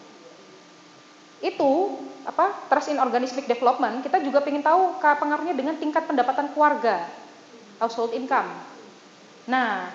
itu trust in organismic development, kita juga ingin tahu pengaruhnya dengan tingkat pendapatan keluarga, household income. Nah,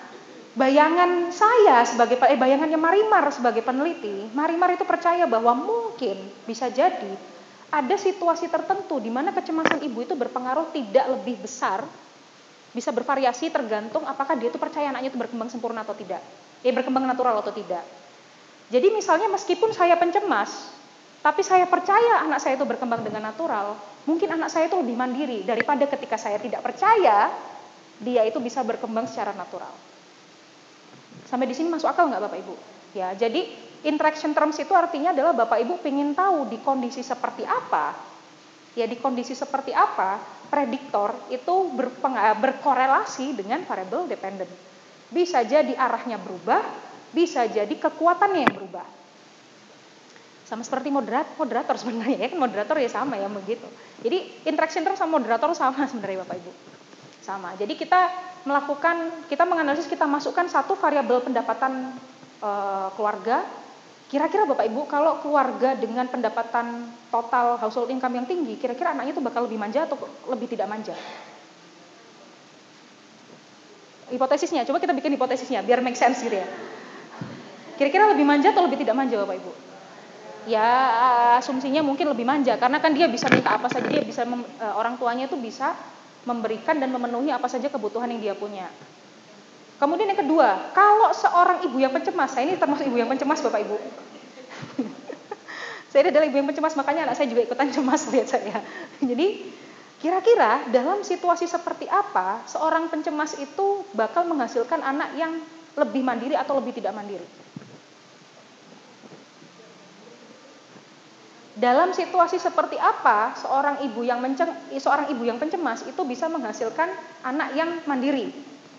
bayangannya Marimar sebagai peneliti, Marimar itu percaya bahwa mungkin bisa jadi ada situasi tertentu di mana kecemasan ibu itu berpengaruh tidak lebih besar, bisa bervariasi tergantung apakah dia itu percaya anaknya itu berkembang sempurna atau tidak, berkembang natural atau tidak. Jadi misalnya meskipun saya pencemas, Tapi saya percaya anak saya itu berkembang dengan natural, mungkin anak saya itu lebih mandiri daripada ketika saya tidak percaya dia itu bisa berkembang secara natural. Sampai di sini masuk akal nggak Bapak Ibu? Ya, jadi interaction terms itu artinya adalah Bapak Ibu pengen tahu di kondisi seperti apa, ya di kondisi seperti apa prediktor itu berkorelasi dengan variable dependent. Bisa jadi arahnya berubah, bisa jadi kekuatannya yang berubah. Sama seperti moderator sebenarnya, ya kan moderator ya sama ya begitu. Jadi interaction term sama moderator sama sebenarnya Bapak Ibu. Sama. Jadi kita menganalisis, kita masukkan satu variabel pendapatan keluarga. Kira-kira Bapak Ibu kalau keluarga dengan pendapatan total household income yang tinggi, kira-kira anaknya itu bakal lebih manja atau lebih tidak manja? Hipotesisnya, coba kita bikin hipotesisnya biar make sense gitu ya. Kira-kira lebih manja atau lebih tidak manja Bapak Ibu? Ya asumsinya mungkin lebih manja karena kan dia bisa minta apa saja, dia bisa orang tuanya itu bisa memberikan dan memenuhi apa saja kebutuhan yang dia punya. Kemudian yang kedua, kalau seorang ibu yang pencemas, saya ini termasuk ibu yang pencemas Bapak Ibu. Saya adalah ibu yang pencemas, makanya anak saya juga ikutan cemas lihat saya. Jadi kira-kira dalam situasi seperti apa seorang pencemas itu bakal menghasilkan anak yang lebih mandiri atau lebih tidak mandiri? Dalam situasi seperti apa seorang ibu yang pencemas itu bisa menghasilkan anak yang mandiri?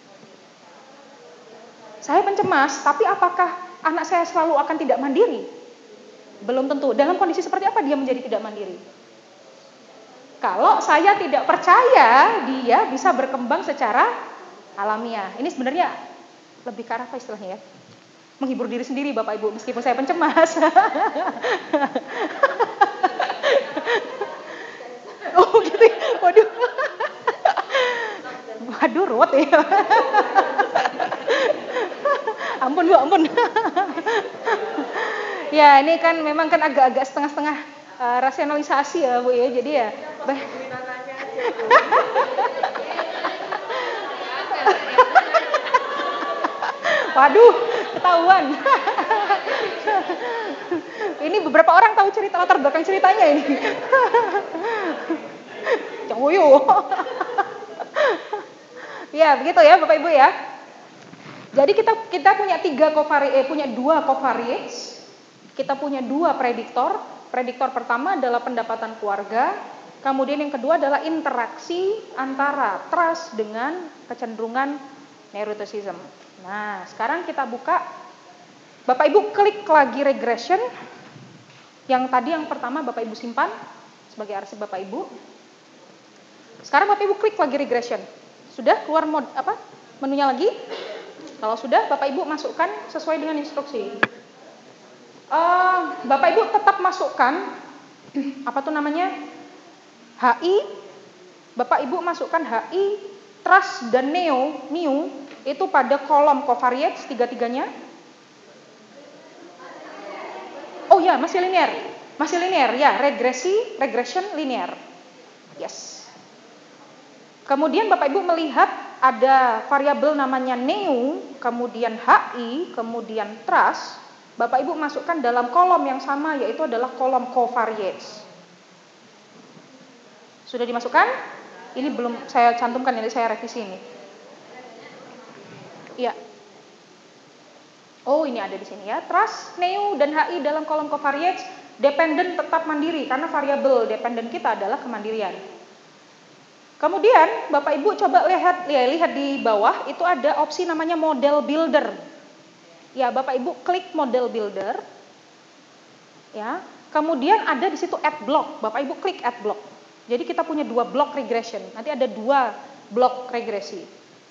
Saya pencemas, tapi apakah anak saya selalu akan tidak mandiri? Belum tentu. Dalam kondisi seperti apa dia menjadi tidak mandiri? Kalau saya tidak percaya dia bisa berkembang secara alamiah. Ini sebenarnya lebih ke arah apa istilahnya ya? Menghibur diri sendiri Bapak Ibu, meskipun saya pencemas. Oh gitu ya? Waduh. Waduh, ruwet ya. Ampun Bu, ampun. Ya ini kan memang kan agak-agak setengah-setengah rasionalisasi ya Bu ya, jadi ya. Waduh, ketahuan. Ini beberapa orang tahu cerita latar belakang ceritanya ini. Coyo. Ya, begitu ya Bapak Ibu ya. Jadi kita punya dua covariates. Kita punya dua prediktor. Prediktor pertama adalah pendapatan keluarga. Kemudian yang kedua adalah interaksi antara trust dengan kecenderungan neuroticism. Nah, sekarang kita buka. Bapak Ibu klik lagi regression. Yang tadi yang pertama Bapak Ibu simpan sebagai arsip Bapak Ibu. Sekarang Bapak Ibu klik lagi regression. Sudah keluar menunya lagi? Kalau sudah, Bapak Ibu masukkan sesuai dengan instruksi. Bapak Ibu tetap masukkan HI. Bapak Ibu masukkan HI, trust dan new itu pada kolom covariates tiga-tiganya. Oh ya, masih linear ya, regression linear. Yes. Kemudian Bapak Ibu melihat ada variabel namanya neu, kemudian HI, kemudian trust. Bapak Ibu masukkan dalam kolom yang sama, yaitu adalah kolom covariates. Sudah dimasukkan? Ini belum saya cantumkan, ini saya revisi ini. Iya. Oh, ini ada di sini ya. Trust, neu, dan HI dalam kolom covariates. Dependent tetap mandiri, karena variabel dependent kita adalah kemandirian. Kemudian Bapak Ibu coba lihat di bawah itu ada opsi namanya model builder. Ya, Bapak Ibu klik model builder. Ya. Kemudian ada di situ add block. Bapak Ibu klik add block. Jadi kita punya 2 block regression. Nanti ada 2 blok regresi.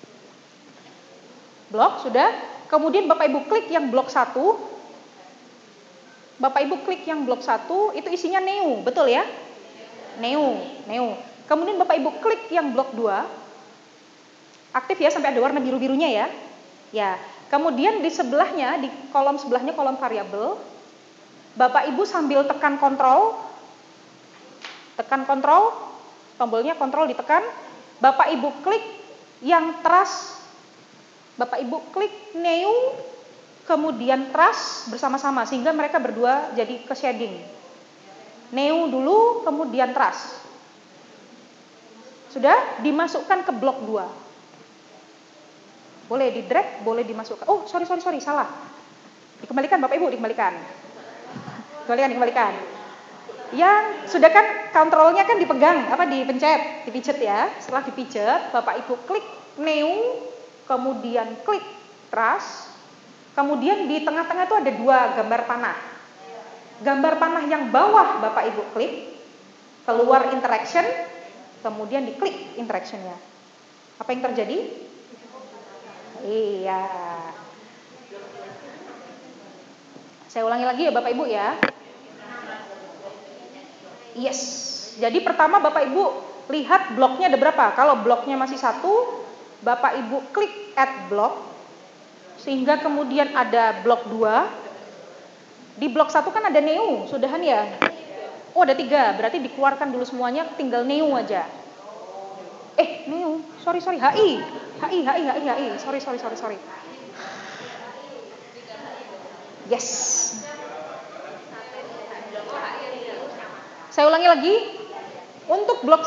Blok sudah. Kemudian Bapak Ibu klik yang blok 1. Bapak Ibu klik yang blok 1, itu isinya neu, betul ya? Neu. Kemudian Bapak Ibu klik yang blok 2. Aktif ya sampai ada warna biru-birunya ya. Ya. Kemudian di sebelahnya, di kolom sebelahnya kolom variabel, Bapak Ibu sambil tekan kontrol, tombolnya kontrol ditekan, Bapak Ibu klik yang trust, Bapak Ibu klik neu, kemudian trust bersama-sama, sehingga mereka berdua jadi ke shading. Neu dulu, kemudian trust. Sudah dimasukkan ke blok 2. Boleh di drag, boleh dimasukkan. Oh, sorry, salah. Dikembalikan Bapak Ibu, dikembalikan. Yang sudah kan kontrolnya kan dipegang, dipencet, dipijet ya. Setelah dipijet, Bapak Ibu klik neu, kemudian klik trust. Kemudian di tengah-tengah itu ada 2 gambar panah. Gambar panah yang bawah Bapak Ibu klik, keluar interaction, kemudian diklik interactionnya. Apa yang terjadi? Iya. Saya ulangi lagi ya Bapak Ibu ya. Yes. Jadi pertama Bapak Ibu lihat bloknya ada berapa. Kalau bloknya masih 1, Bapak Ibu klik add block, sehingga kemudian ada blok 2. Di blok 1 kan ada neu, sudahan ya? Oh ada 3, berarti dikeluarkan dulu semuanya, tinggal neu aja. Neu, sorry, HI, sorry. Yes. Saya ulangi lagi, untuk blok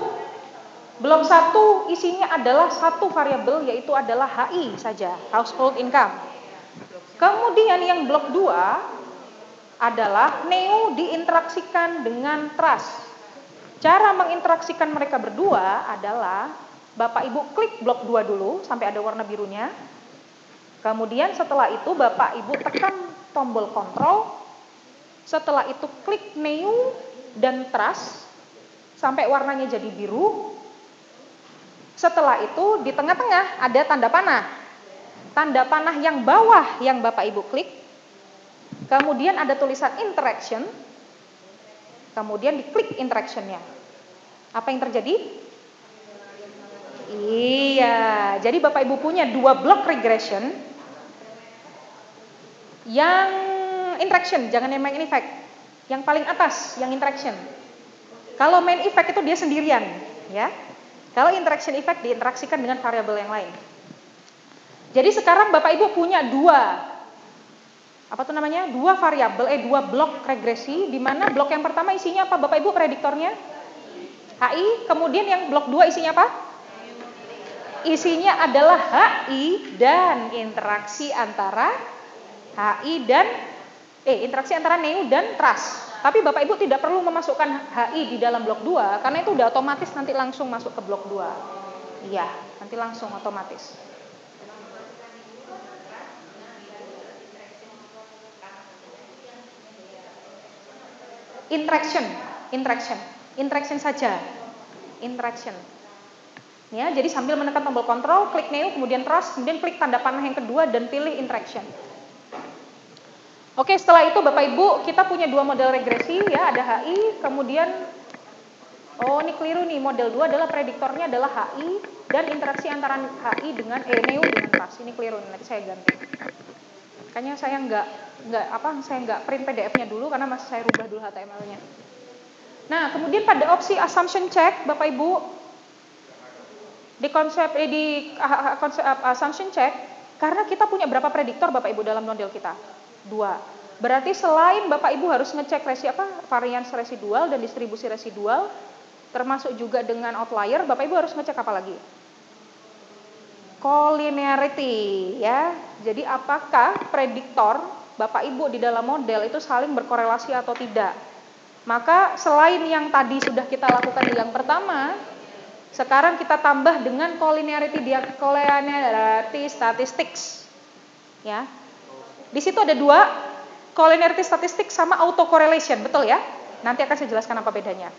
1 isinya adalah 1 variabel, yaitu adalah HI saja, household income. Kemudian yang blok 2 adalah neu diinteraksikan dengan trust. Cara menginteraksikan mereka berdua adalah Bapak Ibu klik blok 2 dulu sampai ada warna birunya. Kemudian setelah itu Bapak Ibu tekan tombol kontrol. Setelah itu klik neu dan trust sampai warnanya jadi biru. Setelah itu di tengah-tengah ada tanda panah. Tanda panah yang bawah yang Bapak Ibu klik. Kemudian ada tulisan interaction. Kemudian diklik interactionnya. Apa yang terjadi? Iya, jadi Bapak Ibu punya 2 blok regression. Yang interaction, jangan yang main effect. Yang paling atas, yang interaction. Kalau main effect itu dia sendirian, ya. Kalau interaction effect diinteraksikan dengan variabel yang lain. Jadi sekarang Bapak Ibu punya 2 variabel, 2 blok regresi, di mana blok yang pertama isinya apa Bapak Ibu prediktornya? HI, kemudian yang blok 2 isinya apa? Isinya adalah HI dan interaksi antara interaksi antara neu dan trust. Tapi Bapak Ibu tidak perlu memasukkan HI di dalam blok 2, karena itu udah otomatis nanti langsung masuk ke blok 2. Iya, nanti langsung otomatis. Interaction saja. Interaction. Ya, jadi sambil menekan tombol kontrol, klik neu, kemudian trust, kemudian klik tanda panah yang kedua dan pilih interaction. Oke, setelah itu Bapak Ibu, kita punya 2 model regresi ya, ada HI, kemudian ini keliru nih, model 2 adalah prediktornya adalah HI dan interaksi antara HI dengan neu dengan trust. Ini keliru, nanti saya ganti. Makanya saya nggak print PDF-nya dulu karena masih saya rubah dulu HTML-nya. Nah, kemudian pada opsi assumption check, Bapak Ibu, di konsep assumption check, karena kita punya berapa prediktor Bapak Ibu dalam model kita? 2. Berarti selain Bapak Ibu harus ngecek varians residual dan distribusi residual, termasuk juga dengan outlier, Bapak Ibu harus ngecek apa lagi? Collinearity, ya. Jadi apakah prediktor Bapak Ibu di dalam model itu saling berkorelasi atau tidak? Maka selain yang tadi sudah kita lakukan di yang pertama, sekarang kita tambah dengan collinearity statistics. Ya. Di situ ada 2, collinearity statistics sama autocorrelation, betul ya? Nanti akan saya jelaskan apa bedanya.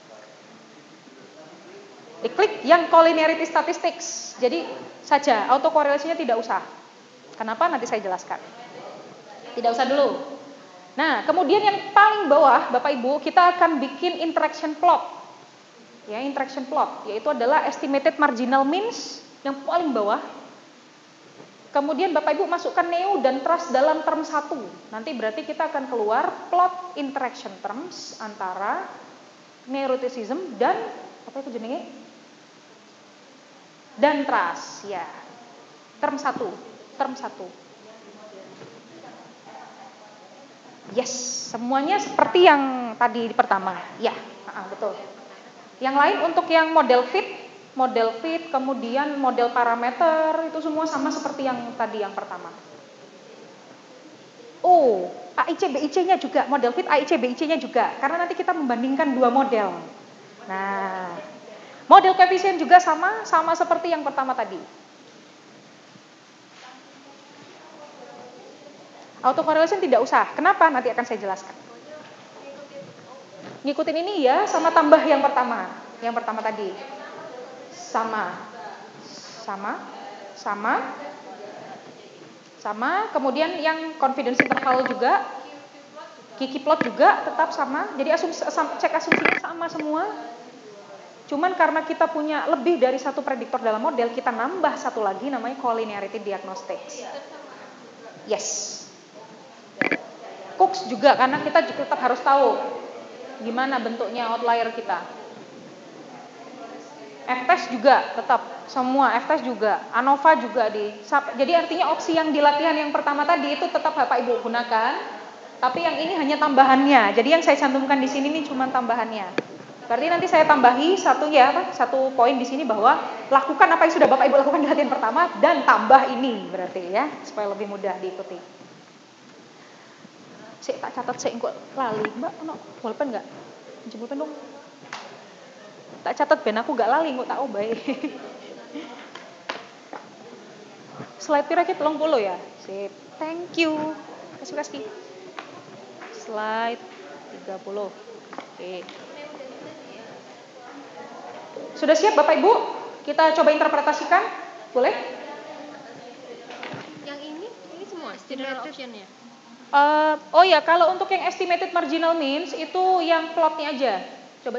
Diklik yang collinearity statistics. Jadi saja, autocorrelation-nya tidak usah. Kenapa? Nanti saya jelaskan. Tidak usah dulu. Nah, kemudian yang paling bawah, Bapak Ibu, kita akan bikin interaction plot. Ya, interaction plot, yaitu adalah estimated marginal means yang paling bawah. Kemudian Bapak Ibu masukkan neu dan trust dalam term 1. Nanti berarti kita akan keluar plot interaction terms antara neuroticism dan dan trust, ya. Term 1. Yes, semuanya seperti yang tadi di pertama. Ya, betul. Yang lain untuk yang model fit, kemudian model parameter, itu semua sama seperti yang tadi yang pertama. Oh, AIC BIC-nya juga, model fit AIC BIC-nya juga, karena nanti kita membandingkan dua model. Nah, model koefisien juga sama seperti yang pertama tadi. Autocorrelation tidak usah. Kenapa? Nanti akan saya jelaskan. Ngikutin ini ya, sama tambah yang pertama. Yang pertama tadi. Sama. Kemudian yang confidence interval juga. Kiki plot juga tetap sama. Jadi cek asumsinya sama semua. Cuman karena kita punya lebih dari satu prediktor dalam model, kita nambah satu lagi namanya collinearity diagnostics. Yes. Cooks juga, karena kita tetap harus tahu gimana bentuknya outlier kita. F-test juga tetap, semua F-test juga, ANOVA juga jadi artinya opsi yang di latihan yang pertama tadi itu tetap Bapak Ibu gunakan, tapi yang ini hanya tambahannya. Jadi yang saya cantumkan di sini nih cuma tambahannya. Berarti nanti saya tambahi satu poin di sini bahwa lakukan apa yang sudah Bapak Ibu lakukan di latihan pertama dan tambah ini berarti ya, supaya lebih mudah diikuti. Saya tak catat saya engko lali. Mbak, ono pulpen enggak? Pulpen dong. Tak catat ben aku enggak lali engko tak obahe. Slide pira ki 30 ya? Sip. Thank you. Kasih. Slide 30. Oke. Sudah siap Bapak Ibu? Kita coba interpretasikan. Boleh? Yang ini semua general option ya? Oh ya, kalau untuk yang estimated marginal means itu yang plotnya aja. Coba.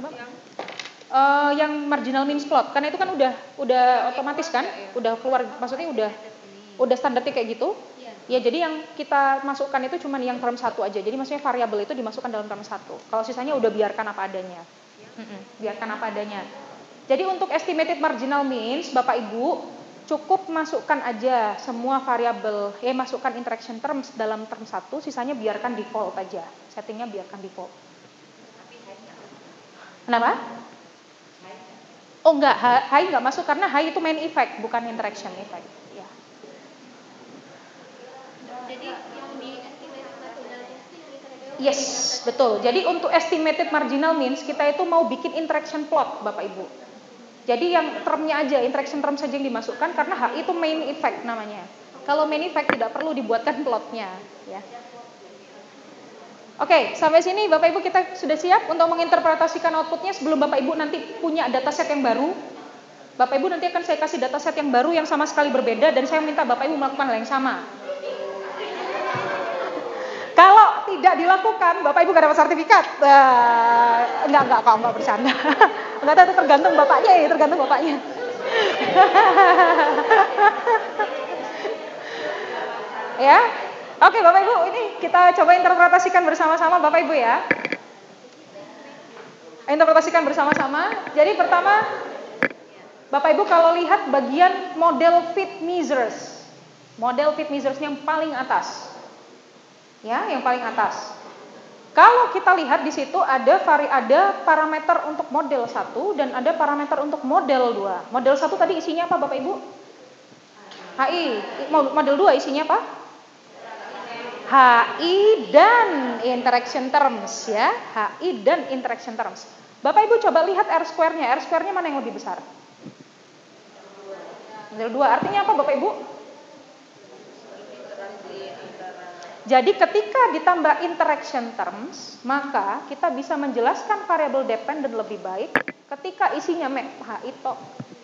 Yang marginal means plot, karena itu kan udah otomatis kan, udah keluar, maksudnya udah standarnya kayak gitu. Ya, jadi yang kita masukkan itu cuma yang term 1 aja. Jadi maksudnya variabel itu dimasukkan dalam term 1. Kalau sisanya udah biarkan apa adanya. Biarkan apa adanya. Jadi untuk estimated marginal means, Bapak Ibu cukup masukkan aja semua variabel, masukkan interaction terms dalam term 1, sisanya biarkan default aja. Settingnya biarkan default. Kenapa? Oh enggak, high enggak masuk karena high itu main effect, bukan interaction effect. Ya. Jadi yang di estimated marginal means Yes, betul. Jadi untuk estimated marginal means kita itu mau bikin interaction plot, Bapak Ibu. Jadi yang termnya aja, interaction term saja yang dimasukkan karena H itu main effect namanya. Kalau main effect tidak perlu dibuatkan plotnya, ya. Oke, sampai sini Bapak Ibu kita sudah siap untuk menginterpretasikan outputnya sebelum Bapak Ibu nanti punya dataset yang baru. Bapak Ibu nanti akan saya kasih dataset yang baru yang sama sekali berbeda dan saya minta Bapak Ibu melakukan hal yang sama. Kalau tidak dilakukan, Bapak Ibu gak dapat sertifikat. Enggak, kok enggak bercanda. Enggak tahu, tergantung bapaknya. Ya. Oke, Bapak Ibu, ini kita coba interpretasikan bersama-sama Bapak Ibu ya. Interpretasikan bersama-sama. Jadi pertama, Bapak Ibu kalau lihat bagian model fit measures. Model fit measures yang paling atas. Ya, yang paling atas. Kalau kita lihat di situ ada parameter untuk model 1 dan ada parameter untuk model 2. Model 1 tadi isinya apa Bapak Ibu? HI. Model 2 isinya apa? HI dan interaction terms ya. HI dan interaction terms. Bapak Ibu coba lihat R-square-nya. R-square-nya mana yang lebih besar? Model 2. Artinya apa Bapak Ibu? Jadi ketika ditambah interaction terms, maka kita bisa menjelaskan variable dependent lebih baik ketika isinya HI tok.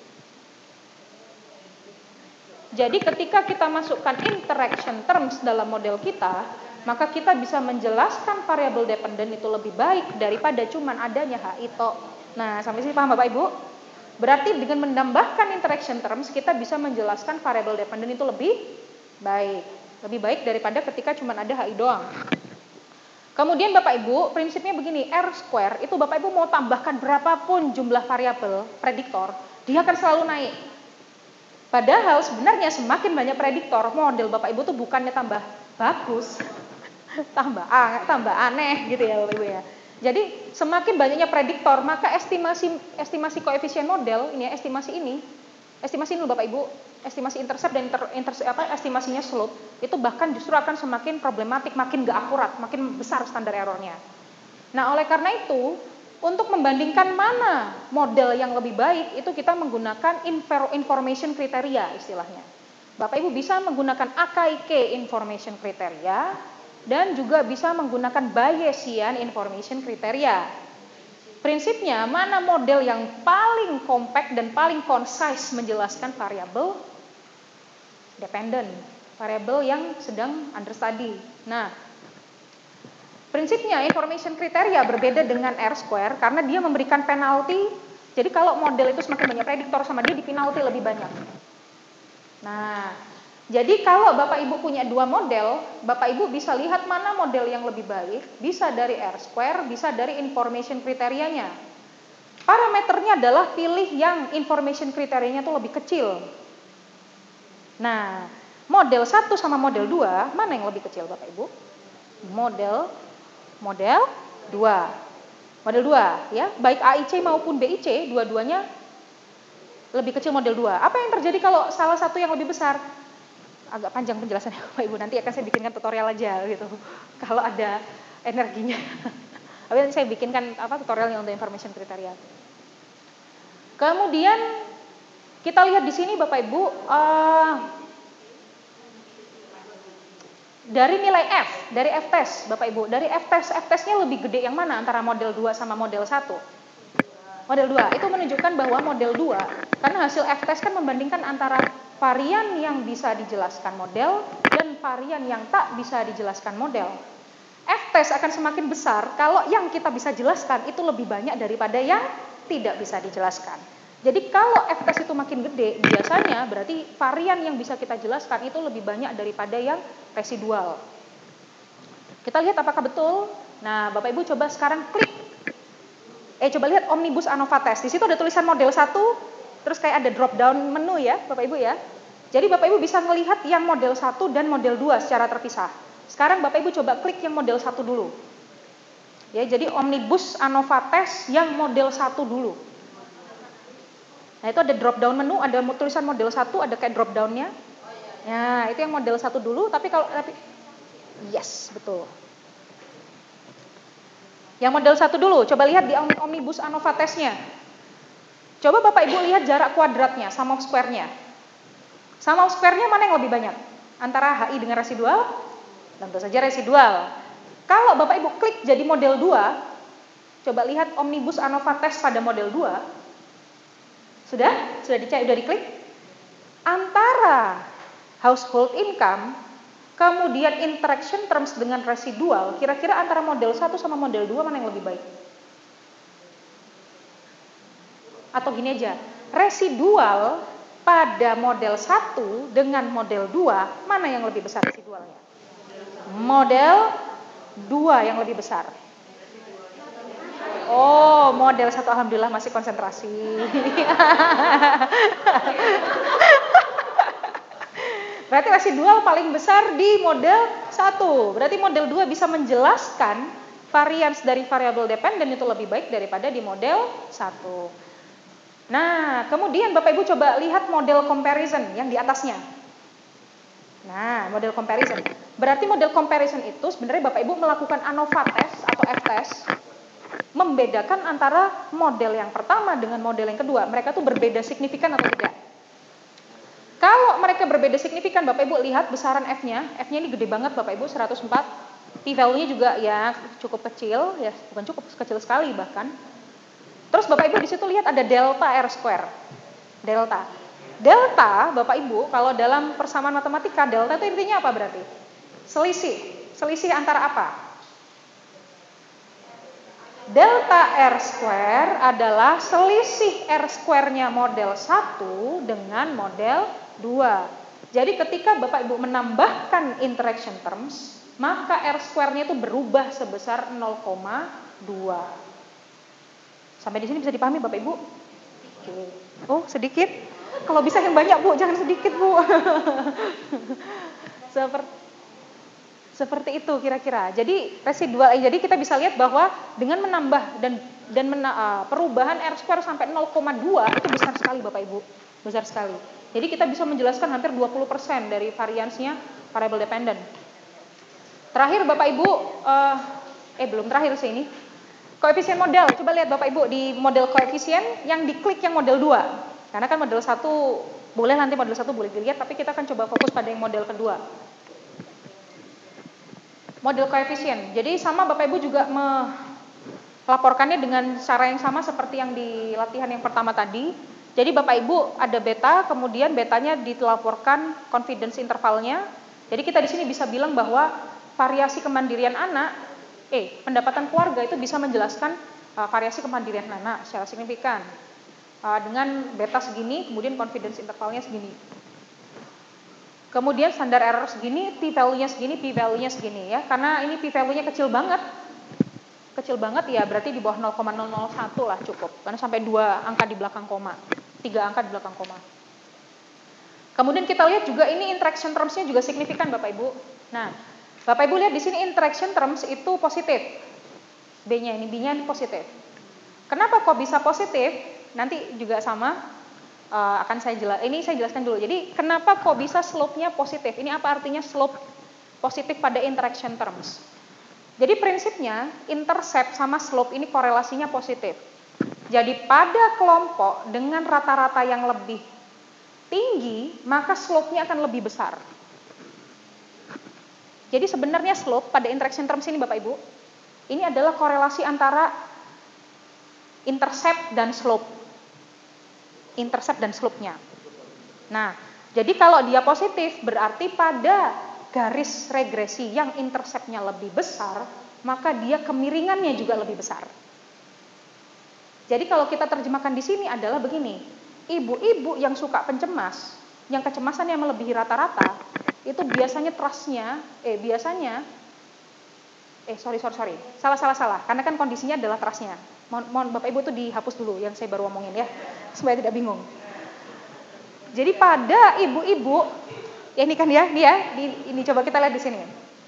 Jadi ketika kita masukkan interaction terms dalam model kita, maka kita bisa menjelaskan variable dependent itu lebih baik daripada cuman adanya HI tok. Nah, sampai sini paham Bapak Ibu? Berarti dengan menambahkan interaction terms kita bisa menjelaskan variable dependent itu lebih baik. Lebih baik daripada ketika cuma ada HI doang. Kemudian Bapak Ibu, prinsipnya begini, R-square itu Bapak Ibu mau tambahkan berapapun jumlah variabel prediktor, dia akan selalu naik. Padahal sebenarnya semakin banyak prediktor, model Bapak Ibu tuh bukannya tambah bagus, tambah aneh gitu ya Bapak Ibu ya. Jadi semakin banyaknya prediktor, maka estimasi koefisien model ini ya, estimasi ini loh Bapak Ibu, estimasi intercept dan estimasinya slope itu bahkan justru akan semakin problematik, makin gak akurat, makin besar standar errornya. Nah, oleh karena itu, untuk membandingkan mana model yang lebih baik, itu kita menggunakan information kriteria istilahnya. Bapak Ibu bisa menggunakan AKIK information kriteria dan juga bisa menggunakan Bayesian information kriteria. Prinsipnya, mana model yang paling compact dan paling concise menjelaskan variabel dependent, variabel yang sedang under study. Nah, prinsipnya information kriteria berbeda dengan R-square karena dia memberikan penalti. Jadi kalau model itu semakin banyak prediktor sama dia di penalti lebih banyak. Nah, jadi kalau Bapak Ibu punya dua model, Bapak Ibu bisa lihat mana model yang lebih baik, bisa dari R-square, bisa dari information kriterianya. Parameternya adalah pilih yang information kriterianya itu lebih kecil. Nah, model 1 sama model 2, mana yang lebih kecil Bapak Ibu? Model 2. Model 2 ya, baik AIC maupun BIC, dua-duanya lebih kecil model 2. Apa yang terjadi kalau salah satu yang lebih besar? Agak panjang penjelasannya Bapak Ibu, nanti akan saya bikinkan tutorial aja gitu. Kalau ada energinya. Tapi saya bikinkan tutorialnya untuk information kriteria. Kemudian kita lihat di sini Bapak Ibu, dari nilai F, dari F-test Bapak Ibu, dari F-testnya lebih gede yang mana antara model 2 sama model 1? Model 2, itu menunjukkan bahwa model 2, karena hasil F-test kan membandingkan antara varian yang bisa dijelaskan model dan varian yang tak bisa dijelaskan model. F-test akan semakin besar kalau yang kita bisa jelaskan itu lebih banyak daripada yang tidak bisa dijelaskan. Jadi kalau F-test itu makin gede, biasanya berarti varian yang bisa kita jelaskan itu lebih banyak daripada yang residual. Kita lihat apakah betul. Nah, Bapak Ibu coba sekarang klik. Coba lihat Omnibus ANOVA Test. Di situ ada tulisan model 1, terus kayak ada drop down menu ya, Bapak Ibu ya. Jadi Bapak Ibu bisa melihat yang model 1 dan model 2 secara terpisah. Sekarang Bapak Ibu coba klik yang model 1 dulu. Ya, jadi Omnibus ANOVA Test yang model 1 dulu. Nah, itu ada drop down menu, ada tulisan model 1, ada kayak drop down-nya. Nah, itu yang model 1 dulu, tapi yes, betul. Yang model 1 dulu, coba lihat di Omnibus ANOVA Test-nya. Coba Bapak Ibu lihat jarak kuadratnya, sum of square-nya. Sum of square-nya mana yang lebih banyak? Antara HI dengan residual? Tentu saja residual. Kalau Bapak Ibu klik jadi model 2, coba lihat Omnibus ANOVA Test pada model 2. Sudah diklik? Antara household income, kemudian interaction terms dengan residual, kira-kira antara model 1 sama model 2 mana yang lebih baik? Atau gini aja, residual pada model 1 dengan model 2, mana yang lebih besar residualnya? Model 2 yang lebih besar. Oh, model 1 alhamdulillah masih konsentrasi. Berarti residual paling besar di model 1. Berarti model 2 bisa menjelaskan varians dari variabel dependent itu lebih baik daripada di model 1. Nah, kemudian Bapak Ibu coba lihat model comparison yang di atasnya. Nah, model comparison. Berarti model comparison itu sebenarnya Bapak Ibu melakukan ANOVA test atau F-test, membedakan antara model yang pertama dengan model yang kedua. Mereka tuh berbeda signifikan atau tidak. Kalau mereka berbeda signifikan, Bapak Ibu lihat besaran F-nya. F-nya ini gede banget Bapak Ibu, 104. P-value-nya juga ya cukup kecil, ya bukan cukup, kecil sekali bahkan. Terus Bapak Ibu di situ lihat ada delta R-square. Delta, Bapak Ibu, kalau dalam persamaan matematika, delta itu intinya apa berarti? Selisih antara apa? Delta R-square adalah selisih R-square-nya model 1 dengan model 2. Jadi ketika Bapak Ibu menambahkan interaction terms, maka R-square-nya itu berubah sebesar 0,2. Sampai di sini bisa dipahami Bapak Ibu? Oke. Oh, sedikit? Kalau bisa yang banyak Bu, jangan sedikit Bu. Seperti itu kira-kira. Jadi residual, jadi kita bisa lihat bahwa dengan menambah dan perubahan R square sampai 0,2 itu besar sekali Bapak Ibu. Besar sekali. Jadi kita bisa menjelaskan hampir 20% dari variansnya variable dependent. Terakhir Bapak Ibu, belum terakhir sih ini. Koefisien model, coba lihat Bapak Ibu di model koefisien yang diklik yang model 2. Karena kan model 1 boleh, nanti model 1 boleh dilihat, tapi kita akan coba fokus pada yang model kedua. Model koefisien. Jadi sama Bapak Ibu juga melaporkannya dengan cara yang sama seperti yang di latihan yang pertama tadi. Jadi Bapak Ibu ada beta, kemudian betanya dilaporkan confidence intervalnya. Jadi kita di sini bisa bilang bahwa variasi kemandirian anak, pendapatan keluarga itu bisa menjelaskan variasi kemandirian anak secara signifikan. Dengan beta segini, kemudian confidence intervalnya segini. Kemudian standar error segini, p-value-nya segini, p-value-nya segini ya. Karena ini p-value-nya kecil banget. Kecil banget ya, berarti di bawah 0,001 lah cukup. Karena sampai 2 angka di belakang koma. 3 angka di belakang koma. Kemudian kita lihat juga ini interaction terms-nya juga signifikan Bapak Ibu. Nah, Bapak Ibu lihat di sini interaction terms itu positif. B-nya ini, B-nya ini positif. Kenapa kok bisa positif? Nanti juga sama. Akan saya jelaskan dulu. Jadi kenapa kok bisa slope-nya positif? Ini apa artinya slope positif pada interaction terms? Jadi prinsipnya intercept sama slope ini korelasinya positif. Jadi pada kelompok dengan rata-rata yang lebih tinggi, maka slope-nya akan lebih besar. Jadi sebenarnya slope pada interaction terms ini Bapak Ibu, ini adalah korelasi antara intercept dan slope. Intercept dan slope-nya. Nah, jadi kalau dia positif berarti pada garis regresi yang intercept-nya lebih besar, maka dia kemiringannya juga lebih besar. Jadi kalau kita terjemahkan di sini adalah begini, ibu-ibu yang suka pencemas, yang kecemasannya melebihi rata-rata, itu biasanya trust-nya, salah, karena kan kondisinya adalah trust-nya. Mohon Bapak Ibu itu dihapus dulu yang saya baru omongin ya, supaya tidak bingung. Jadi pada ibu-ibu, ya ini kan ya, ini coba kita lihat di sini.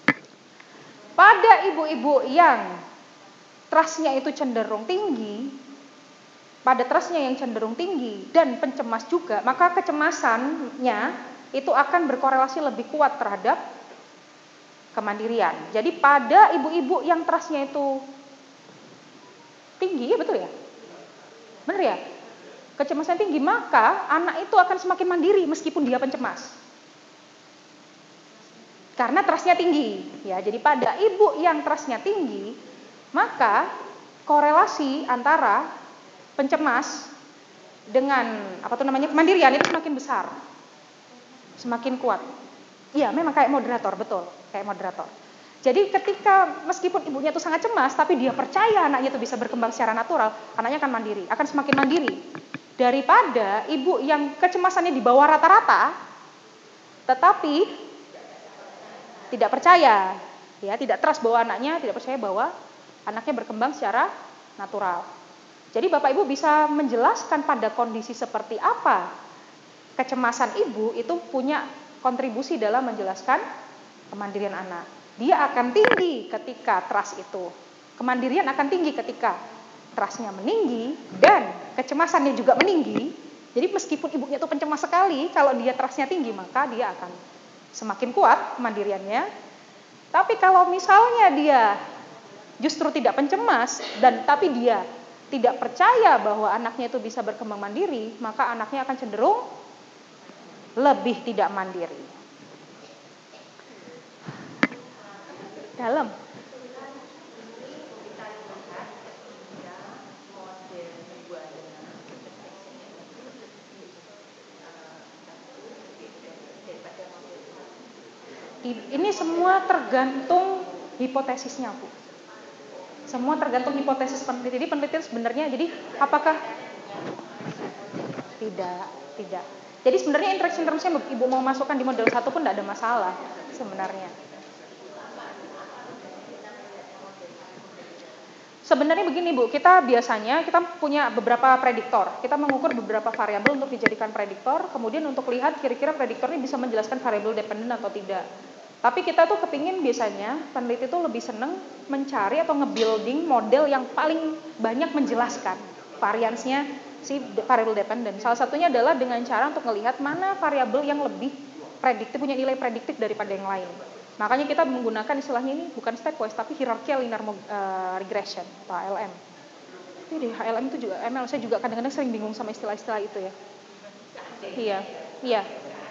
Pada ibu-ibu yang trust-nya itu cenderung tinggi, pada trust-nya yang cenderung tinggi dan pencemas juga, maka kecemasannya itu akan berkorelasi lebih kuat terhadap kemandirian. Jadi pada ibu-ibu yang trust-nya itu tinggi, ya betul ya? Benar ya? Kecemasan tinggi, maka anak itu akan semakin mandiri meskipun dia pencemas. Karena trust-nya tinggi. Ya, jadi pada ibu yang trust-nya tinggi, maka korelasi antara pencemas dengan kemandirian itu semakin besar. Semakin kuat. Iya, memang kayak moderator, betul, kayak moderator. Jadi ketika meskipun ibunya itu sangat cemas, tapi dia percaya anaknya itu bisa berkembang secara natural, anaknya akan mandiri, akan semakin mandiri. Daripada ibu yang kecemasannya di bawah rata-rata, tetapi tidak percaya, ya tidak trust bahwa anaknya, tidak percaya bahwa anaknya berkembang secara natural. Jadi Bapak Ibu bisa menjelaskan pada kondisi seperti apa kecemasan ibu itu punya kontribusi dalam menjelaskan kemandirian anak. Dia akan tinggi ketika trust itu. Kemandirian akan tinggi ketika trust-nya meninggi dan kecemasannya juga meninggi. Jadi meskipun ibunya itu pencemas sekali, kalau dia trust-nya tinggi maka dia akan semakin kuat kemandiriannya. Tapi kalau misalnya dia justru tidak pencemas tapi dia tidak percaya bahwa anaknya itu bisa berkembang mandiri, maka anaknya akan cenderung lebih tidak mandiri. Dalam. Ini semua tergantung hipotesisnya, Bu. Semua tergantung hipotesis peneliti. Jadi penelitian sebenarnya, jadi apakah tidak. Jadi sebenarnya interaction terms-nya Ibu mau masukkan di model 1 pun tidak ada masalah sebenarnya. Sebenarnya begini Bu, kita punya beberapa prediktor. Kita mengukur beberapa variabel untuk dijadikan prediktor, kemudian untuk lihat kira-kira prediktornya bisa menjelaskan variabel dependent atau tidak. Tapi kita tuh kepingin biasanya peneliti tuh lebih seneng mencari atau nge-building model yang paling banyak menjelaskan variansnya si variable dependent. Salah satunya adalah dengan cara untuk melihat mana variabel yang lebih prediktif, punya nilai prediktif daripada yang lain. Makanya kita menggunakan istilahnya ini bukan stepwise tapi hierarchical linear regression atau HLM. Ini HLM itu juga ML, saya juga kadang-kadang sering bingung sama istilah-istilah itu ya. Iya, iya.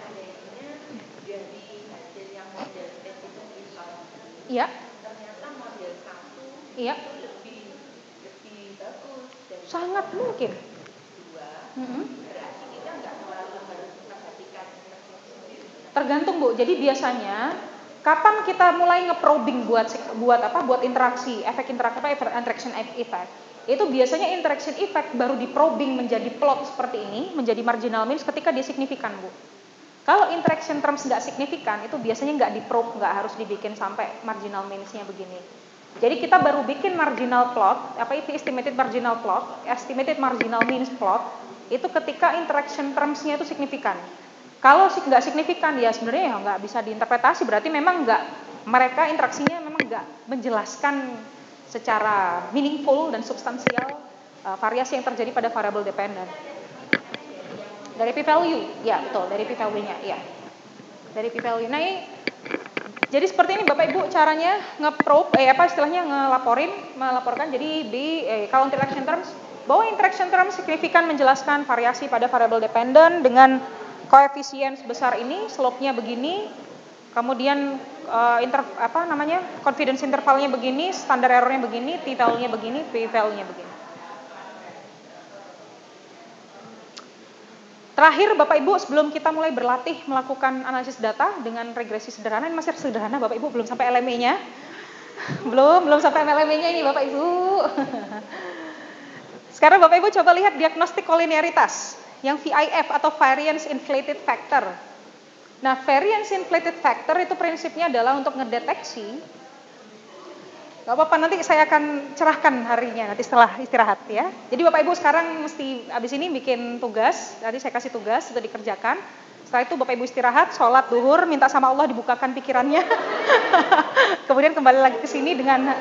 Iya. Ternyata model 1 iya. itu lebih bagus dari sangat mungkin. 2. Berarti kita nggak terlalu harus memperhatikan sendiri. Tergantung Bu. Jadi biasanya kapan kita mulai nge-probing buat interaksi, efek interaksi interaction effect. Itu biasanya interaction effect baru di-probing menjadi plot seperti ini, menjadi marginal means ketika dia signifikan, Bu. Kalau interaction terms nggak signifikan, itu biasanya nggak di-probe, nggak harus dibikin sampai marginal means-nya begini. Jadi kita baru bikin marginal plot, estimated marginal plot, estimated marginal means plot, itu ketika interaction terms-nya itu signifikan. Kalau nggak signifikan, ya sebenarnya ya nggak bisa diinterpretasi, berarti memang mereka interaksinya memang nggak menjelaskan secara meaningful dan substansial variasi yang terjadi pada variable dependent. Dari p-value, ya betul, dari p-value-nya, ya. Dari p-value. Nah, jadi seperti ini Bapak Ibu caranya nge-probe, istilahnya melaporkan. Jadi kalau interaction terms, bahwa interaction terms signifikan menjelaskan variasi pada variable dependent dengan koefisien sebesar ini, slope-nya begini, kemudian confidence intervalnya begini, standar error-nya begini, t-value-nya begini, p-value-nya begini. Terakhir Bapak Ibu, sebelum kita mulai berlatih melakukan analisis data dengan regresi sederhana, ini masih sederhana Bapak Ibu, belum sampai LME-nya. Belum sampai LME-nya ini Bapak Ibu. Sekarang Bapak Ibu coba lihat diagnostik kolinearitas yang VIF atau variance inflated factor. Nah, variance inflated factor itu prinsipnya adalah untuk ngedeteksi. Gak apa-apa, nanti saya akan cerahkan harinya nanti setelah istirahat ya. Jadi Bapak Ibu sekarang mesti abis ini bikin tugas, nanti saya kasih tugas untuk dikerjakan. Setelah itu Bapak Ibu istirahat, sholat duhur, minta sama Allah dibukakan pikirannya. Kemudian kembali lagi ke sini dengan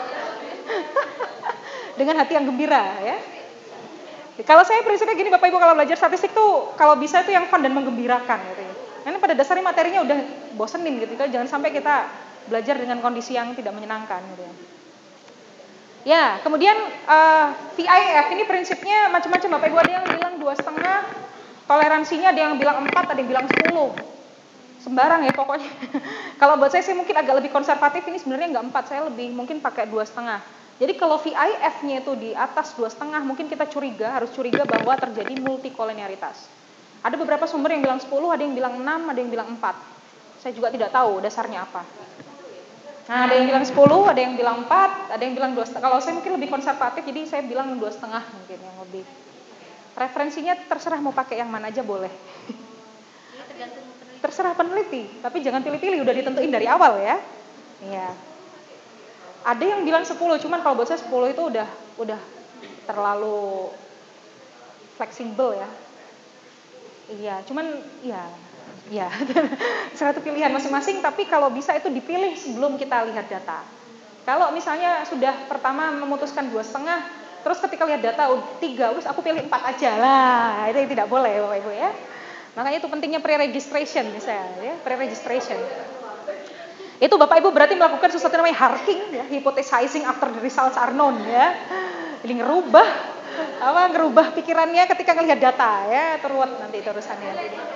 hati yang gembira ya. Kalau saya prinsipnya gini Bapak Ibu, kalau belajar statistik tuh kalau bisa itu yang fun dan menggembirakan gitu ya. Karena pada dasarnya materinya udah bosenin gitu, jangan sampai kita belajar dengan kondisi yang tidak menyenangkan gitu ya. Ya, kemudian VIF ini prinsipnya macam-macam Bapak Ibu, ada yang bilang 2,5, toleransinya ada yang bilang 4, ada yang bilang 10. Sembarang ya pokoknya. Kalau buat saya sih mungkin agak lebih konservatif, ini sebenarnya nggak 4, saya lebih mungkin pakai 2,5. Jadi kalau VIF-nya itu di atas 2,5, mungkin kita harus curiga bahwa terjadi multikolinearitas. Ada beberapa sumber yang bilang 10, ada yang bilang 6, ada yang bilang 4. Saya juga tidak tahu dasarnya apa. Nah, ada yang bilang 10, ada yang bilang 4, ada yang bilang 2,5. Kalau saya mungkin lebih konservatif, jadi saya bilang 2,5 mungkin yang lebih. Referensinya terserah mau pakai yang mana aja boleh. Terserah peneliti, tapi jangan pilih-pilih, udah ditentuin dari awal ya. Iya. Ada yang bilang 10, cuman kalau buat saya 10 itu udah terlalu fleksibel ya. Iya, cuman ya. Satu pilihan masing-masing, tapi kalau bisa itu dipilih sebelum kita lihat data. Kalau misalnya sudah pertama memutuskan 2,5, terus ketika lihat data 3, terus aku pilih 4 aja lah, itu tidak boleh Bapak Ibu ya. Makanya itu pentingnya pre-registration misalnya ya, pre-registration. Itu Bapak Ibu berarti melakukan sesuatu namanya harking ya, hypothesizing after the results are known ya. Jadi ngerubah pikirannya ketika ngelihat data ya, teruat nanti terusannya.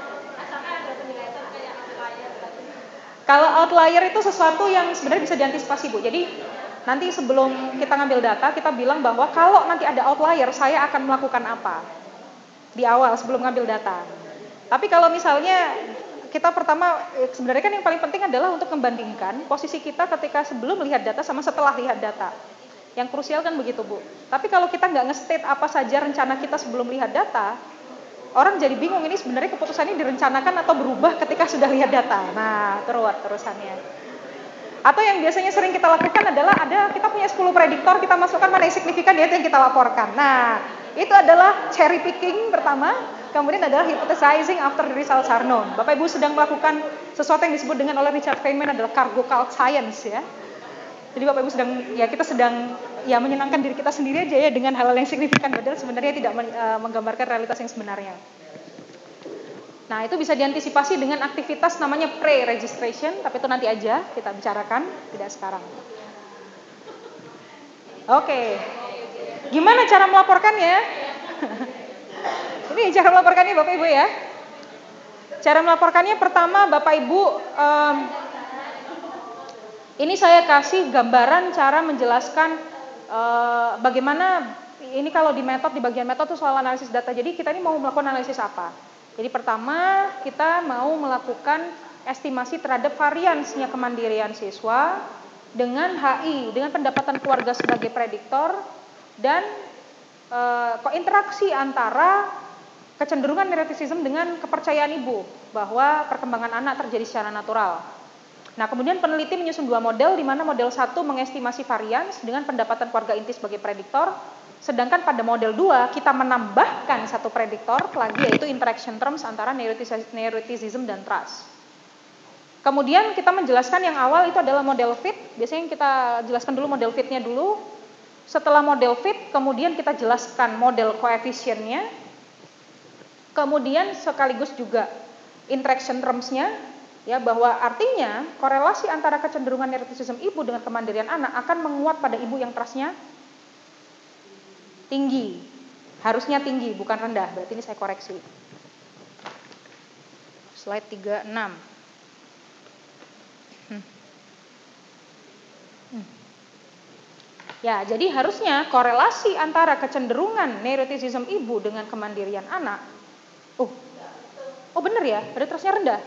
Kalau outlier itu sesuatu yang sebenarnya bisa diantisipasi Bu. Jadi nanti sebelum kita ngambil data, kita bilang bahwa kalau nanti ada outlier, saya akan melakukan apa di awal sebelum ngambil data. Tapi kalau misalnya kita pertama, sebenarnya kan yang paling penting adalah untuk membandingkan posisi kita ketika sebelum lihat data sama setelah lihat data. Yang krusial kan begitu Bu. Tapi kalau kita nggak nge-state apa saja rencana kita sebelum lihat data, orang jadi bingung ini sebenarnya keputusan ini direncanakan atau berubah ketika sudah lihat data. Nah, terusannya. Atau yang biasanya sering kita lakukan adalah kita punya 10 prediktor, kita masukkan mana yang signifikan, itu yang kita laporkan. Nah, itu adalah cherry picking pertama. Kemudian adalah hypothesizing after the results are known. Bapak Ibu sedang melakukan sesuatu yang disebut dengan oleh Richard Feynman adalah cargo cult science ya. Jadi Bapak Ibu kita sedang menyenangkan diri kita sendiri aja ya dengan hal-hal yang signifikan, padahal sebenarnya tidak menggambarkan realitas yang sebenarnya. Nah, itu bisa diantisipasi dengan aktivitas namanya pre-registration, tapi itu nanti aja kita bicarakan, tidak sekarang. Oke. Gimana cara melaporkannya? Ini cara melaporkannya Bapak Ibu ya. Cara melaporkannya pertama Bapak Ibu, ini saya kasih gambaran cara menjelaskan bagaimana ini kalau di bagian metode itu soal analisis data. Jadi kita ini mau melakukan analisis apa? Jadi pertama kita mau melakukan estimasi terhadap variansnya kemandirian siswa dengan HI, dengan pendapatan keluarga sebagai prediktor dan interaksi antara kecenderungan neuroticism dengan kepercayaan ibu bahwa perkembangan anak terjadi secara natural. Nah, kemudian peneliti menyusun 2 model, di mana model 1 mengestimasi varians dengan pendapatan keluarga inti sebagai prediktor, sedangkan pada model 2 kita menambahkan satu prediktor lagi, yaitu interaction terms antara neuroticism dan trust. Kemudian kita menjelaskan yang awal itu adalah model fit. Biasanya kita jelaskan dulu model fitnya dulu. Setelah model fit, kemudian kita jelaskan model koefisiennya. Kemudian sekaligus juga interaction terms-nya, ya, bahwa artinya korelasi antara kecenderungan neuroticism ibu dengan kemandirian anak akan menguat pada ibu yang trust-nya tinggi. Harusnya tinggi, bukan rendah. Berarti ini saya koreksi. Slide 36. Ya, jadi harusnya korelasi antara kecenderungan neuroticism ibu dengan kemandirian anak. Oh benar ya, ada trustnya rendah.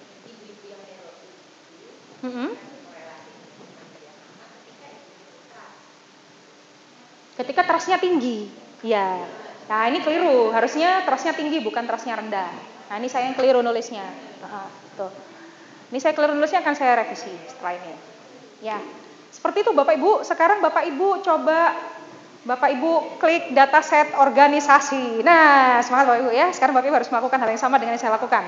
Ketika trustnya tinggi, ya. Nah ini keliru, harusnya trustnya tinggi bukan trustnya rendah. Nah ini saya yang keliru nulisnya. Tuh. Ini saya keliru nulisnya, akan saya revisi setelah ini. Ya, seperti itu Bapak Ibu. Sekarang Bapak Ibu coba klik dataset organisasi. Nah, semangat Bapak Ibu ya. Sekarang Bapak Ibu harus melakukan hal yang sama dengan yang saya lakukan.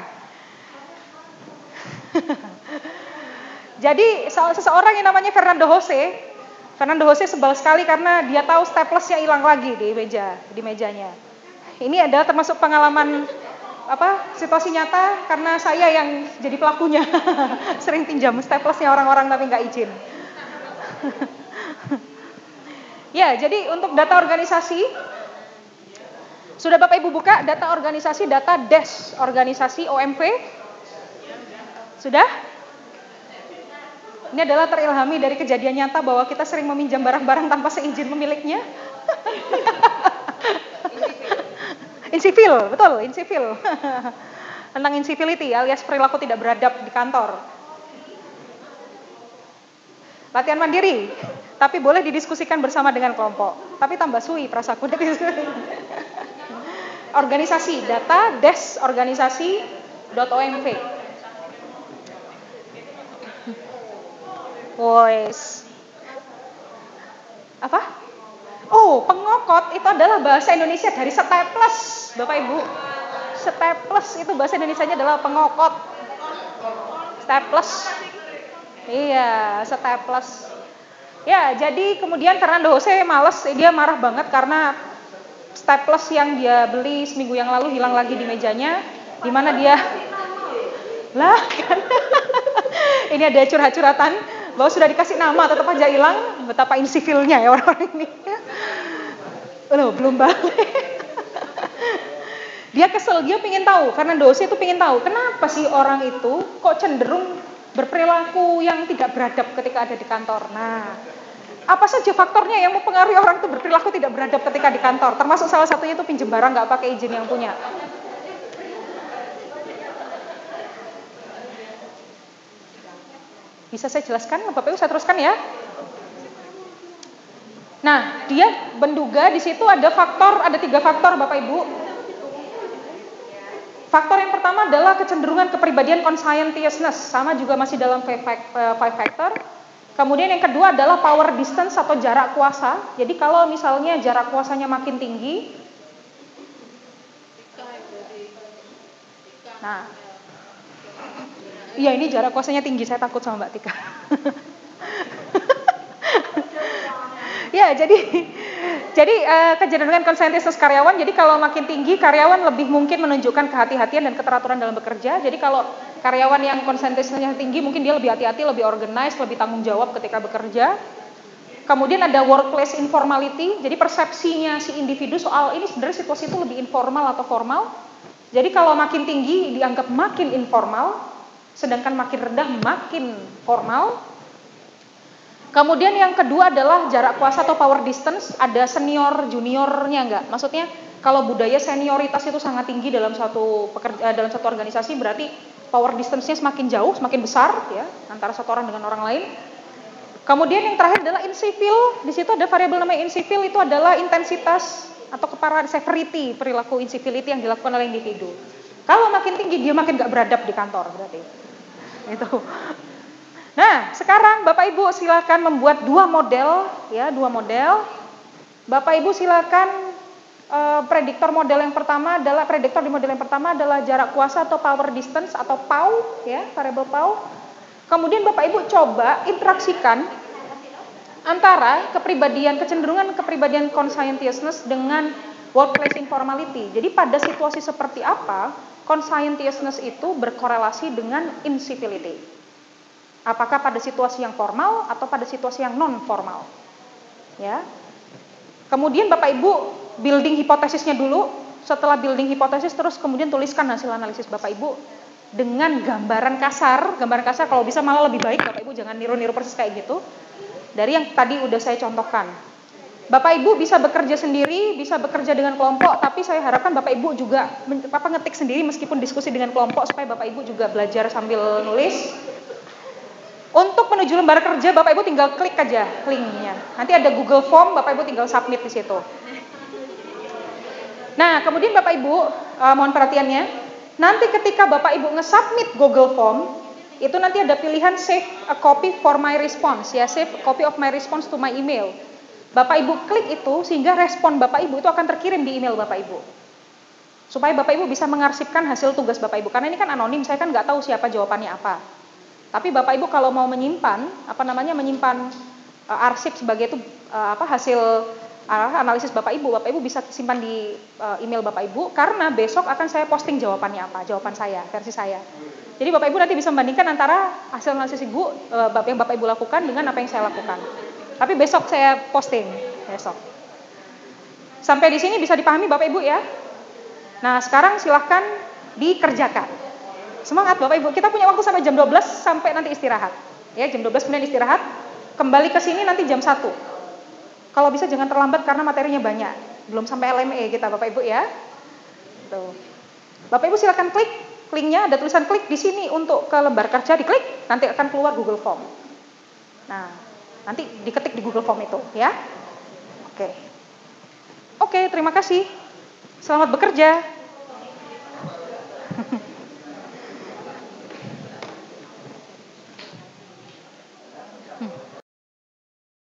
Jadi seseorang yang namanya Fernando Jose sebal sekali karena dia tahu staplesnya hilang lagi di mejanya. Ini adalah termasuk pengalaman situasi nyata karena saya yang jadi pelakunya. Sering pinjam staplesnya orang-orang tapi nggak izin. Ya, jadi untuk data organisasi, sudah Bapak Ibu buka data organisasi, data dash organisasi OMV? Sudah? Ini adalah terilhami dari kejadian nyata bahwa kita sering meminjam barang-barang tanpa seizin pemiliknya. Incivil, betul, incivil. Tentang incivility alias perilaku tidak beradab di kantor. Latihan mandiri, tapi boleh didiskusikan bersama dengan kelompok. Tapi tambah sui perasaku. Organisasi, data dash organisasi.omv. Voice. Apa? Oh, pengokot itu adalah bahasa Indonesia dari staples, Bapak Ibu. Staples itu bahasa Indonesianya adalah pengokot. Staples. Iya, staples. Ya, jadi kemudian Fernando Jose males, dia marah banget karena staples yang dia beli seminggu yang lalu hilang lagi di mejanya, di mana dia kan. Ini ada curhat-curhatan bahwa sudah dikasih nama tetap aja hilang, betapa insivilnya ya orang-orang ini. Loh, belum balik. Dia kesel, dia pengen tahu, Fernando Jose itu pengen tahu kenapa sih orang itu kok cenderung berperilaku yang tidak beradab ketika ada di kantor. Nah, apa saja faktornya yang mempengaruhi orang itu berperilaku tidak beradab ketika di kantor? Termasuk salah satunya itu pinjam barang nggak pakai izin yang punya. Bisa saya jelaskan, Bapak Ibu, saya teruskan ya. Nah, dia menduga di situ ada 3 faktor Bapak Ibu. Faktor yang pertama adalah kecenderungan kepribadian conscientiousness, sama juga masih dalam 5 factor. Kemudian yang kedua adalah power distance atau jarak kuasa. Jadi kalau misalnya jarak kuasanya makin tinggi, Nah, iya ini jarak kuasanya tinggi, saya takut sama Mbak Tika. Ya, jadi kecenderungan konsentrasitas karyawan, jadi kalau makin tinggi karyawan lebih mungkin menunjukkan kehati-hatian dan keteraturan dalam bekerja. Jadi kalau karyawan yang konsentrasitasnya tinggi mungkin dia lebih hati-hati, lebih organized, lebih tanggung jawab ketika bekerja. Kemudian ada workplace informality, jadi persepsinya si individu soal ini sebenarnya situasi itu lebih informal atau formal. Jadi kalau makin tinggi dianggap makin informal, sedangkan makin rendah makin formal. Kemudian yang kedua adalah jarak kuasa atau power distance, ada senior juniornya enggak? Maksudnya kalau budaya senioritas itu sangat tinggi dalam satu organisasi, berarti power distance-nya semakin jauh, semakin besar ya antara satu orang dengan orang lain. Kemudian yang terakhir adalah incivil. Di situ ada variabel namanya incivil, itu adalah intensitas atau keparahan severity perilaku incivility yang dilakukan oleh individu. Kalau makin tinggi dia makin gak beradab di kantor berarti. Itu. Nah, sekarang Bapak Ibu silakan membuat dua model. Bapak Ibu silakan prediktor di model yang pertama adalah jarak kuasa atau power distance atau PAU ya, variabel PAU. Kemudian Bapak Ibu coba interaksikan antara kecenderungan kepribadian conscientiousness dengan workplace informality. Jadi pada situasi seperti apa conscientiousness itu berkorelasi dengan incivility? Apakah pada situasi yang formal atau pada situasi yang non formal? Ya. Kemudian Bapak Ibu building hipotesisnya dulu. Setelah building hipotesis terus kemudian tuliskan hasil analisis Bapak Ibu dengan gambaran kasar kalau bisa malah lebih baik Bapak Ibu jangan niru-niru persis kayak gitu. Dari yang tadi udah saya contohkan. Bapak Ibu bisa bekerja sendiri, bisa bekerja dengan kelompok, tapi saya harapkan Bapak Ibu juga ngetik sendiri meskipun diskusi dengan kelompok supaya Bapak Ibu juga belajar sambil nulis. Untuk menuju lembar kerja Bapak Ibu tinggal klik aja linknya. Nanti ada Google Form, Bapak Ibu tinggal submit di situ. Nah, kemudian Bapak Ibu mohon perhatiannya. Nanti ketika Bapak Ibu nge-submit Google Form, itu nanti ada pilihan save a copy for my response, ya, save a copy of my response to my email. Bapak Ibu klik itu sehingga respon Bapak Ibu itu akan terkirim di email Bapak Ibu. Supaya Bapak Ibu bisa mengarsipkan hasil tugas Bapak Ibu. Karena ini kan anonim, saya kan nggak tahu siapa jawabannya apa. Tapi Bapak Ibu kalau mau menyimpan arsip sebagai itu hasil analisis Bapak Ibu bisa simpan di email Bapak Ibu karena besok akan saya posting jawaban saya, versi saya. Jadi Bapak Ibu nanti bisa membandingkan antara hasil analisis Ibu yang Bapak Ibu lakukan dengan apa yang saya lakukan. Tapi besok saya posting, besok. Sampai di sini bisa dipahami Bapak Ibu ya? Nah, sekarang silahkan dikerjakan. Semangat Bapak Ibu, kita punya waktu sampai jam 12 sampai nanti istirahat. Ya, jam 12 kemudian istirahat, kembali ke sini nanti jam 1. Kalau bisa jangan terlambat karena materinya banyak. Belum sampai LME kita Bapak Ibu ya. Tuh. Bapak Ibu silakan klik linknya, ada tulisan klik di sini untuk ke lembar kerja, diklik, nanti akan keluar Google Form. Nah, nanti diketik di Google Form itu ya. Oke, terima kasih. Selamat bekerja.